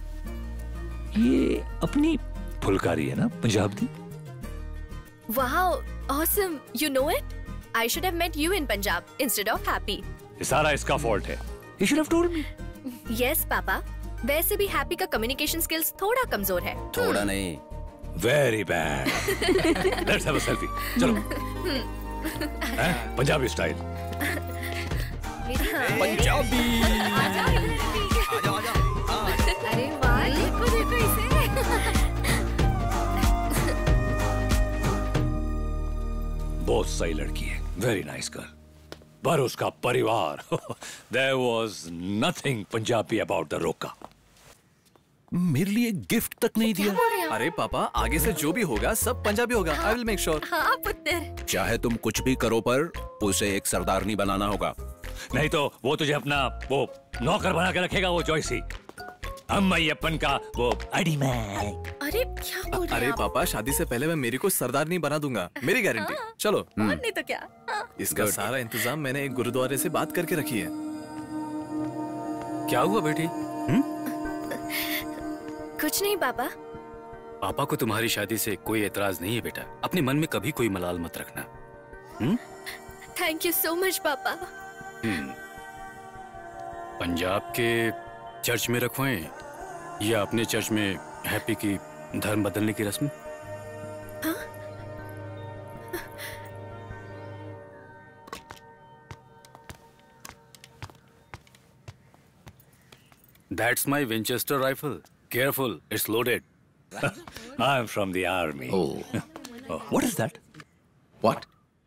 ये अपनी फुलकारी है ना, पंजाब दी? Wow, awesome, you know it? I should have met you in Punjab instead of Happy. ये सारा इसका फॉल्ट है। You should have told me. Yes, पापा। वैसे भी हैप्पी का कम्युनिकेशन स्किल्स थोड़ा कमजोर है। थोड़ा नहीं, very bad. Let's have a selfie. चलो। हैं? पंजाबी स्टाइल। पंजाबी। अरे वाह, देखो देखो इसे। बहुत सही लड़की है, वेरी नाइस गर्ल। पर उसका परिवार, there was nothing Punjabi about the रोका। मेरे लिए गिफ्ट तक नहीं दिया। अरे पापा, आगे से जो भी होगा सब पंजाबी होगा। I will make sure. हाँ पुत्र। चाहे तुम कुछ भी करो, पर उसे एक सरदारनी बनाना होगा। नहीं तो वो तुझे अपना वो नौकर बना के रखेगा, वो जॉयसी। अम्मय्यप्पन का वो अड़ी में। अरे क्या बोल रहे अरे हैं आप? पापा, शादी से पहले मैं मेरी को सरदारनी बना दूंगा, मेरी गारंटी। चलो। और नहीं तो क्या। इसका सारा इंतजाम मैंने एक गुरुद्वारे से बात करके रखी है। क्या हुआ बेटी? कुछ नहीं पापा। पापा को तुम्हारी शादी से कोई एतराज नहीं है बेटा। अपने मन में कभी कोई मलाल मत रखना। हुँ? Thank you so much papa. Hmm. Punjab के चर्च में रखवाएं या अपने चर्च में हैप्पी की धर्म बदलने की रस्म? That's my Winchester rifle. Careful, it's loaded. I'm from the army. Oh. Oh, what is that? What?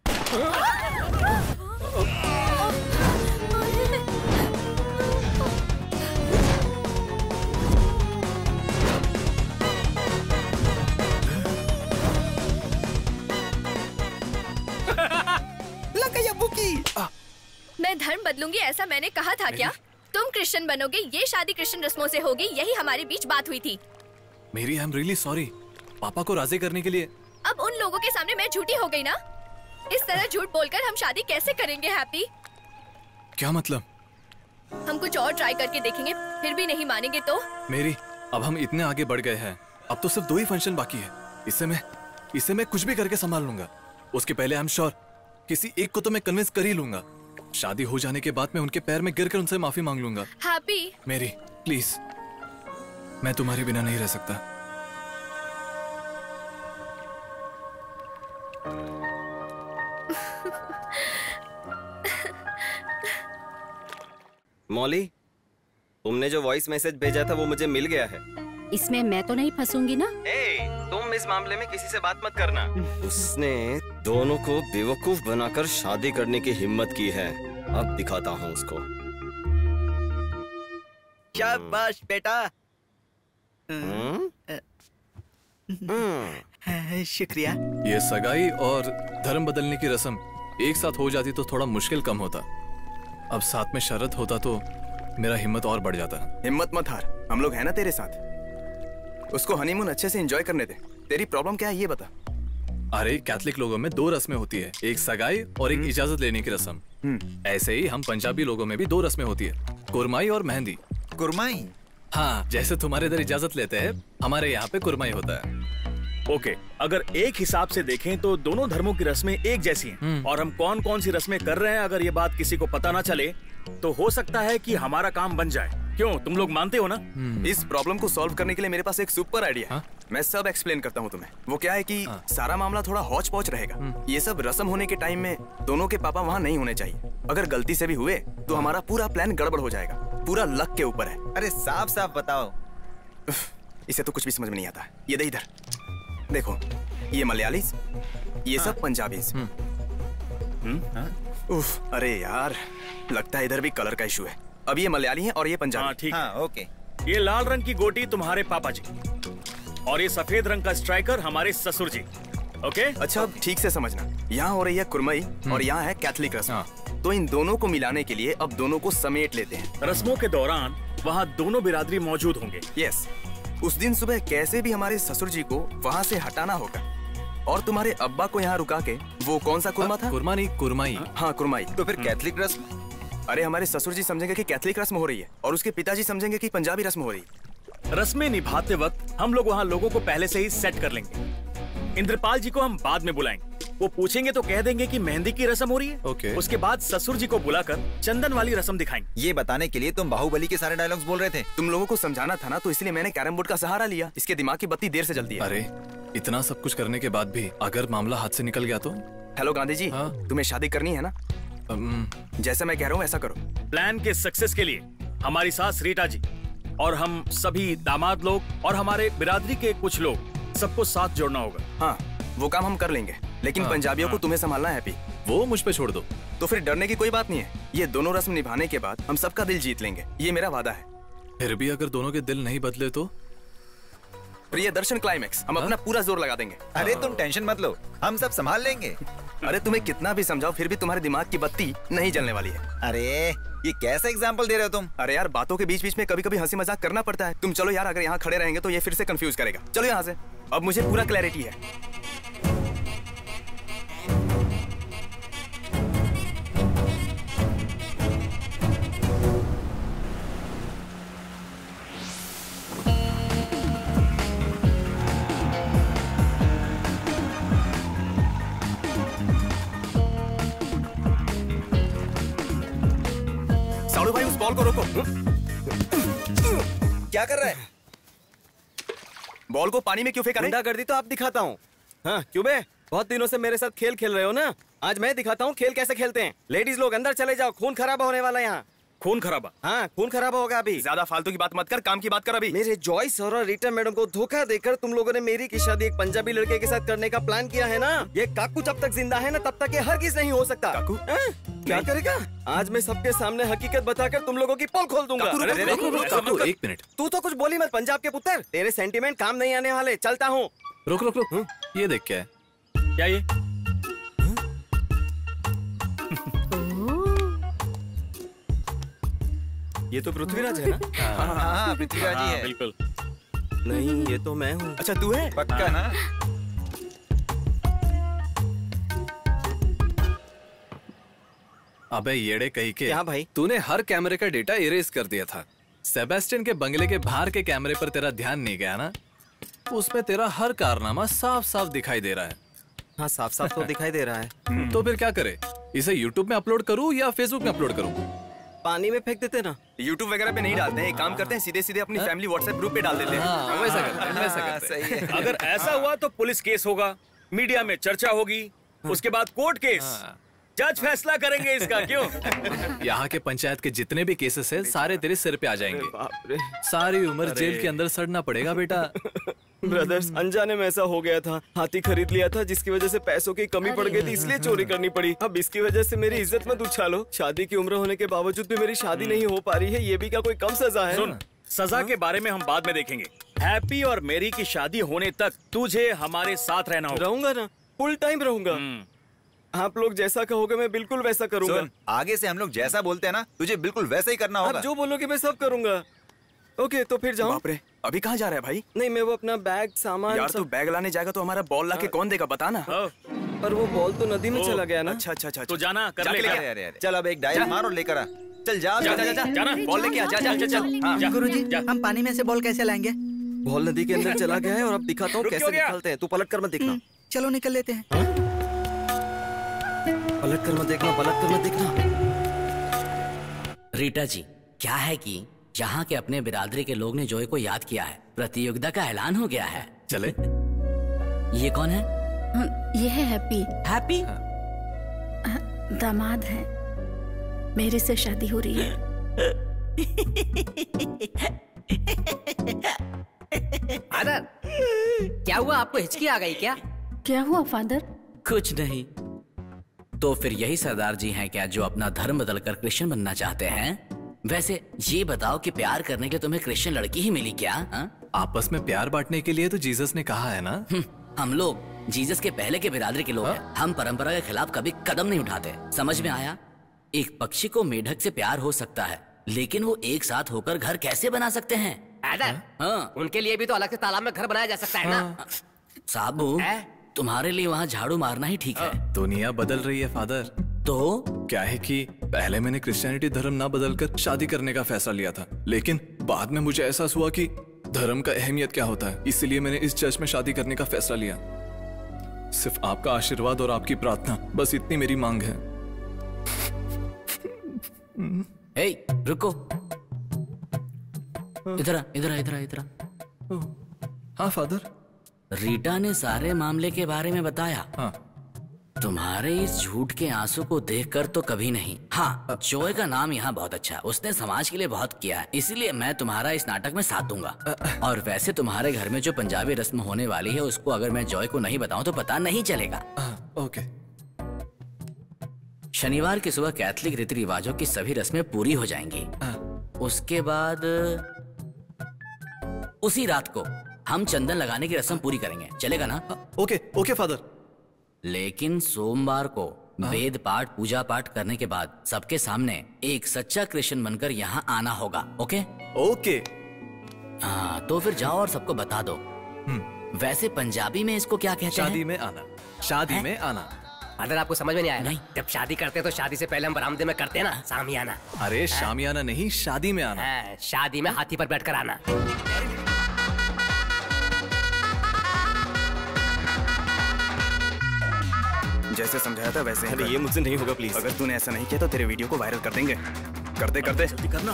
मैं धर्म बदलूंगी ऐसा मैंने कहा था क्या? तुम क्रिश्चियन बनोगे, ये शादी क्रिश्चियन रस्मों से होगी, यही हमारे बीच बात हुई थी। मेरी आई एम रियली सॉरी। पापा को राजी करने के लिए। अब उन लोगों के सामने मैं झूठी हो गई ना? इस तरह झूठ बोलकर हम शादी कैसे करेंगे हैप्पी? क्या मतलब? हम कुछ और ट्राई करके देखेंगे, फिर भी नहीं मानेंगे तो? मेरी, अब हम इतने आगे बढ़ गए हैं, अब तो सिर्फ दो ही फंक्शन बाकी है। इससे मैं इससे मैं कुछ भी करके संभाल लूंगा। उसके पहले आई एम श्योर किसी एक को तो मैं कन्विंस कर ही लूंगा। शादी हो जाने के बाद मैं उनके पैर में गिरकर उनसे माफी मांग लूंगा। हैप्पी, मेरी प्लीज, मैं तुम्हारे बिना नहीं रह सकता। मौली, तुमने जो वॉइस मैसेज भेजा था वो मुझे मिल गया है। इसमें मैं तो नहीं फंसूंगी ना? ए, तुम इस मामले में किसी से बात मत करना। उसने दोनों को बेवकूफ बनाकर शादी करने की हिम्मत की है। अब दिखाता हूँ उसको। शाबाश बेटा। शुक्रिया। ये सगाई और धर्म बदलने की रस्म एक साथ हो जाती तो थोड़ा मुश्किल कम होता। अब साथ में शरत होता तो मेरा हिम्मत और बढ़ जाता। हिम्मत मत हार, हम लोग हैं ना तेरे साथ। उसको हनीमून अच्छे से एंजॉय करने दे। तेरी प्रॉब्लम क्या है ये बता। अरे कैथलिक लोगों में दो रस्में होती है, एक सगाई और एक इजाजत लेने की रस्म। ऐसे ही हम पंजाबी लोगों में भी दो रस्में होती है, कुरमाई और मेहंदी। कुरमाई? हाँ, जैसे तुम्हारे इधर इजाजत लेते हैं, हमारे यहाँ पे कुरमाई होता है। ओके okay, अगर एक हिसाब से देखें तो दोनों धर्मों की रस्में एक जैसी हैं। और हम कौन कौन सी रस्में कर रहे हैं, अगर ये बात किसी को पता ना चले तो हो सकता है कि हमारा काम बन जाए। क्यों, तुम लोग मानते हो ना? इस प्रॉब्लम को सॉल्व करने के लिए मेरे पास एक सुपर आइडिया है। मैं सब एक्सप्लेन करता हूँ तुम्हें। वो क्या है कि सारा मामला थोड़ा हौच पौच रहेगा। ये सब रस्म होने के टाइम में दोनों के पापा वहाँ नहीं होने चाहिए। अगर गलती से भी हुए तो हमारा पूरा प्लान गड़बड़ हो जाएगा। पूरा लक के ऊपर है। अरे साफ साफ बताओ। इसे तो कुछ भी समझ में नहीं आता। ये दे इधर देखो, ये मलयाली, ये सब पंजाबी। उफ, अरे यार, लगता है इधर भी कलर का इशू है। अब ये मलयाली है और ये पंजाबी। हाँ, ठीक हाँ, ओके। ये लाल रंग की गोटी तुम्हारे पापा जी और ये सफेद रंग का स्ट्राइकर हमारे ससुर जी। ओके, अच्छा अब ठीक से समझना। यहाँ हो रही है कुरमई और यहाँ है कैथलिक रस्म। तो इन दोनों को मिलाने के लिए अब दोनों को समेट लेते हैं। रस्मों के दौरान वहाँ दोनों बिरादरी मौजूद होंगे। यस, उस दिन सुबह कैसे भी हमारे ससुर जी को वहाँ से हटाना होगा। और तुम्हारे अब्बा को यहाँ रुका के वो कौन सा कुर्मा था? कुर्मा नहीं, कुर्माई। हाँ कुर्माई। तो फिर कैथलिक रस्म? अरे हमारे ससुर जी समझेंगे कि कैथलिक रस्म हो रही है और उसके पिताजी समझेंगे कि पंजाबी रस्म हो रही है। रस्में निभाते वक्त हम लोग वहाँ लोगों को पहले से ही सेट कर लेंगे। इंद्रपाल जी को हम बाद में बुलाएंगे। वो पूछेंगे तो कह देंगे कि मेहंदी की रस्म हो रही है। ओके। उसके बाद ससुर जी को बुलाकर चंदन वाली रस्म दिखाएंगे। ये बताने के लिए तुम बाहुबली के सारे डायलॉग्स बोल रहे थे। तुम लोगों को समझाना था ना, तो इसलिए मैंने कैरम बोर्ड का सहारा लिया। इसके दिमाग की बत्ती देर से जलती है। अरे इतना सब कुछ करने के बाद भी अगर मामला हाथ से निकल गया तो? हेलो गांधी जी, तुम्हें शादी करनी है ना? जैसे मैं कह रहा हूँ ऐसा करो। प्लान के सक्सेस के लिए हमारी सास रीटा जी और हम सभी दामाद लोग और हमारे बिरादरी के कुछ लोग सबको साथ जोड़ना होगा। हाँ वो काम हम कर लेंगे, लेकिन हाँ, पंजाबियों हाँ। को तुम्हें संभालना है हैप्पी। वो मुझ पे छोड़ दो। तो फिर डरने की कोई बात नहीं है। ये दोनों रस्म निभाने के बाद हम सबका दिल जीत लेंगे, ये मेरा वादा है। फिर भी अगर दोनों के दिल नहीं बदले तो? प्रिय दर्शन क्लाइमेक्स, हम अपना पूरा जोर लगा देंगे। अरे तुम टेंशन मत लो, हम सब संभाल लेंगे। अरे तुम्हें कितना भी समझाओ फिर भी तुम्हारे दिमाग की बत्ती नहीं जलने वाली है। अरे ये कैसा एग्जाम्पल दे रहे हो तुम? अरे यार बातों के बीच बीच में कभी कभी हंसी मजाक करना पड़ता है। तुम चलो यार, अगर यहाँ खड़े रहेंगे तो ये फिर से कंफ्यूज करेगा। चलो यहाँ से, अब मुझे पूरा क्लैरिटी है। साड़ू भाई उस बॉल को रोको। क्या कर रहा है? बॉल को पानी में क्यों फेंका रहे? गुंडागर्दी तो आप दिखाता हूँ। हाँ क्यों बे, बहुत दिनों से मेरे साथ खेल खेल रहे हो ना, आज मैं दिखाता हूँ खेल कैसे खेलते हैं। लेडीज लोग अंदर चले जाओ, खून खराबा होने वाला है यहाँ। खून खराबा? हाँ खून खराबा होगा अभी। ज्यादा फालतू की बात मत कर, काम की बात कर अभी। मेरे जॉयस और रीटा मैडम को धोखा देकर तुम लोगों ने मेरी की शादी एक पंजाबी लड़के के साथ करने का प्लान किया है ना। ये काकू जब तक जिंदा है ना तब तक ये हरगिज नहीं हो सकता। काकू? क्या करेगा? आज मैं सबके सामने हकीकत बताकर तुम लोगों की पोल खोल दूंगा। काकू, एक मिनट। तू तो कुछ बोली मत पंजाब के पुत्र, तेरे सेंटीमेंट काम नहीं आने वाले। चलता हूँ। रुक रुक रुक, ये देख क्या है? क्या ये? ये तो पृथ्वीराज है ना? हाँ पृथ्वीराज ही है। बिल्कुल। नहीं ये तो मैं हूँ। अच्छा तू है? पक्का ना? अबे येड़े कहीं के। क्या भाई? तूने हर कैमरे का डेटा इरेज कर दिया था। सेबेस्टियन के बंगले के बाहर के कैमरे पर तेरा ध्यान नहीं गया ना? उसमें तेरा हर कारनामा साफ साफ दिखाई दे रहा है। हाँ साफ साफ तो दिखाई दे रहा है। तो फिर क्या करे? इसे यूट्यूब में अपलोड करूँ या फेसबुक में अपलोड करूँ? पानी में फेंक देते ना। यूट्यूब वगैरह पे नहीं डालते हैं, एक काम करते हैं सीधे सीधे अपनी फैमिली व्हाट्सएप ग्रुप पे डाल देते हैं। हाँ, वैसा करते हैं, वैसा करते हैं। सही है। अगर ऐसा हुआ तो पुलिस केस होगा, मीडिया में चर्चा होगी, उसके बाद कोर्ट केस, जज फैसला करेंगे इसका। क्यों? यहाँ के पंचायत के जितने भी केसेस हैं सारे तेरे सिर पे आ जाएंगे। सारी उम्र जेल के अंदर सड़ना पड़ेगा बेटा। ब्रदर्स, अनजाने में ऐसा हो गया था। हाथी खरीद लिया था जिसकी वजह से पैसों की कमी पड़ गई थी, इसलिए चोरी करनी पड़ी। अब इसकी वजह से मेरी इज्जत मत उछालो। शादी की उम्र होने के बावजूद भी मेरी शादी नहीं हो पा रही है, ये भी क्या कोई कम सजा है? सुन, सजा के बारे में हम बाद में देखेंगे। हैप्पी और मेरी की शादी होने तक तुझे हमारे साथ रहना होगा। रहूंगा ना, फुल टाइम रहूंगा। आप लोग जैसा कहोगे मैं बिल्कुल वैसा करूंगा। सुन, आगे से हम लोग जैसा बोलते हैं ना, तुझे बिल्कुल वैसा ही करना होगा। आप जो बोलोगे मैं सब करूंगा। ओके तो फिर जाऊं? बाप रे, अभी कहाँ जा रहा है भाई? नहीं मैं वो अपना बैग सामान यार तू बैग लाने जाएगा तो हमारा बॉल लाके कौन देगा बताना। पर वो बॉल तो नदी में चला गया ना। अच्छा अच्छा अच्छा तो जाना कर ले। अरे अरे अरे, चल अब एक डायल मार और लेकर आ। चल जा जा जा जा जाना, बॉल लेके आ। जा जा जा जा। गुरुजी, हम पानी में से बॉल कैसे लाएंगे? बॉल नदी के अंदर चला गया है और अब दिखाता हूँ कैसे निकलते हैं। तू पलट कर मत देखना। चलो निकल लेते हैं। पलट कर मत देखना, पलट कर मत देखना। रीटा जी, क्या है कि यहाँ के अपने बिरादरी के लोग ने जॉय को याद किया है। प्रतियोगिता का ऐलान हो गया है। चले। ये कौन है? ये है हैप्पी। हैप्पी? दामाद है, मेरे से शादी हो रही है। फादर, क्या हुआ? आपको हिचकी आ गई क्या? क्या हुआ फादर? कुछ नहीं। तो फिर यही सरदार जी हैं क्या जो अपना धर्म बदलकर क्रिश्चियन बनना चाहते हैं? वैसे ये बताओ कि प्यार करने के लिए तुम्हें क्रिश्चियन लड़की ही मिली क्या? हा? आपस में प्यार बांटने के लिए तो जीसस ने कहा है ना। हम लोग जीसस के पहले के बिरादरी के लोग हैं। हम परंपरा के खिलाफ कभी कदम नहीं उठाते। समझ में आया? एक पक्षी को मेढक से प्यार हो सकता है, लेकिन वो एक साथ होकर घर कैसे बना सकते हैं? हाँ? उनके लिए भी तो अलग से तालाब में घर बनाया जा सकता है ना। साबू, तुम्हारे लिए वहाँ झाड़ू मारना ही ठीक है। दुनिया बदल रही है फादर। तो क्या है कि पहले मैंने क्रिश्चियनिटी धर्म ना बदलकर शादी करने का फैसला लिया था, लेकिन बाद में मुझे एहसास हुआ कि धर्म का अहमियत क्या होता है, इसलिए मैंने इस चर्च में शादी करने का फैसला लिया। सिर्फ आपका आशीर्वाद और आपकी प्रार्थना, बस इतनी मेरी मांग है। हे, रुको, इधर आ, इधर आ, इधर आ, इधर आ। हाँ फादर। रीटा ने सारे मामले के बारे में बताया। हाँ। तुम्हारे इस झूठ के आंसू को देखकर तो कभी नहीं। हाँ, जॉय का नाम यहाँ बहुत अच्छा है, उसने समाज के लिए बहुत किया है, इसीलिए मैं तुम्हारा इस नाटक में साथ दूंगा। और वैसे तुम्हारे घर में जो पंजाबी रस्म होने वाली है उसको अगर मैं जॉय को नहीं बताऊं तो पता नहीं चलेगा। ओके। शनिवार की सुबह कैथलिक रीति रिवाजों की सभी रस्में पूरी हो जाएंगी। उसके बाद उसी रात को हम चंदन लगाने की रस्म पूरी करेंगे, चलेगा ना? Okay okay father. लेकिन सोमवार को वेद पाठ पूजा पाठ करने के बाद सबके सामने एक सच्चा क्रिश्चियन बनकर यहाँ आना होगा। Okay okay. हाँ, तो फिर जाओ और सबको बता दो। वैसे पंजाबी में इसको क्या कहते हैं? शादी में आना। शादी में आना। अगर आपको समझ में नहीं आया? नहीं। जब शादी करते हैं तो शादी से पहले हम बरामदे में करते हैं ना, शामियाना। अरे शामियाना नहीं, शादी में आना। हाँ, शादी में हाथी पर बैठकर आना। जैसे समझाया था वैसे। अरे ये मुझसे नहीं होगा प्लीज। अगर तूने ऐसा नहीं किया तो तेरे वीडियो को वायरल कर देंगे। करते करते जल्दी करना।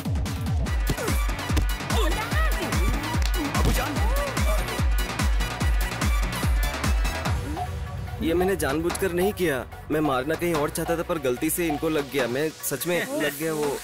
ये मैंने जानबूझकर नहीं किया, मैं मारना कहीं और चाहता था पर गलती से इनको लग गया। मैं सच में लग गया वो।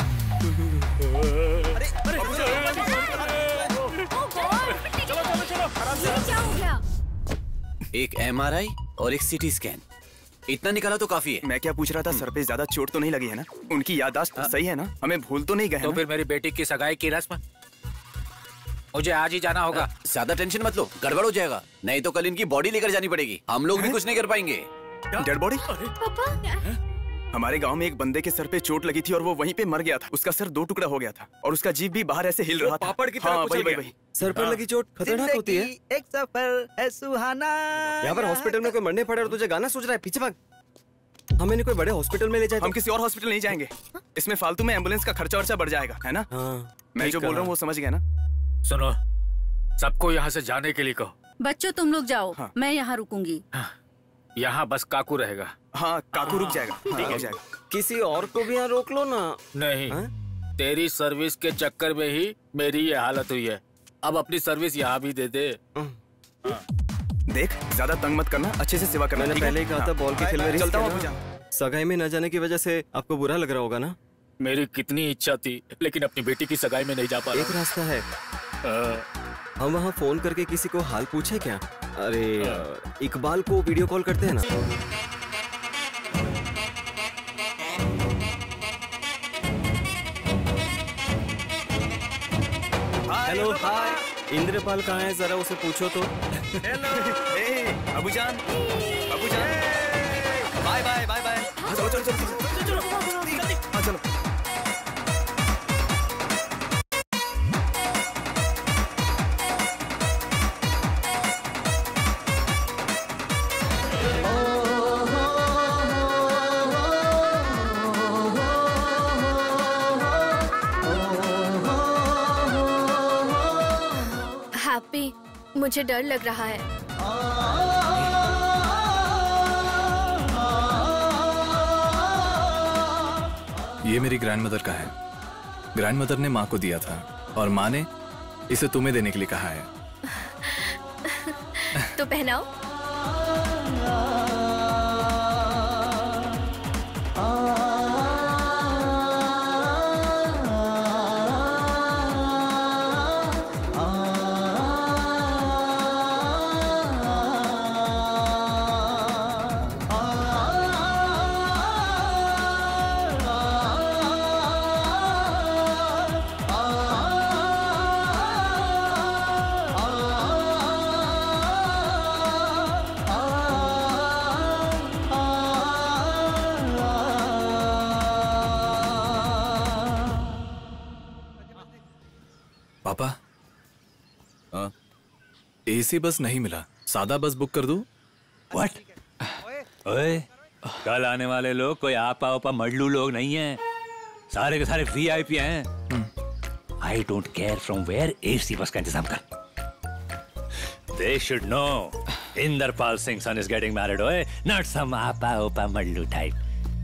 क्या हो गया? एक एमआरआई और एक सीटी स्कैन, इतना निकाला तो काफी है। मैं क्या पूछ रहा था, सर पे ज्यादा चोट तो नहीं लगी है ना? उनकी याददाश्त सही है ना? हमें भूल तो नहीं गए? तो फिर मेरी बेटी की सगाई की रस्म मुझे आज ही जाना होगा। ज्यादा टेंशन मत लो, गड़बड़ हो जाएगा, नहीं तो कल इनकी बॉडी लेकर जानी पड़ेगी। हम लोग भी कुछ नहीं कर पाएंगे। Dead body? पापा हमारे गांव में एक बंदे के सर पे चोट लगी थी और वो वहीं पे मर गया था। उसका सर दो टुकड़ा हो गया था और उसका जीभ भी बाहर ऐसे हिल रहा था। पापड़ की तरह हाँ, कुचल वही, वही, गया। वही। सर पर लगी चोट खतरनाक होती है। एक सफर है सुहाना। यहाँ पर हॉस्पिटल में कोई मरने पड़े और तुझे गाना सोच रहा है, पीछे भाग। हमें नहीं कोई बड़े हॉस्पिटल में ले जाए। हम किसी और हॉस्पिटल नहीं जाएंगे, इसमें फालतू में एम्बुलेंस का खर्चा वर्चा बढ़ जाएगा, है ना? हाँ, मैं जो बोल रहा हूँ वो समझ गया ना? सुनो, सबको यहाँ से जाने के लिए कहो। बच्चों तुम लोग जाओ। हाँ। मैं यहाँ रुकूंगी। हाँ। यहाँ बस काकू रहेगा। हाँ, काकू रुक जाएगा। ठीक है, जाएगा। किसी और को भी यहाँ रोक लो ना। नहीं, तेरी सर्विस के चक्कर में ही मेरी ये हालत हुई है। अब अपनी सर्विस यहाँ भी दे दे। देख, ज्यादा तंग मत करना, अच्छे से सेवा करना। मैंने पहले ही कहा था बॉल के खेल में चलता हूँ। सगाई में न जाने की वजह से आपको बुरा लग रहा होगा ना? मेरी कितनी इच्छा थी, लेकिन अपनी बेटी की सगाई में नहीं जा पा रहा। एक रास्ता है, हम वहाँ फोन करके किसी को हाल पूछे क्या? अरे इकबाल को वीडियो कॉल करते हैं ना। हेलो हाय, इंद्रपाल कहाँ है, जरा उसे पूछो तो। हेलो, अबूजान, अबूजान, बाय बाय बाय बाय। चलो चलो चलो चलो हाँ चलो। हैप्पी, मुझे डर लग रहा है। ये मेरी ग्रैंडमदर का है। ग्रैंडमदर ने माँ को दिया था और माँ ने इसे तुम्हें देने के लिए कहा है। तो पहनाओ। पापा, एसी बस नहीं मिला, सादा बस बुक कर दूं? What? ओए, कल आने वाले लोग कोई आपा ओपा मडलू लोग नहीं हैं, सारे के सारे वीआईपी हैं। I don't care from where, AC bus का इंतजाम कर। They should know Inderpal Singh's son is getting married, ओए, not some आपा ओपा मडलू type।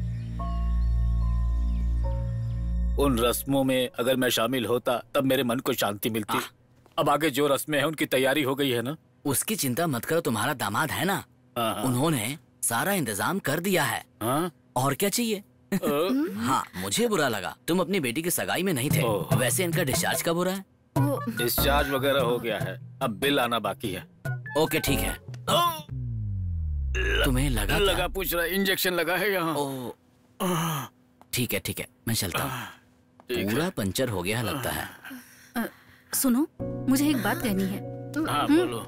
उन रस्मों में अगर मैं शामिल होता तब मेरे मन को शांति मिलती। अब आगे जो रस्में हैं उनकी तैयारी हो गई है ना। उसकी चिंता मत करो, तुम्हारा दामाद है ना, उन्होंने सारा इंतजाम कर दिया है। हाँ? और क्या चाहिए? हाँ, मुझे बुरा लगा तुम अपनी बेटी की सगाई में नहीं थे। वैसे इनका डिस्चार्ज कब हो रहा है? डिस्चार्ज वगैरह हो गया है, अब बिल आना बाकी है। ओके ठीक है। तुम्हें लगा लगा क्या? पूछ रहा, इंजेक्शन लगा है यहाँ। ठीक है ठीक है, मैं चलता हूँ। पूरा पंचर हो गया लगता है। अ, सुनो, मुझे एक बात कहनी है। हाँ हम्म? बोलो।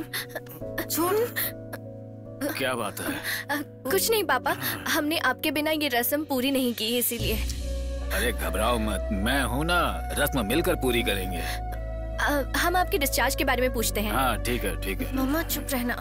क्या बात है? अ, कुछ नहीं पापा, हमने आपके बिना ये रस्म पूरी नहीं की है इसीलिए। अरे घबराओ मत, मैं हूँ ना, रस्म मिलकर पूरी करेंगे। अ, हम आपके डिस्चार्ज के बारे में पूछते हैं। हाँ ठीक है ठीक है। मम्मा चुप रहना।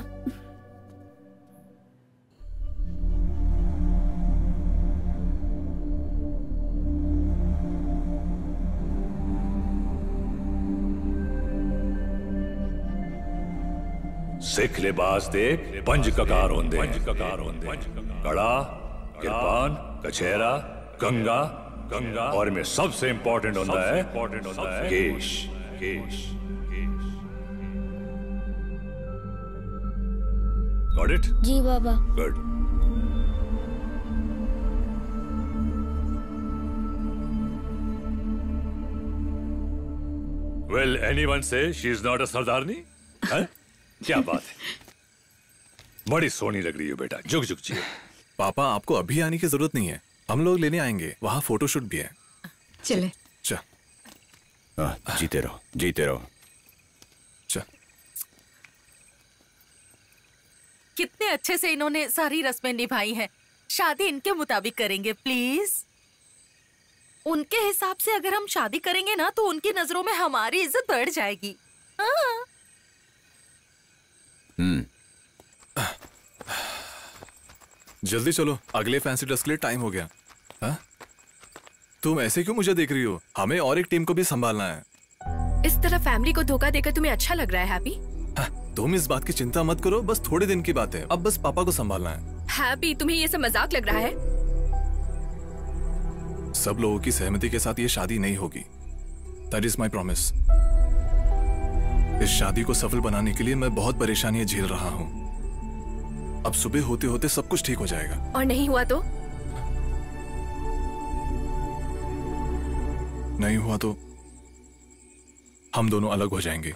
सिख लिबास दे, पंज ककार होंदे, कड़ा, किरपान, कछेरा, कंगा, कंगा और में सबसे इंपॉर्टेंट होता है केश, केश। Got it? Ji Baba. Good. Will anyone say she is not a सरदारनी? हैं? क्या बात है, बड़ी सोनी लग रही है बेटा, जुग जुग जियो। पापा आपको अभी आने की जरूरत नहीं है, हम लोग लेने आएंगे, वहाँ फोटोशूट भी है। चले। चल। हाँ, जीते रहो, जीते रहो। चल। कितने अच्छे से इन्होंने सारी रस्में निभाई हैं। शादी इनके मुताबिक करेंगे प्लीज। उनके हिसाब से अगर हम शादी करेंगे ना तो उनकी नजरों में हमारी इज्जत बढ़ जाएगी। हाँ। हम्म। जल्दी चलो, अगले फैंसी ड्रेस के लिए टाइम हो गया। हा? तुम ऐसे क्यों मुझे देख रही हो? हमें और एक टीम को भी संभालना है। इस तरह फैमिली को धोखा देकर तुम्हें अच्छा लग रहा है हैप्पी? हा, तुम इस बात की चिंता मत करो, बस थोड़े दिन की बात है। अब बस पापा को संभालना है। हैप्पी, तुम्हें ये सब मजाक लग रहा है? सब लोगों की सहमति के साथ ये शादी नहीं होगी। That is my promise. इस शादी को सफल बनाने के लिए मैं बहुत परेशानियां झेल रहा हूँ। अब सुबह होते होते सब कुछ ठीक हो जाएगा। और नहीं हुआ तो? नहीं हुआ तो हम दोनों अलग हो जाएंगे।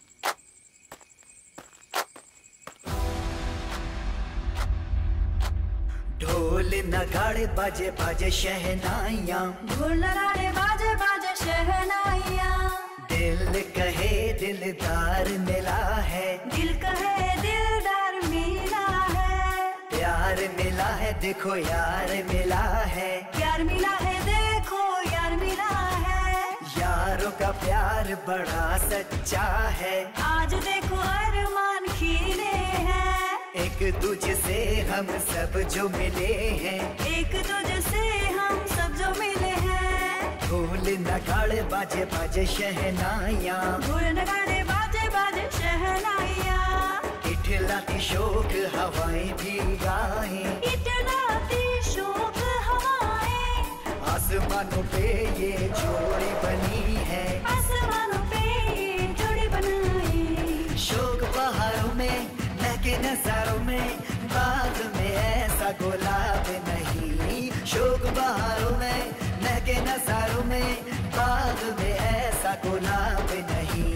ढोल नगाड़े बाजे बाजे शहनाइयाँ, ढोल नगाड़े बाजे बाजे शहनाइयाँ। दिल कहे दिलदार मिला है, दिल कहे दिलदार मिला है। प्यार मिला है देखो यार मिला है, प्यार मिला है देखो यार मिला है। यारों का प्यार बड़ा सच्चा है, आज देखो अरमान खिले हैं। एक दूजे से हम सब जो मिले हैं, एक दूजे से हम सब जो मिले हैं। ढोल नगाड़े बाजे बाजे शहनाइयाँ, ढोल नगाड़े बाजे बाजे शहनाइयाँ। इठलाती शोक हवाएं भी गाएं, इठलाती शोक हवाएं। आसमानों पे ये जोड़ी बनी है, आसमानों पे ये जोड़ी बनाई। शोक बहारों में महके नजारों में, बाग में ऐसा गुलाब नहीं। शोक बहारों में महके नजारों में, बाग में ऐसा गुलाब नहीं।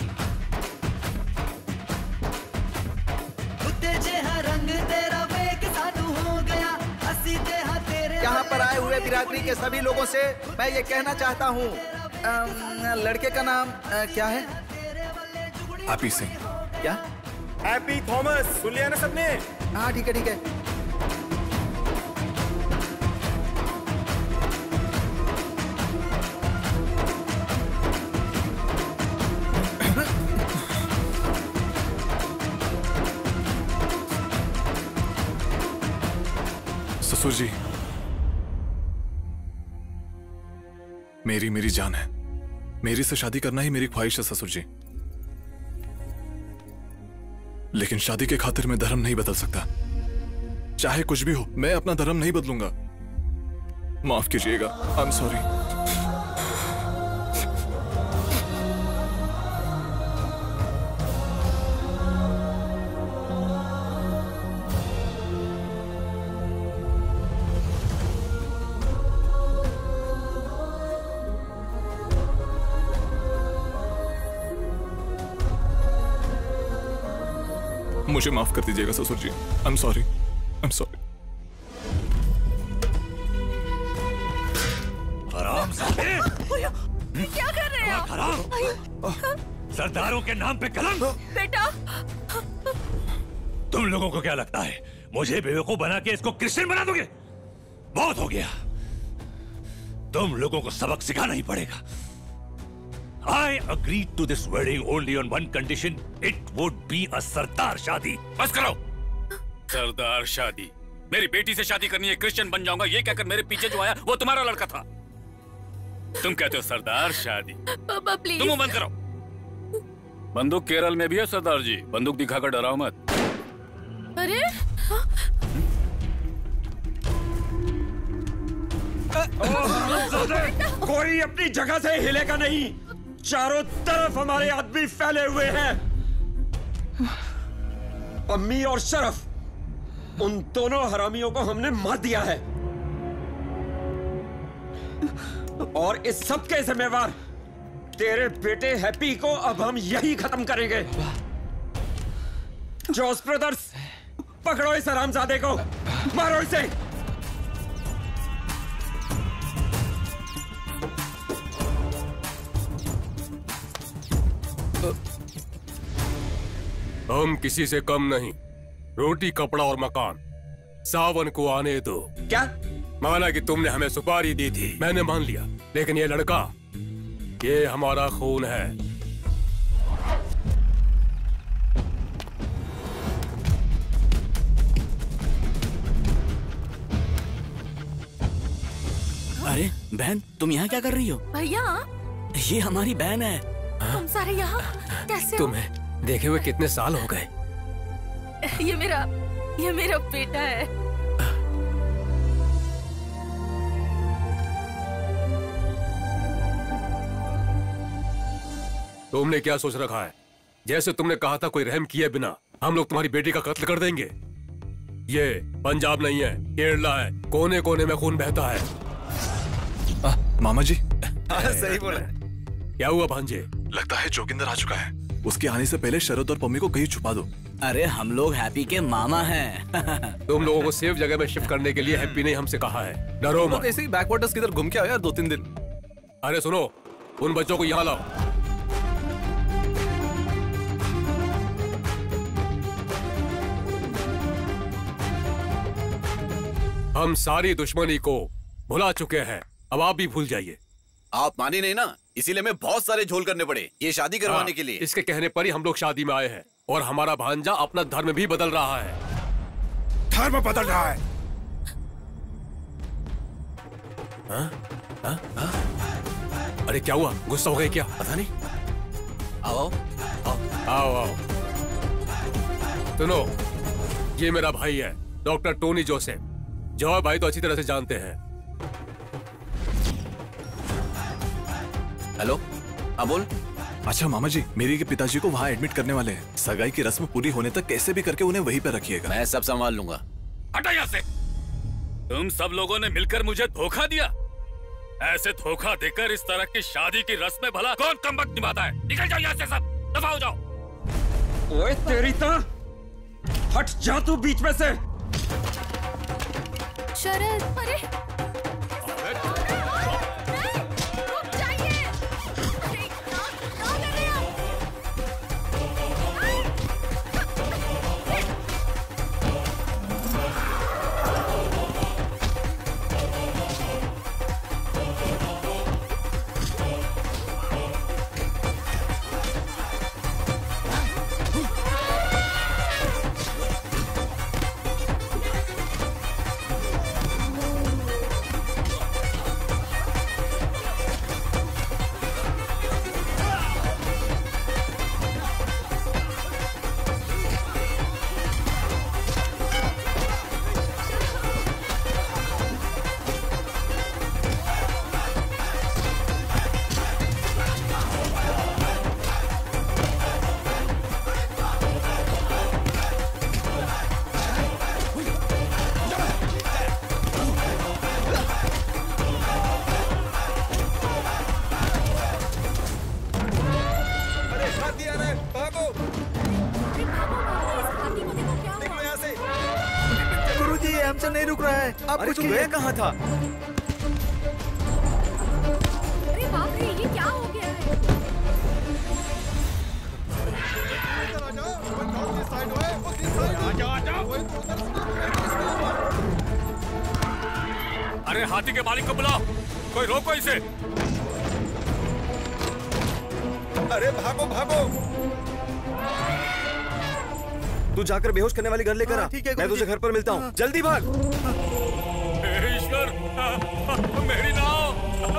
रंग तेरा वेग साधु हो गया, हंसी तेहा तेरे। यहाँ पर आए हुए बिरादरी के सभी लोगों से मैं ये कहना चाहता हूँ, लड़के का नाम आ, क्या है? हैप्पी सिंह। क्या? Happy Thomas. सुन लिया ना सबने? हाँ ठीक है ठीक है। ससुर जी, मेरी मेरी जान है। मेरी से शादी करना ही मेरी ख्वाहिश है ससुर जी, लेकिन शादी के खातिर मैं धर्म नहीं बदल सकता। चाहे कुछ भी हो, मैं अपना धर्म नहीं बदलूंगा। माफ कीजिएगा, आई एम सॉरी। मुझे माफ कर दीजिएगा ससुर जी, I am sorry, I am sorry. हरामजादे! क्या कर रहे हो? हराम! सरदारों के नाम पे कलंक! बेटा, तुम लोगों को क्या लगता है मुझे बेवकूफ बना के इसको क्रिश्चियन बना दोगे? बहुत हो गया, तुम लोगों को सबक सिखाना ही पड़ेगा। I agreed to this wedding only on one condition. It would be a सरदार शादी। बस करो। सरदार शादी? मेरी बेटी से शादी करनी है, क्रिश्चियन बन जाऊंगा, ये कहकर मेरे पीछे जो आया वो तुम्हारा लड़का था। तुम कहते हो सरदार शादी? पापा प्लीज। तुम बंद करो। बंदूक केरल में भी है सरदार जी, बंदूक दिखाकर डराओ मत। अरे कोई अपनी जगह से हिलेगा नहीं। चारों तरफ हमारे आदमी फैले हुए हैं। अम्मी और शरफ, उन दोनों हरामियों को हमने मार दिया है और इस सब के जिम्मेवार तेरे बेटे हैप्पी को अब हम यही खत्म करेंगे। जोस ब्रदर्स, पकड़ो इस हरामजादे को, मारो इसे। हम किसी से कम नहीं। रोटी, कपड़ा और मकान, सावन को आने दो। क्या? माना कि तुमने हमें सुपारी दी थी, मैंने मान लिया, लेकिन ये लड़का, ये हमारा खून है। अरे बहन, तुम यहाँ क्या कर रही हो? भैया, ये हमारी बहन है। तुम सारे यहाँ कैसे हो? तुम्हें देखे हुए कितने साल हो गए? ये मेरा ये मेरा बेटा है। तुमने क्या सोच रखा है? जैसे तुमने कहा था कोई रहम किए बिना हम लोग तुम्हारी बेटी का कत्ल कर देंगे। ये पंजाब नहीं है, केरला है, कोने कोने में खून बहता है। आ, मामा जी। हाँ, सही बोला। क्या हुआ भांजे? लगता है जोगिंदर आ चुका है। उसके आने से पहले शरद और पम्मी को कहीं छुपा दो। अरे हम लोग हैप्पी के मामा हैं। तुम लोगों को सेफ जगह में शिफ्ट करने के लिए हैप्पी ने हमसे कहा है। डरो मत। ऐसे ही बैकवाटर्स किधर घूम के आओ यार, दो तीन दिन। अरे सुनो, उन बच्चों को यहाँ लाओ। हम सारी दुश्मनी को भुला चुके हैं, अब आप भी भूल जाइए। आप माने नहीं ना, इसीलिए मैं बहुत सारे झोल करने पड़े ये शादी करवाने के लिए। इसके कहने पर ही हम लोग शादी में आए हैं और हमारा भांजा अपना धर्म भी बदल रहा है। धर्म बदल रहा है? हा? हा? हा? अरे क्या हुआ, गुस्सा हो गए क्या? पता नहीं। आओ आओ आओ आओ। सुनो, ये मेरा भाई है डॉक्टर टोनी जोसेफ। जॉय भाई तो अच्छी तरह से जानते हैं। हेलो, हाँ बोल। अच्छा मामा जी, मेरी के पिताजी को वहाँ एडमिट करने वाले हैं। सगाई की रस्म पूरी होने तक कैसे भी करके उन्हें वहीं पे रखिएगा। मैं सब संभाल लूंगा। हटा यहाँ से। तुम सब लोगों ने मिलकर मुझे धोखा दिया। ऐसे धोखा देकर इस तरह की शादी की रस्में भला कौन कमबख्त निभाता है? निकल जाओ यहाँ से सब, दफा हो जाओ। ओए तेरी तो, हट जा तू बीच में से। शरद, अरे है। आप अरे कुछ तू गया कहाँ था? अरे बाप रे, ये क्या हो गया है? अरे हाथी के मालिक को बुलाओ, कोई रोको इसे। अरे भागो भागो। तू जाकर बेहोश करने वाली घर लेकर आ। मैं तुझे घर पर मिलता हूँ। जल्दी भाग। ईश्वर, मेरी नाव।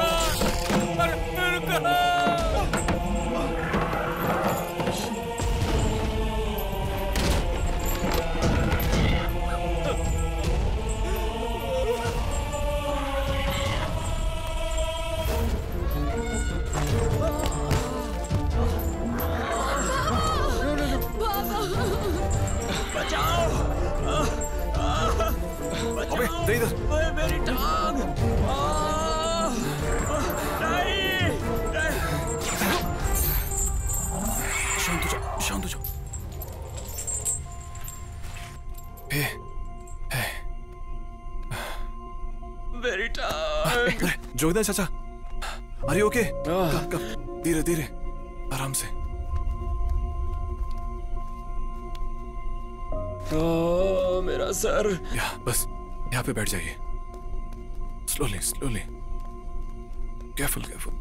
अबे दे इधर। मेरी टांग। नहीं, नहीं। शांत हो जाओ, शांत हो जाओ। हे, हे। मेरी टांग। जोगदार चाचा, अरे ओके? कब कब धीरे धीरे, आराम से। ओ, मेरा सर। यहाँ बस यहाँ पे बैठ जाइए। Slowly slowly, carefully carefully.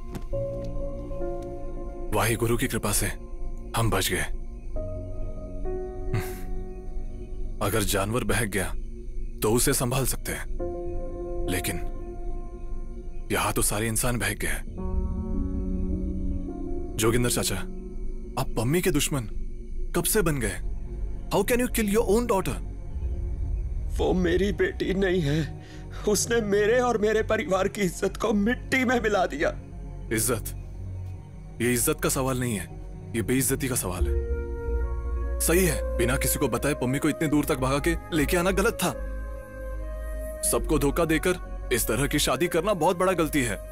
Waheguru की कृपा से हम बच गए। अगर जानवर बहक गया तो उसे संभाल सकते हैं, लेकिन यहां तो सारे इंसान बहक गए। जोगिंदर चाचा, आप पम्मी के दुश्मन कब से बन गए? How can you kill your own daughter? वो मेरी बेटी नहीं है, उसने मेरे और मेरे परिवार की इज्जत को मिट्टी में मिला दिया। इज्जत? ये इज्जत का सवाल नहीं है, ये बेइज्जती का सवाल है। सही है, बिना किसी को बताए पम्मी को इतने दूर तक भगा के लेके आना गलत था। सबको धोखा देकर इस तरह की शादी करना बहुत बड़ा गलती है।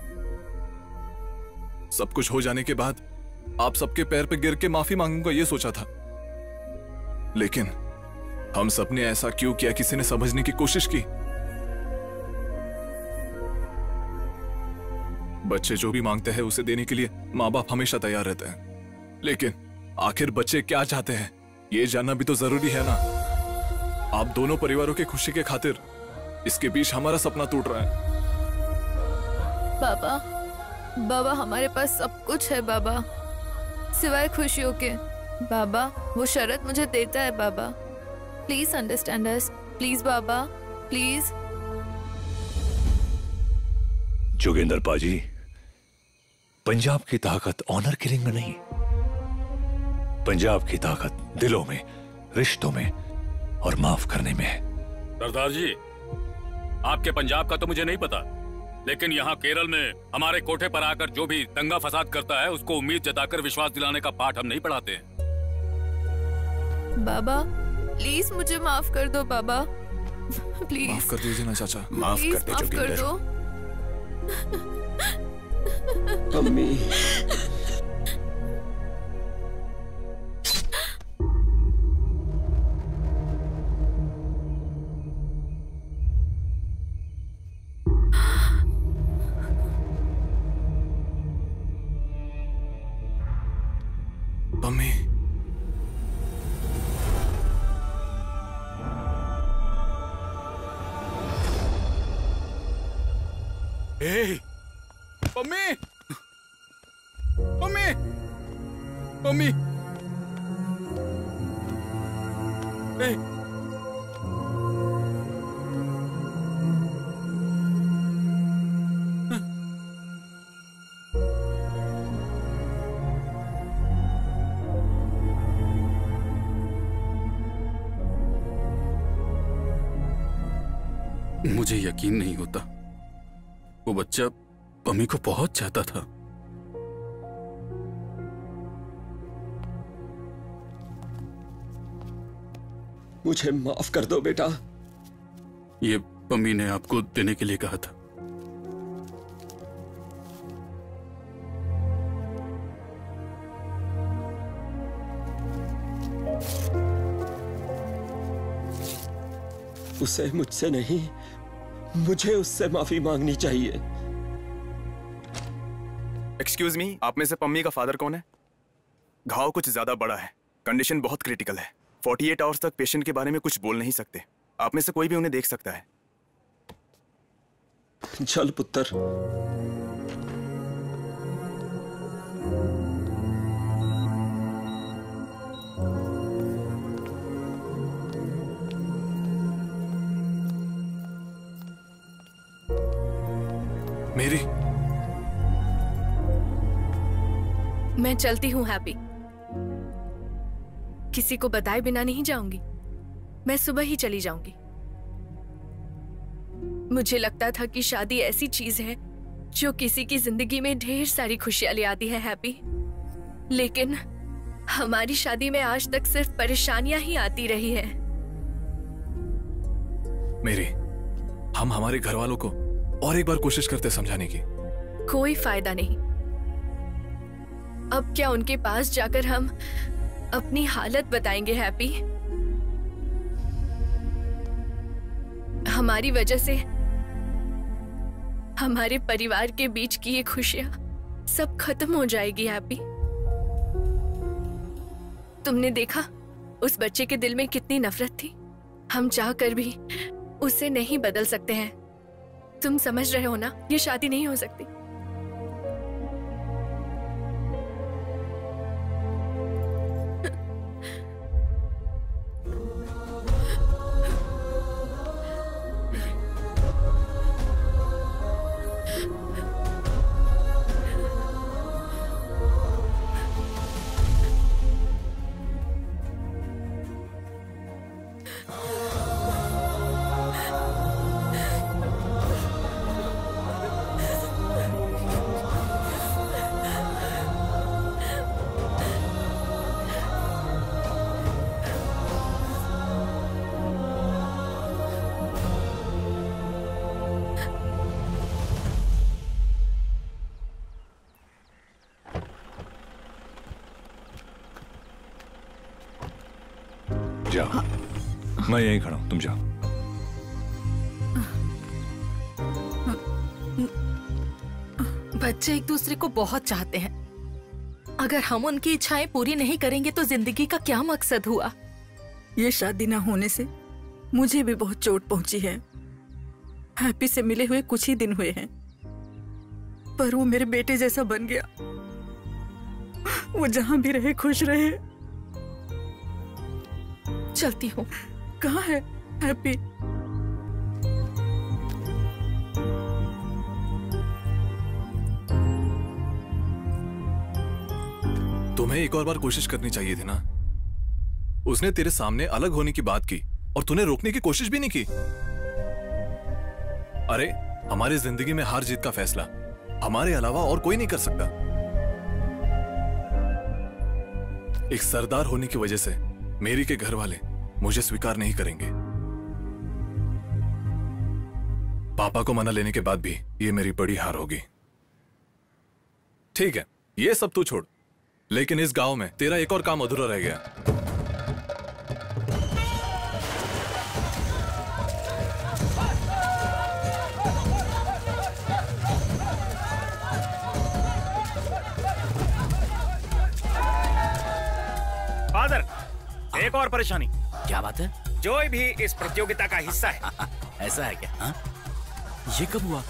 सब कुछ हो जाने के बाद आप सबके पैर पे गिर के माफी मांगूंगा ये सोचा था, लेकिन हम सबने ऐसा क्यों किया किसी ने समझने की कोशिश की। बच्चे जो भी मांगते हैं उसे देने के लिए माँ बाप हमेशा तैयार रहते हैं, लेकिन आखिर बच्चे क्या चाहते हैं ये जानना भी तो जरूरी है ना। आप दोनों परिवारों की खुशी के खातिर इसके बीच हमारा सपना टूट रहा है। बाबा, बाबा हमारे पास सब कुछ है बाबा, सिवाय खुशियों के। बाबा वो शरत मुझे देता है बाबा, प्लीज अंडरस्टैंड अस, प्लीज बाबा, प्लीज। जोगेंद्र पाजी, पंजाब की ताकत ऑनर किलिंग में नहीं, पंजाब की ताकत दिलों में, रिश्तों में और माफ करने में है। सरदार जी, आपके पंजाब का तो मुझे नहीं पता, लेकिन यहाँ केरल में हमारे कोठे पर आकर जो भी दंगा फसाद करता है उसको उम्मीद जताकर विश्वास दिलाने का पाठ हम नहीं पढ़ाते हैं। बाबा प्लीज मुझे माफ कर दो बाबा, प्लीज माफ कर दीजिए ना चाचा। माफ कर दो, माफ कर दो। मम्मी, मम्मी, ए, मम्मी, मम्मी, मम्मी, ए, मुझे यकीन नहीं होता, वो बच्चा पम्मी को बहुत चाहता था। मुझे माफ कर दो बेटा। ये पम्मी ने आपको देने के लिए कहा था। उसे मुझसे नहीं, मुझे उससे माफी मांगनी चाहिए। एक्सक्यूज मी, आप में से पम्मी का फादर कौन है? घाव कुछ ज्यादा बड़ा है, कंडीशन बहुत क्रिटिकल है। अड़तालीस आवर्स तक पेशेंट के बारे में कुछ बोल नहीं सकते। आप में से कोई भी उन्हें देख सकता है। चल पुत्र। मेरी मैं चलती हूँ हैप्पी। किसी को बताए बिना नहीं जाऊंगी। मैं सुबह ही चली जाऊंगी। मुझे लगता था कि शादी ऐसी चीज है जो किसी की जिंदगी में ढेर सारी खुशियां ले आती है हैप्पी, लेकिन हमारी शादी में आज तक सिर्फ परेशानियां ही आती रही है। मेरी, हम हमारे घर वालों को और एक बार कोशिश करते समझाने की। कोई फायदा नहीं। अब क्या उनके पास जाकर हम अपनी हालत बताएंगे हैप्पी? हमारी वजह से हमारे परिवार के बीच की ये खुशियां सब खत्म हो जाएगी हैप्पी। तुमने देखा उस बच्चे के दिल में कितनी नफरत थी। हम चाहकर भी उसे नहीं बदल सकते हैं। तुम समझ रहे हो ना, ये शादी नहीं हो सकती। जाओ, मैं यहीं खड़ा हूं, तुम जाओ। बच्चे एक दूसरे को बहुत चाहते हैं। अगर हम उनकी इच्छाएं पूरी नहीं करेंगे तो जिंदगी का क्या मकसद हुआ? ये शादी ना होने से मुझे भी बहुत चोट पहुंची है। हैप्पी से मिले हुए कुछ ही दिन हुए हैं, पर वो मेरे बेटे जैसा बन गया। वो जहां भी रहे खुश रहे। चलती हूँ। कहाँ है हैप्पी? तुम्हें एक और बार कोशिश करनी चाहिए थी ना। उसने तेरे सामने अलग होने की बात की और तूने रोकने की कोशिश भी नहीं की। अरे, हमारी जिंदगी में हार जीत का फैसला हमारे अलावा और कोई नहीं कर सकता। एक सरदार होने की वजह से मेरी के घर वाले मुझे स्वीकार नहीं करेंगे। पापा को मना लेने के बाद भी ये मेरी बड़ी हार होगी। ठीक है, ये सब तू छोड़, लेकिन इस गांव में तेरा एक और काम अधूरा रह गया। फादर, एक और परेशानी। क्या बात है? जोय भी इस प्रतियोगिता का हिस्सा है। ऐसा है क्या? हा? ये कब हुआ?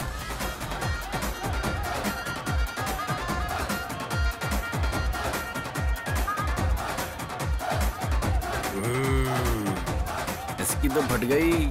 इसकी तो फट गई।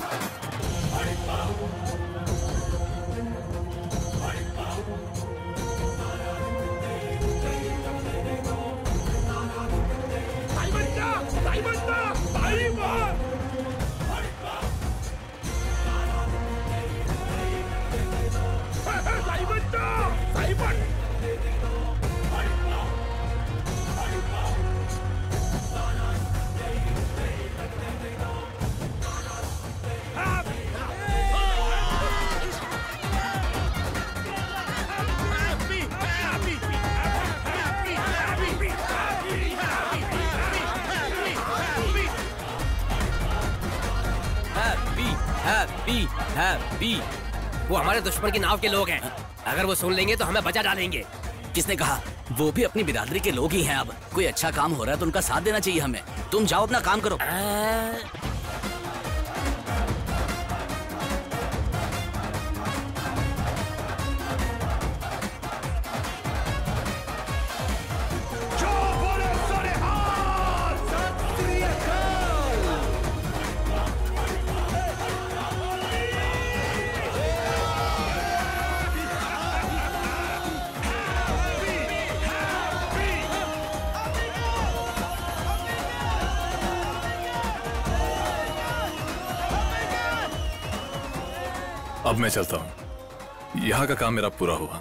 Ah! Happy Happy. वो हमारे दुश्मन की नाव के लोग हैं। अगर वो सुन लेंगे तो हमें बचा डालेंगे। किसने कहा? वो भी अपनी बिरादरी के लोग ही हैं। अब कोई अच्छा काम हो रहा है तो उनका साथ देना चाहिए हमें। तुम जाओ अपना काम करो। अब मैं चलता हूं। यहाँ का काम मेरा पूरा हुआ।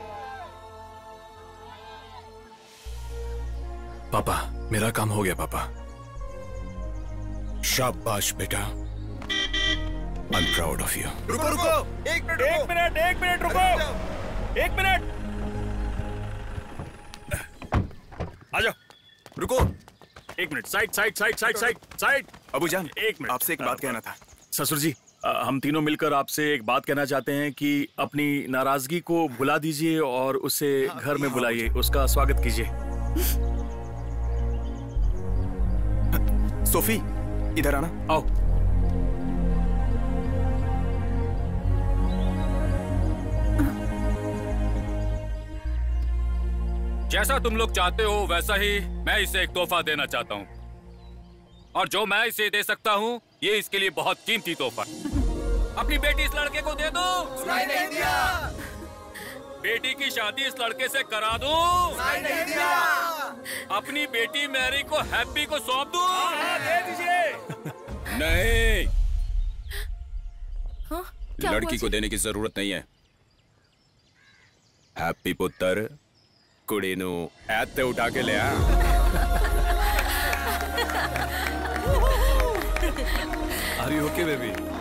पापा, मेरा काम हो गया पापा। शाबाश बेटा। I'm proud of you. रुको रुको एक मिनट एक मिनट एक मिनट रुको एक मिनट आ जाओ। रुको एक minute. Side side side side side side. अबूजान, एक मिनट, आपसे एक बात कहना था। ससुर जी, हम तीनों मिलकर आपसे एक बात कहना चाहते हैं कि अपनी नाराजगी को भुला दीजिए और उसे घर में बुलाइए, उसका स्वागत कीजिए। सोफी, इधर आना। आओ। जैसा तुम लोग चाहते हो वैसा ही मैं इसे एक तोहफा देना चाहता हूँ, और जो मैं इसे दे सकता हूँ ये इसके लिए बहुत कीमती तोहफा। अपनी बेटी इस लड़के को दे दो। सुनाई नहीं दिया। बेटी की शादी इस लड़के से करा दूं। सुनाई नहीं दिया। अपनी बेटी मैरी को हैप्पी को सौंप दूं। दे दीजिए। नहीं, हाँ? लड़की को देने की जरूरत नहीं है। हैप्पी पुत्र कुड़ी नू ऐते उठा के ले आ। Are you okay, baby?